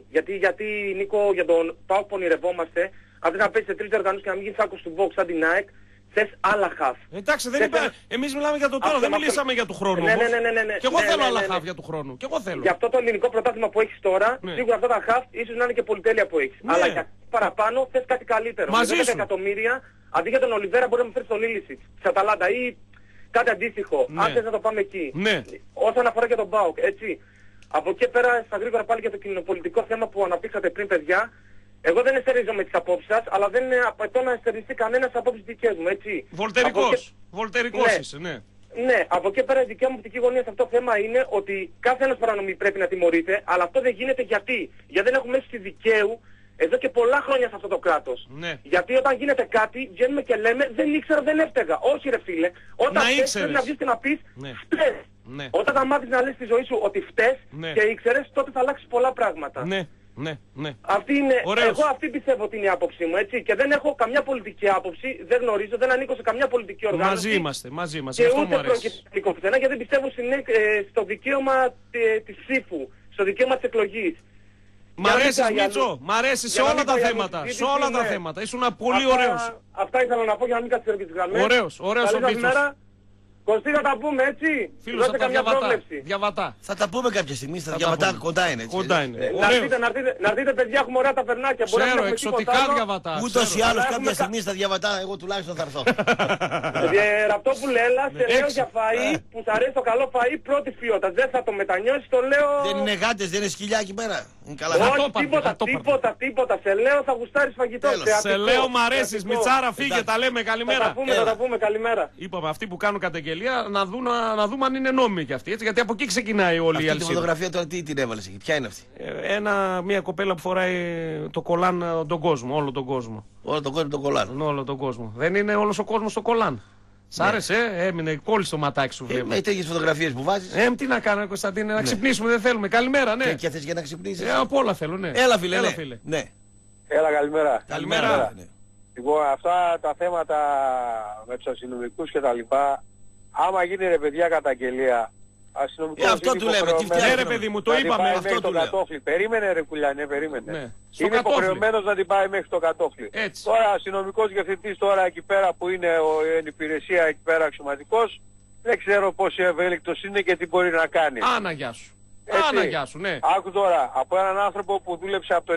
Γιατί Νίκο, για τον ΠΑΟΚ πονηρευόμαστε. Αντί να παίζει σε τρεις οργανώσεις και να μην γίνει σάκος του Vox σαν την ΑΕΚ, θες άλλα χαφ. Εντάξει, δεν είπα. Εμείς μιλάμε για το τώρα, δεν μιλήσαμε για του χρόνου. Ναι. Και εγώ θέλω άλλα χαφ για του χρόνου. Και εγώ θέλω. Για αυτό το ελληνικό πρωτάθλημα που έχεις τώρα, σίγουρα αυτά τα χαφ ίσως να είναι και πολυτέλεια που έχεις. Αλλά για παραπάνω θες κάτι καλύτερο. Μαζί με 10 εκατομμύρια, αντί για τον Ολιβέρα μπορεί να μου φέρει τον Λίλισιτ της Αταλάντα ή κάτι αντίστοιχο. Αν θες να το πάμε εκεί. Όσον αφορά και τον ΠΑΟΚ, έτσι. Από εκεί πέρα στα γρήγορα πάλι για το κοινωνιοπολιτικό θέμα που αναπτύξατε πριν, παιδιά. Εγώ δεν εστερίζω με τις απόψεις σας, αλλά δεν απαιτώ να εστεριστεί κανένας απόψεις δικές μου, έτσι. Βολτερικός είσαι, ναι. Ναι, από εκεί πέρα η δικιά μου οπτική γωνία σε αυτό το θέμα είναι ότι κάθε ένας παρανομή πρέπει να τιμωρείται, αλλά αυτό δεν γίνεται γιατί. Γιατί δεν έχουμε αίσθηση δικαίου εδώ και πολλά χρόνια σε αυτό το κράτος. Ναι. Γιατί όταν γίνεται κάτι βγαίνουμε και λέμε δεν ήξερα, δεν έφταιγα. Όχι ρε φίλε, όταν φταίς πρέπει να βγεις και να πεις φταίς. Ναι. Όταν θα μάθεις να λες στη ζωή σου ότι φταίς και ήξερες, τότε θα αλλάξεις πολλά πράγματα. Ναι. Αυτή είναι, εγώ αυτή πιστεύω ότι είναι η άποψή μου, έτσι. Και δεν έχω καμιά πολιτική άποψη, δεν γνωρίζω, δεν ανήκω σε καμιά πολιτική οργάνωση. Μαζί είμαστε. Και ούτε πρόκειται πουθενά, γιατί πιστεύω στο δικαίωμα της ψήφου, στο δικαίωμα της εκλογής. Μ' αρέσεις Μίτσο, μ' αρέσει σε όλα τα θέματα. Σε όλα τα θέματα. Ήσουν πολύ ωραίος. Αυτά ήθελα να πω για να μην καθυστερήσω τις γραμμές. Ωραίος ο Μίτσος. Κωστή θα τα πούμε έτσι. Φίλος από τα Διαβατά. Θα τα πούμε κάποια στιγμή στα Διαβατά, κοντά είναι. Έτσι. Κοντά είναι. Να έρθετε παιδιά, έχουμε ωραία ταπερνάκια. Ξέρω, εξωτικά Διαβατά. Ούτως ή άλλως κάποια στιγμή στα Διαβατά εγώ τουλάχιστον θα έρθω. Ραπτόπουλε, έλα, σε λέω για φαΐ που σ' αρέσει το καλό φαΐ πρώτης ποιότητας. Δεν θα το μετανιώσεις, το λέω. Δεν είναι γάτες, δεν είναι σκυλιά εκεί πέρα. Όχι, τίποτα. Σε λέω θα γουστάρεις φαγητό. Σε λέω μ' αρέσεις, Μιτσάρα, φύγε, τα λέμε, καλημέρα. Θα τα πούμε, καλημέρα. Είπαμε αυτοί που κάνουν καταγγελία να δούμε αν είναι νόμιμοι κι αυτοί. Έτσι, γιατί από εκεί ξεκινάει όλη η αλυσίδα. Αυτή τη φωτογραφία τώρα τι την έβαλες εκεί, ποια είναι αυτή? Μια κοπέλα που φοράει το κολάν τον κόσμο, όλο τον κόσμο. Όλο τον κόσμο τον κολάν. Όλο τον κόσμο. Δεν είναι όλος ο κόσμος στο κολάν. Σ' άρεσε, έμεινε κόλλη στο ματάκι σου βλέπει. Με τέτοιες φωτογραφίες που βάζεις. Τι να κάνω, Κωνσταντίνε, να ξυπνήσουμε, δεν θέλουμε. Καλημέρα, ναι. Και θες για να ξυπνήσεις. Από όλα θέλω, ναι. Έλα φίλε. Ναι. Έλα, καλημέρα. Καλημέρα. Λοιπόν, αυτά τα θέματα με τους αστυνομικούς και τα λοιπά, άμα γίνει ρε παιδιά καταγγελία, αστυνομικός αυτό του λέμε, τι φτιάχνει ρε παιδί μου, το είπαμε, αυτό του λέω. Περίμενε ρε κουλιανέ, περίμενε. Είναι υποχρεωμένος να την πάει μέχρι το κατόφλι. Τώρα αστυνομικός διευθυντής τώρα εκεί πέρα που είναι η υπηρεσία εκεί πέρα αξιωματικός, δεν ξέρω πόσο ευέλικτος είναι και τι μπορεί να κάνει. Άναγιά σου, ναι. Άκου τώρα, από έναν άνθρωπο που δούλεψε από το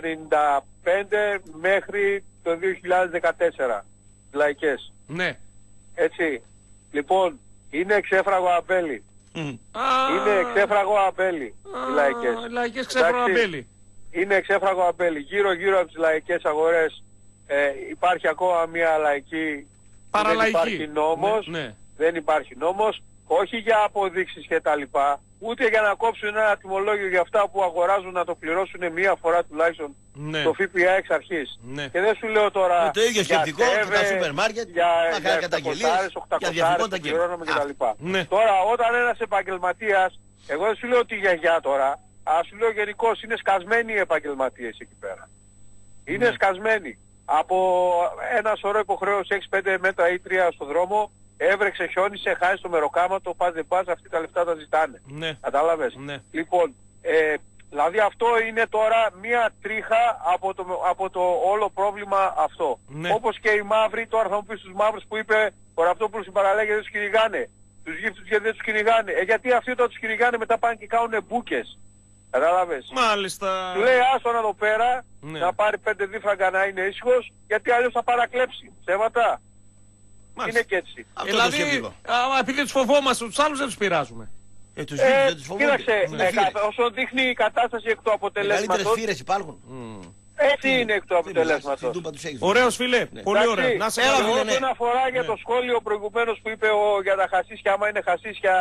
1995 μέχρι το 2014, λαϊκές. Ναι. Έτσι. Λοιπόν, είναι εξέφραγο αμπέλι. Είναι εξέφραγο αμπέλι οι λαϊκές. Λαϊκές ξέφραγο αμπέλι. Είναι εξέφραγο αμπέλι. Γύρω από τις λαϊκές αγορές υπάρχει ακόμα μια λαϊκή. Παραλαϊκή. Δεν υπάρχει νόμος. Ναι. Δεν υπάρχει νόμος. Όχι για αποδείξεις και τα λοιπά. Ούτε για να κόψουν ένα τιμολόγιο για αυτά που αγοράζουν να το πληρώσουν μία φορά τουλάχιστον το ΦΠΑ εξ αρχής. Και δεν σου λέω τώρα το ίδιο σκεπτικό και τα σούπερ μάρκετ, να κάνει καταγγελίες, για διαφυγόντα και λοιπά. Τώρα όταν ένας επαγγελματίας, εγώ δεν σου λέω τη γιαγιά τώρα, αλλά σου λέω γενικώς είναι σκασμένοι οι επαγγελματίες εκεί πέρα. Είναι σκασμένοι. Από ένα σωρό υποχρέωση 6-5 μέτρα ή 3 στο δρόμο, έβρεξε, χιόνισε, χάσει το μεροκάματο, πας δεν πας, αυτοί τα λεφτά τα ζητάνε. Κατάλαβες. Λοιπόν, δηλαδή αυτό είναι τώρα μία τρίχα από το όλο πρόβλημα αυτό. Όπως και οι μαύροι, τώρα θα μου πεις τους μαύρους που είπε ο Ραπτόπουλος στην παραλέγεια δεν τους κυνηγάνε. Τους γύφτους γιατί δεν τους κυνηγάνε. Γιατί αυτοί όταν τους κυνηγάνε μετά πάνε και κάνουν μπούκες. Κατάλαβες. Μάλιστα. Του λέει άστον εδώ πέρα, να πάρει 5 δίφραγκα να είναι ήσυχος, γιατί αλλιώς θα παρακλέψει. Ψέματα. Είναι και έτσι. Δηλαδή, επειδή τους φοβόμαστε, τους άλλους δεν τους πειράζουμε. Τους δεν τους φοβούνται. Κοίταξε, όσο δείχνει η κατάσταση εκ του αποτελέσματος. Μεγαλύτερες φύρες υπάρχουν. Έτσι είναι εκ του αποτελέσματος. Ωραίος φίλε, πολύ ωραία. Να σε καλά. Όσον αφορά για το σχόλιο προηγουμένως που είπε για τα χασίσια, άμα είναι χασίσια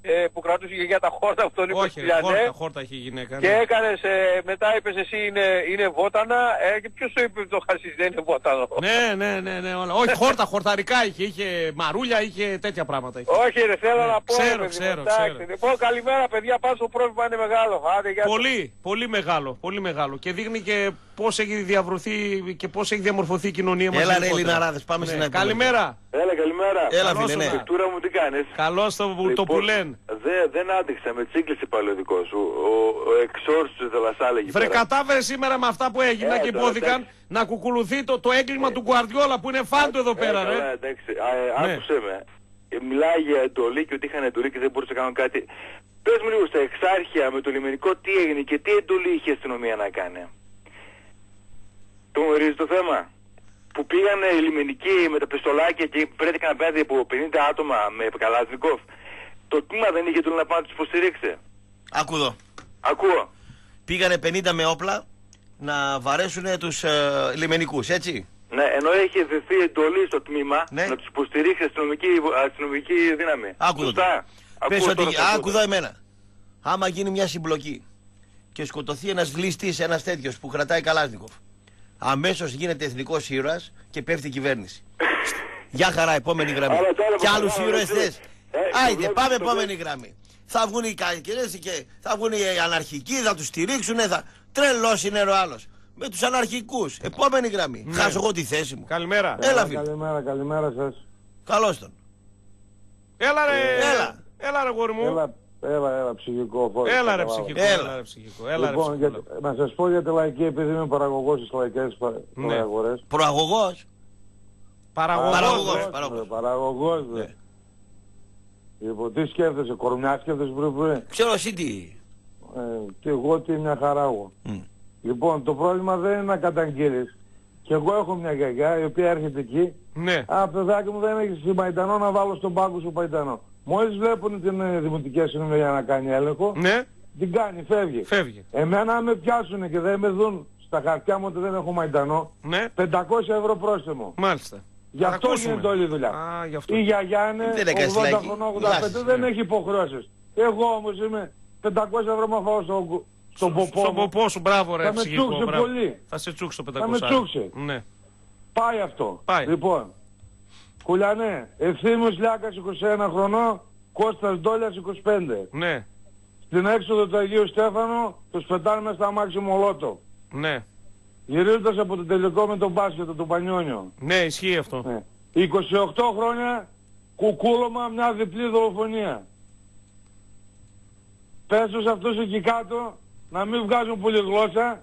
που κρατούσε η γιαγιά τα χόρτα από τον Νίκο Όχι, Στυλιανέ. χόρτα έχει η γυναίκα. Και Ναι. έκανες, μετά είπες εσύ είναι βότανα, και ποιος το είπε το χασίς δεν είναι βότανο. Ναι, όλα. Όχι, χορταρικά είχε, μαρούλια είχε, τέτοια πράγματα είχε. Όχι ρε, θέλω να πω. Ξέρω, ρε, παιδί μου, ξέρω, εντάξει. ξέρω. Λοιπόν, καλημέρα παιδιά, πάντως το πρόβλημα είναι μεγάλο. Άντε, γεια σας. Πολύ μεγάλο, πολύ μεγάλο. Και δείχνει και πώς έχει διαβρωθεί και πώς έχει διαμορφωθεί η κοινωνία μας. Έλα ρε γενικότερα. Ελληναράδες, πάμε στην επόμενη. Καλημέρα. Έλα, καλημέρα. Έλα Καλώς φίλε, ναι. ήρθατε. Τούρα μου τι κάνεις? Καλώς το που λένε. Δεν άντεξα, με τσίκλισε πάλι ο δικός σου. Ο εξόρσου Δελασάλε εκεί Βρε πέρα. κατάφερε σήμερα με αυτά που έγιναν και τώρα, υπόθηκαν εντάξει. να κουκουλουθεί το έγκλημα του Γκουαρδιόλα που είναι φάντο εδώ πέρα, Καλά, ρε. εντάξει. Ναι. Άκουσε με. Μιλάει για εντολή και ότι είχαν εντολή και δεν μπορούσε να κάνουν κάτι. Πες μου λίγο στα εξάρχεια με το λιμενικό τι έγινε και τι εντολή είχε η αστυνομία να κάνει. Το γνωρίζει το θέμα? Που πήγαν οι λιμενικοί με τα πιστολάκια και βρέθηκαν απέναντι από 50 άτομα με Καλάζνικοφ. Το τμήμα δεν είχε εντολή να πάνε να τους υποστηρίξει. Άκου εδώ. Ακούω. Πήγανε 50 με όπλα να βαρέσουν τους λιμενικούς, έτσι. Ναι, ενώ έχει δεθεί εντολή στο τμήμα Ναι. να τους υποστηρίξει αστυνομική δύναμη. Άκου εδώ. Σωστά. Πες Ακούω ότι, τώρα, θα άκου ακούω. εδώ εμένα. Άμα γίνει μια συμπλοκή και σκοτωθεί ένας βλήστης, ένας τέτοιος που κρατάει Καλάζνικοφ, αμέσως γίνεται εθνικός ήρωας και πέφτει η κυβέρνηση. Γεια χαρά, επόμενη γραμμή. Άρα, τώρα Και που άλλους καταλάβω, ήρωες έτσι. θες. Το Άιντε, βλέπεις, πάμε το επόμενη βλέπεις. γραμμή. Θα βγουν οι κακερές και θα βγουν οι αναρχικοί, θα τους στηρίξουν, τρελός είναι ο άλλος. Με τους αναρχικούς. Επόμενη γραμμή. Ναι. Χάσω εγώ τη θέση μου. Καλημέρα. Έλα φίλε. Καλημέρα σας. Καλώς τον. Έλα ρε. Έλα. Έλα ρε γόρι μου. Έλα ψυχικό φόρο. Έλα ρε ψυχικό. Έλα. Έλα ρε ψυχικό. Έλα ρε Λοιπόν, ψυχικό. να σας πω για τη λαϊκή, επειδή είμαι παραγωγός στις λαϊκές Ναι. αγορές. Προαγωγός. Παραγωγός. Παραγωγός, δε. Ναι. Λοιπόν, τι σκέφτεσαι, κορμιά σκέφτεσαι πριν. Ξέρω εσύ τι. Και εγώ τι μια χαρά εγώ. Λοιπόν, το πρόβλημα δεν είναι να καταγγείλεις. Και εγώ έχω μια γιαγιά η οποία έρχεται εκεί. Ναι. Παιδάκι μου δεν έχεις Παϊτανό να βάλω στον πάγκο σου Παϊτανό. Μόλις βλέπουν την δημοτική αστυνομία για να κάνει έλεγχο, Ναι. την κάνει, φεύγει. Φεύγει. Εμένα αν με πιάσουν και δεν με δουν στα χαρτιά μου ότι δεν έχω Μαϊντανό, Ναι. 500 ευρώ πρόστιμο. Μάλιστα. Γι' Θα αυτό ακούσουμε. γίνεται όλη η δουλειά. Α, γι' αυτό. Η γιαγιά είναι Δεν έκανες 80 λαϊκή. χρονών, 85, Λάσες, δεν ναι. έχει υποχρεώσεις. Εγώ όμως είμαι 500 ευρώ να φάω στον ποπό Στον μου. ποπό σου, μπράβο ρε Θα με ψυχικό. τσούξει μπράβο. πολύ. Θα σε τσούξει το 500. Θα με τσούξει. Ναι. Πάει αυτό. Πάει. Λοιπόν, Κουλιανέ, Ευθύμιος Λιάκας 21 χρονών, Κώστας Ντόλιας 25. Ναι. Στην έξοδο του Αγίου Στέφανου τους πετάνε μες στα αμάξι Μολότο. Ναι. Γυρίζοντας από το τελικό με τον μπάσκετ του Πανιόνιο. Ναι, ισχύει αυτό. Ναι. 28 χρόνια κουκούλωμα, μια διπλή δολοφονία. Πες τους αυτούς εκεί κάτω να μην βγάζουν πολυγλώσσα,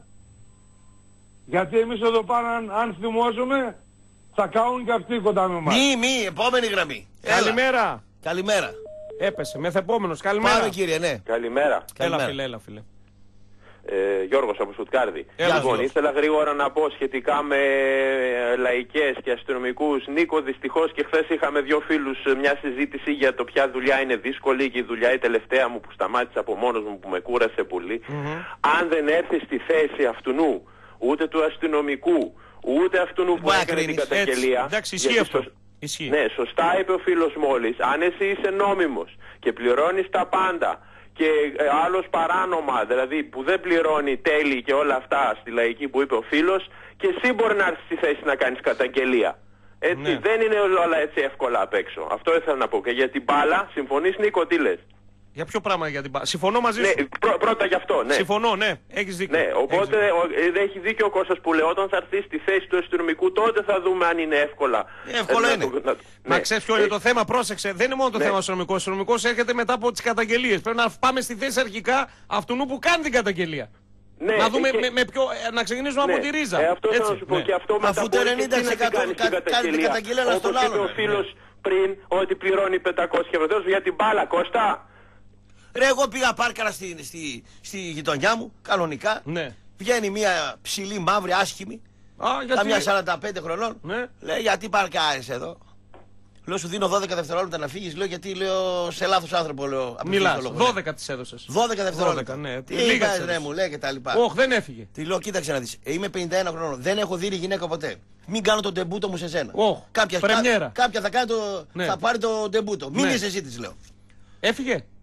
γιατί εμείς εδώ πάνω αν θυμώσουμε θα κάνουν και αυτοί κοντά με μας. Επόμενη γραμμή. Έλα. Καλημέρα. Καλημέρα. Έπεσε. Μεθεπόμενος. Καλημέρα. Πάμε κύριε, ναι. Καλημέρα. Έλα Καλημέρα. φίλε, έλα φίλε. Γιώργος από Στουτκάρδη. Έλα, Λοιπόν, Γιώργο. ήθελα γρήγορα να πω σχετικά με λαϊκές και αστυνομικούς. Νίκο, δυστυχώς και χθες είχαμε δύο φίλους μια συζήτηση για το ποια δουλειά είναι δύσκολη και η δουλειά η τελευταία μου που σταμάτησα από μόνος μου που με κούρασε πολύ. Αν δεν έρθει στη θέση αυτουνού, ούτε του αστυνομικού, ούτε αυτουνού που Μπορεί να έκανε την κρίνεις. καταγγελία. Έτσι. Εντάξει, ισχύει γιατί αυτό. Ισχύει. Ναι, σωστά είπε ο φίλος μόλις. Αν εσύ είσαι νόμιμος και πληρώνεις τα πάντα και άλλος παράνομα, δηλαδή που δεν πληρώνει τέλη και όλα αυτά στη λαϊκή που είπε ο φίλος, και εσύ μπορεί να έρθεις στη θέση να κάνεις καταγγελία. Έτσι, Ναι. δεν είναι όλα έτσι εύκολα απ' έξω. Αυτό ήθελα να πω. Και για την μπάλα, συμφωνείς Νίκο, τι λες? Για ποιο πράγμα για την μπάλα. Συμφωνώ μαζί Ναι, σου. πρώτα γι' αυτό, ναι. Συμφωνώ, ναι. Έχεις δίκιο. Ναι, Έχεις οπότε δίκιο. έχει δίκιο ο Κώστας που λέει όταν θα έρθει στη θέση του αστυνομικού τότε θα δούμε αν είναι εύκολα. Εύκολο είναι. Μα ξέρεις ποιο είναι το θέμα, πρόσεξε. Δεν είναι μόνο το Ναι. θέμα αστυνομικό. Ο αστυνομικός έρχεται μετά από τις καταγγελίες. Πρέπει να πάμε στη θέση αρχικά αυτού που κάνει την καταγγελία. Ναι, να δούμε και- με ποιο. Να ξεκινήσουμε από τη ρίζα. Αυτό θέλω Έτσι, να σου πω. ναι. Και αυτό μετά Αφού το μπορείς και 90% εσύ να την κάνεις την κάνετε καταγγελία ένας στον Όπως είπε άλλον, ο ναι. φίλος πριν ότι πληρώνει 500 ευρώ για την μπάλα, Κώστα. Ρε, εγώ πήγα πάρκαρα στη γειτονιά μου, κανονικά. Ναι. Βγαίνει μια ψηλή μαύρη άσχημη, Α, γιατί... καμιά 45 χρονών. Ναι. Λέει, γιατί παρκάρεις εδώ? Λέω, σου δίνω 12 δευτερόλεπτα να φύγεις. Λέω, γιατί λέω σε λάθος άνθρωπο. Λέω, απευθύνω Μιλάς. το λόγο. 12 τις έδωσες. 12 δευτερόλεπτα. 12, ναι. Τι Λίγα είπες, τις ρε, έδωσες. μου λέει και τα λοιπά. Όχι, δεν έφυγε. Τη λέω, κοίταξε να δεις. Είμαι 51 χρονών. Δεν έχω δει γυναίκα ποτέ. Μην κάνω τον τεμπούτο μου σε σένα. Οχ, πρεμιέρα. Κάποια θα, κάνει Ναι. θα πάρει το τεμπούτο. Μην Ναι. είσαι εσύ, της λέω. Έφυγε.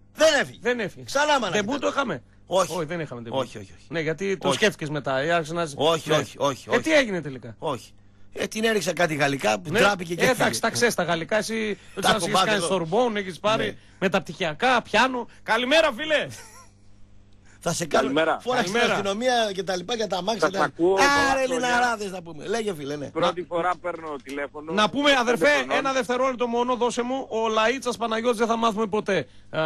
Δεν έφυγε. Ξανά μάνα. Ντεμπούτο είχαμε. Όχι. Δεν είχαμε ντεμπούτο. Όχι. Ναι, γιατί το σκέφτηκες μετά. Όχι. Τι έγινε τελικά? Όχι. Την έριξα κάτι γαλλικά που τράπηκε και εντάξει, τα ξέρεις τα γαλλικά. Εσύ δεν έχεις κάνει Σορμπόν, έχεις πάρει μεταπτυχιακά, πιάνο. Καλημέρα, φίλε. Θα σε κάνω φορά στην αστυνομία και τα λοιπά για τα αμάξια. Άρε Λιναράδες να πούμε. Λέγε φίλε, ναι. Πρώτη φορά παίρνω τηλέφωνο. Να πούμε αδερφέ, ένα δευτερόλεπτο μόνο δώσε μου. Ο Λαΐτσας Παναγιώτης δεν θα μάθουμε ποτέ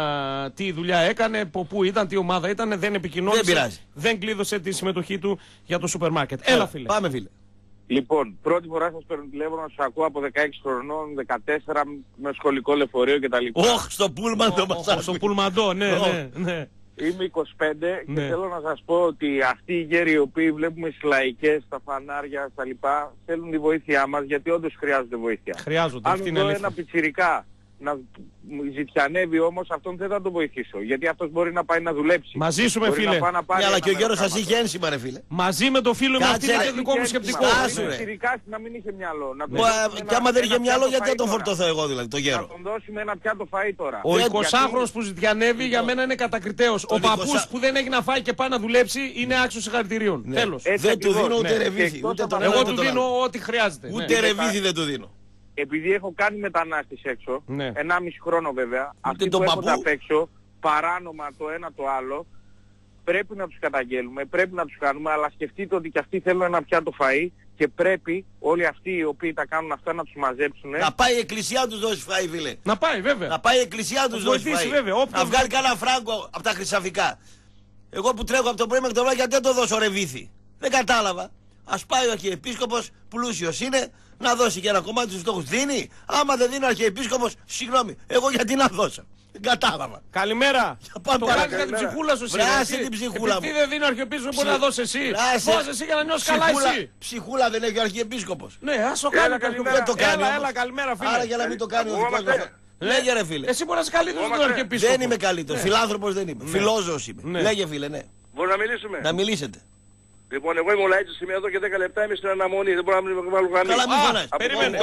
τι δουλειά έκανε, από πού ήταν, τι ομάδα ήταν, δεν επικοινώνησε. Δεν κλείδωσε τη συμμετοχή του για το σούπερ μάρκετ. Έλα φίλε. Πάμε φίλε. Λοιπόν, πρώτη φορά σας παίρνω τηλέφωνο, σας ακούω από 16 χρονών, 14 με σχολικό λεωφορείο κτλ. Όχι, στο πούλμαντο μας. Στο πούλμαντο, ναι. Είμαι 25 και θέλω να σας πω ότι αυτοί οι γέροι οι οποίοι βλέπουμε στις λαϊκές, στα φανάρια, στα λοιπά, θέλουν τη βοήθειά μας γιατί όντως χρειάζονται βοήθεια. Χρειάζονται, αν δω ένα πιτσιρικά να ζητιανεύει όμως, αυτόν δεν θα τον βοηθήσω. Γιατί αυτός μπορεί να πάει να δουλέψει. Μαζί σου με φίλε. Αλλά και ο γέρος σας είχε ένσημα ρε φίλε. Μαζί με το φίλο μου, αυτή είναι το δικό μου σκεπτικό. Πιτσιρικάς να μην είχε μυαλό. Και άμα δεν είχε μυαλό, γιατί να τον φορτωθώ εγώ δηλαδή, το γέρο. Να τον δώσουμε ένα πιάτο φαΐ τώρα. Ο 20χρονος που ζητιανεύει για μένα είναι κατακριτέος. Ο παππούς που δεν έχει να φάει και πάει να δουλέψει είναι άξιος συγχαρητηρίων. Τέλος. Δεν του δίνω ούτε ρεβίθι. Εγώ του δίνω ό,τι χρειάζεται. Ούτε ρεβίθι δεν του δίνω. Επειδή έχω κάνει μετανάστες έξω, 1,5 χρόνο βέβαια, αυτοί που έρχονται απ' έξω, παράνομα το ένα το άλλο, πρέπει να τους καταγγέλουμε, πρέπει να τους κάνουμε, αλλά σκεφτείτε ότι και αυτοί θέλουν ένα πιάτο φαΐ και πρέπει όλοι αυτοί οι οποίοι τα κάνουν αυτά να τους μαζέψουν. Να πάει η εκκλησιά να τους δώσει φαΐ φίλε. Να πάει βέβαια. Να πάει η εκκλησιά να τους δώσει φαΐ. Βέβαια, να βγάλει κανένα φράγκο από τα χρυσαφικά. Εγώ που τρέχω από το πρωί μέχρι το βράδυ γιατί δεν το δώσω ρεβίθι. Δεν κατάλαβα. Ας πάει ο Αρχιεπίσκοπος, πλούσιος είναι, να δώσει και ένα κομμάτι στους φτωχούς. Δίνει. Άμα δεν δίνει ο Αρχιεπίσκοπος, συγγνώμη, εγώ γιατί να δώσω. Δεν κατάλαβα. Καλημέρα. Το κάνεις για την ψυχούλα σου σήμερα. Μπράσε την ψυχούλα μου. Τι δεν δίνει ο Αρχιεπίσκοπος, μπορεί να δώσει εσύ. Δώσε εσύ για να νιώσεις καλά εσύ. Ψυχούλα δεν έχει ο Αρχιεπίσκοπος. Ναι, ας το κάνει. Έλα, καλημέρα φίλε. Άρα για να μην το κάνει ο δικός μας. Λέγε ρε φίλε. Εσύ μπορεί να είσαι καλύτερος από τον Αρχιεπίσκοπο. Δεν είμαι καλύτερος. Φιλάνθρωπος δεν είμαι. Φιλόζωος είμαι. Λέγε φίλε, ναι. Μπορεί να μιλήσουμε. Να μιλήσετε. Λοιπόν, εγώ είμαι ο Λαΐτσης, είμαι εδώ και 10 λεπτά, είμαι στην αναμονή, δεν μπορώ να μην βάλω γραμμή. Καλά μην φωνάζεις. Περίμενε.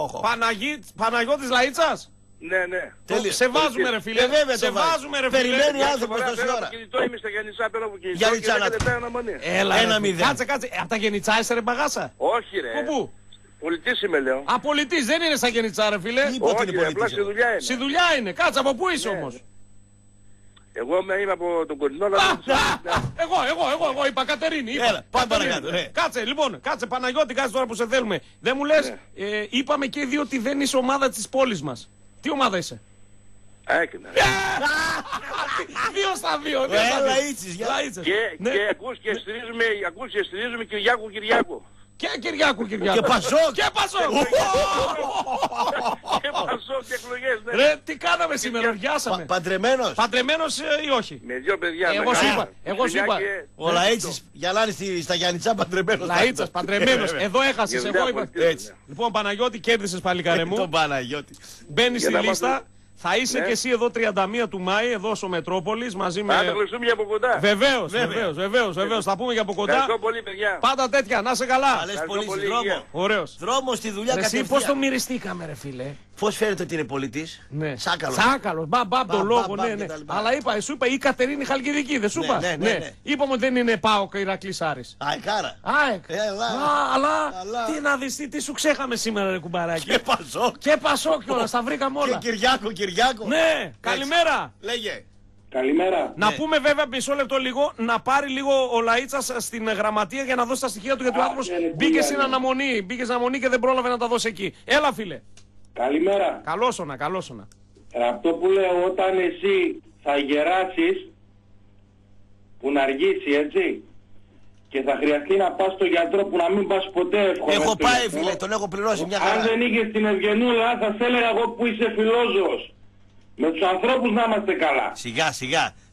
Παναγιώτης Λαΐτσας. Ναι. Σε βάζουμε ρε φίλε. Σε βάζουμε ρε φίλε. Περιμένει άνθρωπος τόση ώρα. Κινητό είμαι στα Γενιτσά, παίρνω από κινητό Γενιτσά, και 10 λεπτά αναμονή. Έλα, 1-0. Κάτσε. Από τα Γενιτσά είσαι ρε μπαγάσα. Όχι ρε. Πού? Πολιτής είμαι λέω. Πολιτής, δεν είναι στα Γενιτσά ρε φίλε. Όχι ρε, απλά στη δουλειά είναι. Στη δουλειά είναι. Κάτσε, από πού είσαι όμως? Εγώ είμαι από τον Κορινό, αλλά εγώ είπα Κατερίνη. Έλα, πάμε παρακάτω. Κάτσε, λοιπόν, Παναγιώτη, κάτσε τώρα που σε θέλουμε. Δεν μου λες, είπαμε και οι δύο ότι δεν είσαι ομάδα της πόλης μας. Τι ομάδα είσαι? Έκαινα. 2-2. Λαΐτσης. Και ακούς και στηρίζουμε Κυριάκου. Και Κυριάκου. Και Πασόκ. Και Πασόκ και εκλογές, ναι. Ρε, τι κάναμε σήμερα, βιάσαμε. Παντρεμένος ή όχι? Με 2 παιδιά. Εγώ σου είπα. Ο Λαΐτσης για να είναι στα Γιάννητσά παντρεμένος. Λαΐτσας, παντρεμένος. Εδώ έχασες, εγώ είπα. Λοιπόν, Παναγιώτη, κέρδισες παλικάρε μου. Τον Παναγιώτη. Μπαίνεις στη λίστα. Θα είσαι και εσύ εδώ 31 του Μάη, εδώ στο Μετρόπολης, μαζί με... Θα γνωριστούμε για από κοντά. Βεβαίως, θα πούμε για από κοντά. Ευχαριστώ πολύ, παιδιά. Πάντα τέτοια, να είσαι καλά. Καλές πολύ στη δρόμο. Ωραίος. Δρόμο στη δουλειά κατευθείαν. Πώς το μυριστήκαμε ρε φίλε? Πώς φαίνεται ότι είναι πολιτής? Ναι. Σάκαλος. Μπαμπ το λόγο, ναι. Αλλά σου είπα η Κατερίνη Χαλκιδική, δεν σου είπα? Ναι. Είπαμε ότι δεν είναι ΠΑΟΚ και Ηρακλής Άρης. Αεκάρα. Αλλά τι να δεις, τι σου ξέχαμε σήμερα ρε κουμπαράκι. Και Πασόκ κιόλας, τα βρήκαμε όλα. Και Κυριάκο. Ναι, καλημέρα. Λέγε. Καλημέρα. Να πούμε βέβαια μισό λεπτό λίγο, να πάρει λίγο ο Λαΐτσας στην γραμματεία για να δώσει τα στοιχεία του, γιατί ο άνθρωπος μπήκε στην αναμονή και δεν πρόλαβε να τα δώσει εκεί. Έλα φίλε. Καλημέρα. Καλόσωνα. Αυτό που λέω, όταν εσύ θα γεράσεις, που να αργήσει έτσι, και θα χρειαστεί να πας στο γιατρό που να μην πας ποτέ εύκολα. Έχω πάει φίλε, τον έχω πληρώσει μια χαρά. Αν δεν είχες την Ευγενούλα θα σε έλεγα εγώ που είσαι φιλόζωος. Με τους ανθρώπους να είμαστε καλά. Σιγά.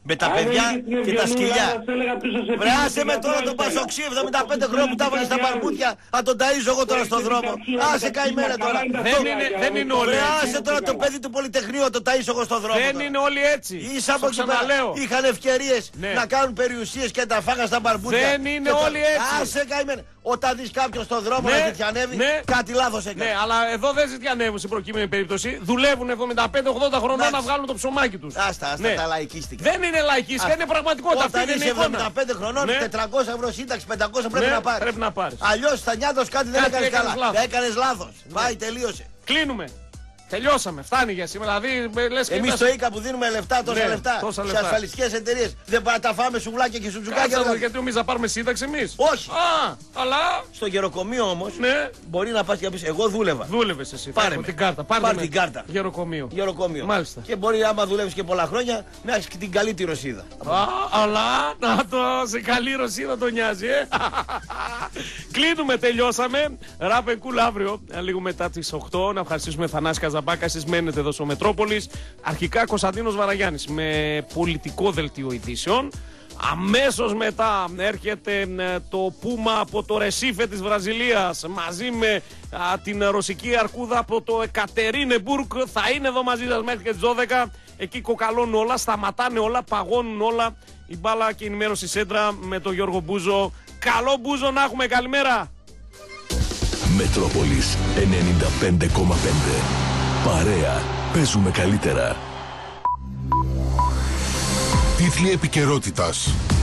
Με τα παιδιά και τα σκυλιά. Βρε άσε με τώρα τον Πασοξή 75 χρόνια που τα έβαλε στα μπαρμπούτια. Αν τον ταΐζω εγώ τώρα στον δρόμο. Άσε καημένε τώρα. Δεν είναι όλοι έτσι. έτσι. Άσε τώρα το παιδί του Πολυτεχνείου το ταΐζω εγώ στον δρόμο. Δεν είναι όλοι έτσι. Ίσα από εκεί πέρα είχαν ευκαιρίες να κάνουν περιουσίες και τα φάγαν στα μπαρμπούτια. Δεν είναι όλοι έτσι. Άσε καημένε. Όταν δεις κάποιον στον δρόμο να ζητιανεύει, κάτι λάθος έκανε. Ναι, αλλά εδώ δεν ζητιανεύουν στην προκείμενη περίπτωση. Δουλεύουν 75-80 χρονών να βγάλουν το ψωμάκι τους. Άστα, τα λαϊκίστικα. Δεν είναι λαϊκίστικα, είναι πραγματικότητα. Όταν είσαι 75 χρονών, 400 ευρώ σύνταξη, 500 πρέπει να πάρεις. Αλλιώς στα νιάτα σου κάτι δεν έκανες καλά. Έκανες λάθος. Πάει, τελείωσε. Κλείνουμε. Τελειώσαμε, φτάνει για σήμερα. Δηλαδή, εμείς στο ΙΚΑ που δίνουμε λεφτά, τόσα λεφτά σε ασφαλιστικές εταιρείες, δεν πάει να τα φάμε σουβλάκια και σουτζουκάκια. Γιατί εμείς θα πάρουμε σύνταξη εμείς. Όχι. Αλλά. Στο γεροκομείο όμως μπορεί να πας και να πεις: εγώ δούλευα. Δούλευες εσύ. Πάρε την κάρτα. Πάρε την κάρτα. Γεροκομείο. Μάλιστα. Και μπορεί άμα δουλεύεις και πολλά χρόνια να έχεις και την καλή τη Ρωσίδα. Αλλά να το σε καλή Ρωσίδα το νοιάζει, Κλείνουμε, τελειώσαμε. Ράπεν κουλ αύριο, λίγο μετά τις 8. Να ευχαριστήσουμε Θανάση Καζαμπάκα. Εσείς μένετε εδώ στο Μετρόπολης. Αρχικά Κωνσταντίνος Βαραγιάννης με πολιτικό δελτίο ειδήσεων. Αμέσως μετά έρχεται το Πούμα από το Ρεσίφε της Βραζιλίας μαζί με την ρωσική αρκούδα από το Εκατερίνεμπουργκ. Θα είναι εδώ μαζί σας μέχρι και τις 12. Εκεί κοκαλώνουν όλα, σταματάνε όλα, παγώνουν όλα. Η μπάλα και η ενημέρωση σέντρα με τον Γιώργο Μπούζο. Καλό Μπούζο να έχουμε, καλημέρα. Μετρόπολης 95,5. Παρέα, παίζουμε καλύτερα. Τίτλοι επικαιρότητας.